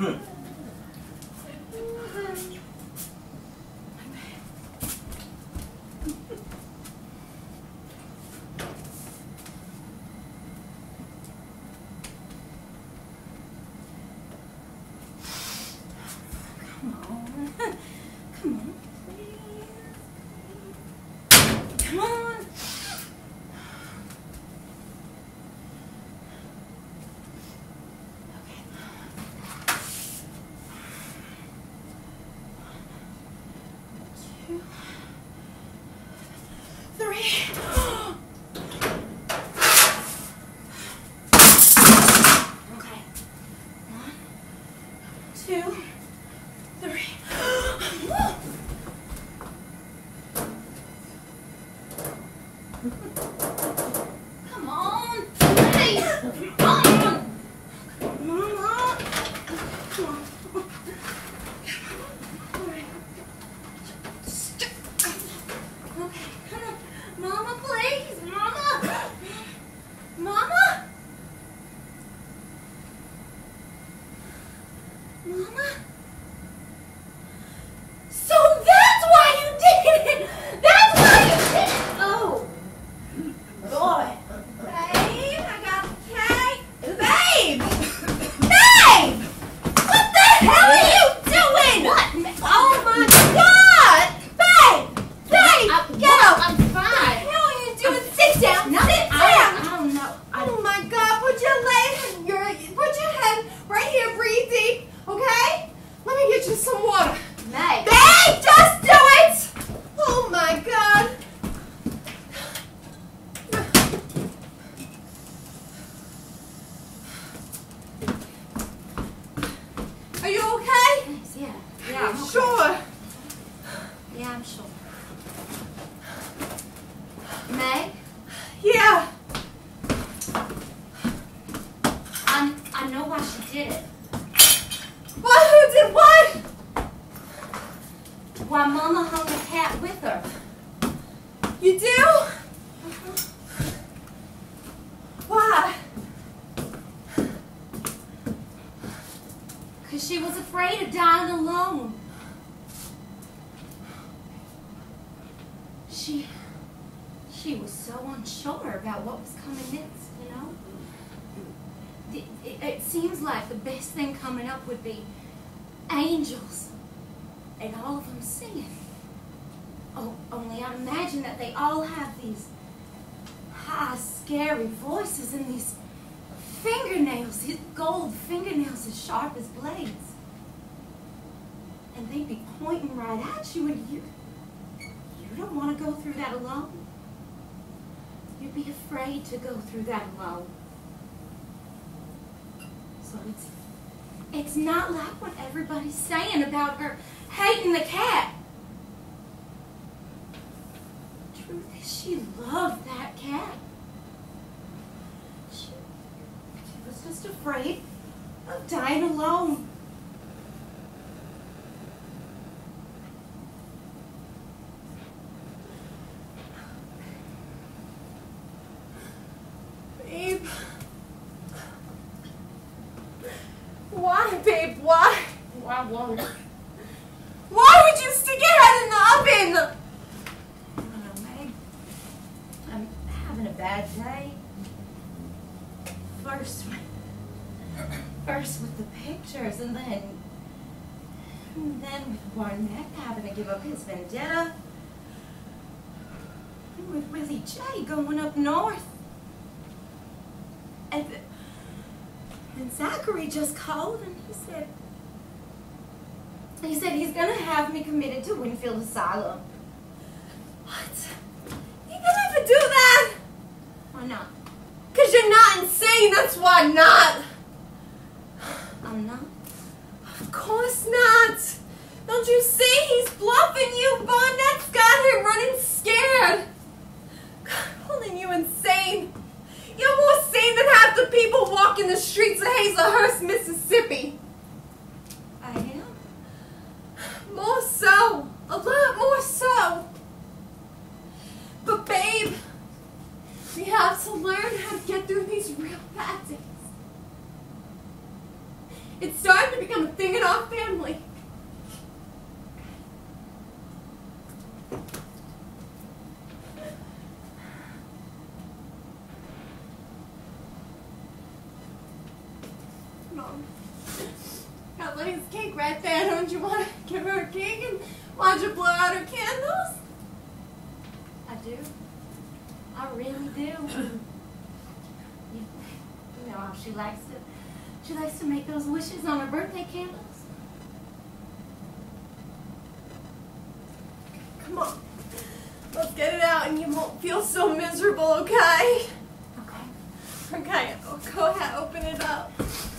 Would be angels and all of them singing. Oh, only I imagine that they all have these high, scary voices and these fingernails, these gold fingernails as sharp as blades. And they'd be pointing right at you, and you, you don't want to go through that alone. You'd be afraid to go through that alone. So it's It's not like what everybody's saying about her hating the cat. Truth is, she loved that cat. She, she was just afraid of dying alone. Babe. Why, babe? Why? Why won't? Why would you stick your head in the oven? I don't know, Meg. I'm having a bad day. First, first with the pictures, and then, and then with Barnett having to give up his vendetta, and with Willie J going up north, and. And Zachary just called and he said, he said he's going to have me committed to Winfield Asylum. What? You gonna have to do that? Why not? Because you're not insane, that's why not. I'm not? Of course not. Don't you see? He's bluffing you. Barnett's got him running scared. Calling you insane. You're more sane than half the people walking the streets of Hazlehurst, Mississippi. I am? More so. A lot more so. But babe, we have to learn how to get through these real bad days. It's starting to become a thing in our family. Mom, got Lenny's cake right there. Don't you want to give her a cake and watch her blow out her candles? I do. I really do. You, you know how she likes to, she likes to make those wishes on her birthday candles. Come on, let's get it out and you won't feel so miserable, okay? Okay. Okay, oh, go ahead, open it up.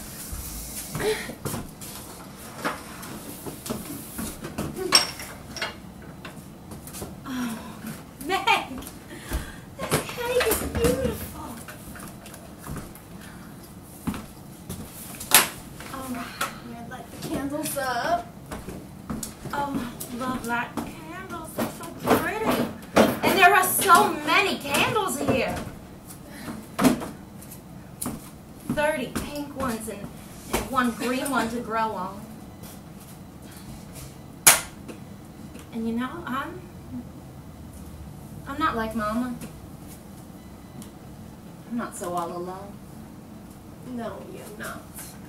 Oh, Meg, this cake is beautiful. All right, I'm gonna light the candles up. Oh, love light candles. They're so pretty. And there are so many candles here. Thirty pink ones and, and one green one to grow on. And you know, I'm I'm not like Mama. I'm not so all alone. No, you're not.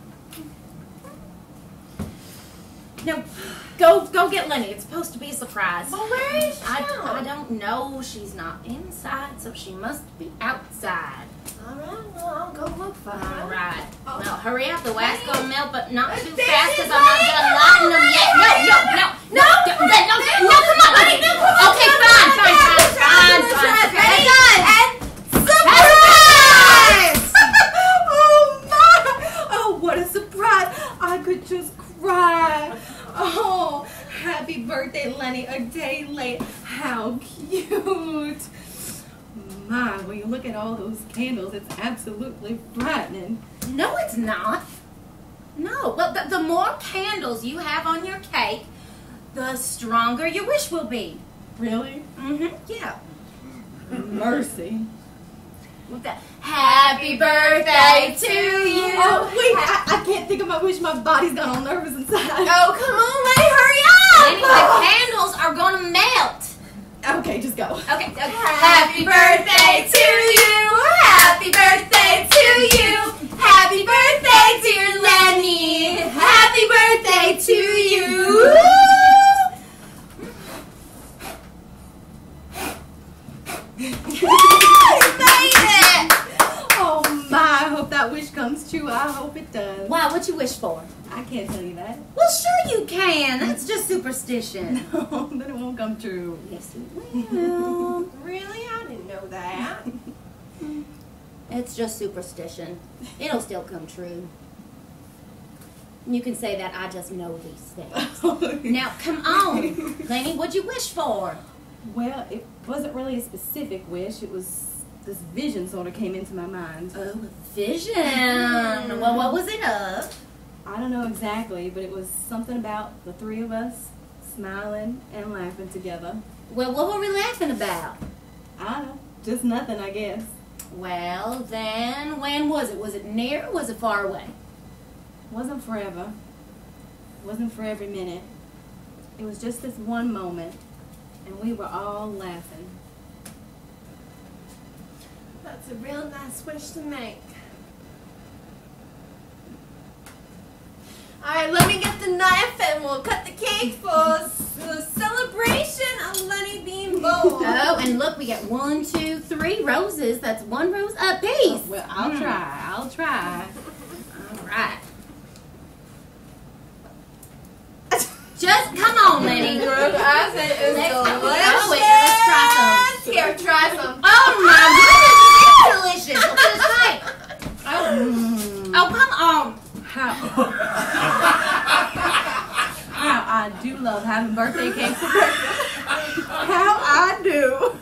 Now, go go get Lenny. It's supposed to be a surprise. Well, where is she I, now? I don't know. She's not inside, so she must be outside. All right, well, I'll go look for her. All right. Oh. Well, hurry up. The wax Lenny. gonna melt, but not too This fast, is because I'm not Lenny. done lighting them yet. No, no, no, no, no, no, no, no, come on. Lenny, no, come on. Okay, fine, fine, fine, fine, fine. Ready? Fine. And surprise! Oh my! Oh, what a surprise! I could just cry. Oh, happy birthday, Lenny. A day late. How cute. My, when you look at all those candles, it's absolutely frightening. No, it's not. No, but the, the more candles you have on your cake, the stronger your wish will be. Really? Mm-hmm. Yeah. Mercy. With the happy birthday to you. Oh, wait, I, I can't think of my wish. My body's got all nervous inside. Oh, come on, Lenny, hurry up! Lenny, the candles are gonna melt. Okay, just go. Okay, okay. Happy birthday to you! Happy birthday to you! Happy birthday, dear Lenny! Happy birthday to you! Oh my, I hope that wish comes true. I hope it does. Wow, what you wish for? I can't tell you that. Well, sure you can. That's just superstition. No, then it won't come true. Yes, it will. Really? I didn't know that. It's just superstition. It'll still come true. You can say that I just know these things. Now, come on. Lenny, what'd you wish for? Well, it wasn't really a specific wish. It was this vision sort of came into my mind. Oh, a vision. Well, what was it of? I don't know exactly, but it was something about the three of us smiling and laughing together. Well, what were we laughing about? I don't know. Just nothing, I guess. Well, then, when was it? Was it near or was it far away? Wasn't forever. Wasn't for every minute. It was just this one moment, and we were all laughing. That's a real nice wish to make. Alright, let me get the knife and we'll cut the cake for the celebration of Lenny being born. Oh, and look, we got one, two, three roses. That's one rose a piece. Well, I'll Mm. try. I'll try. All right. Just come on, Lenny. I said it's Let's- delicious. oh, wait, let's try some. Here, try some. Oh my goodness, it is delicious. Look at this cake. Oh, oh, come on. How? How I do love having birthday cake for breakfast. How I do.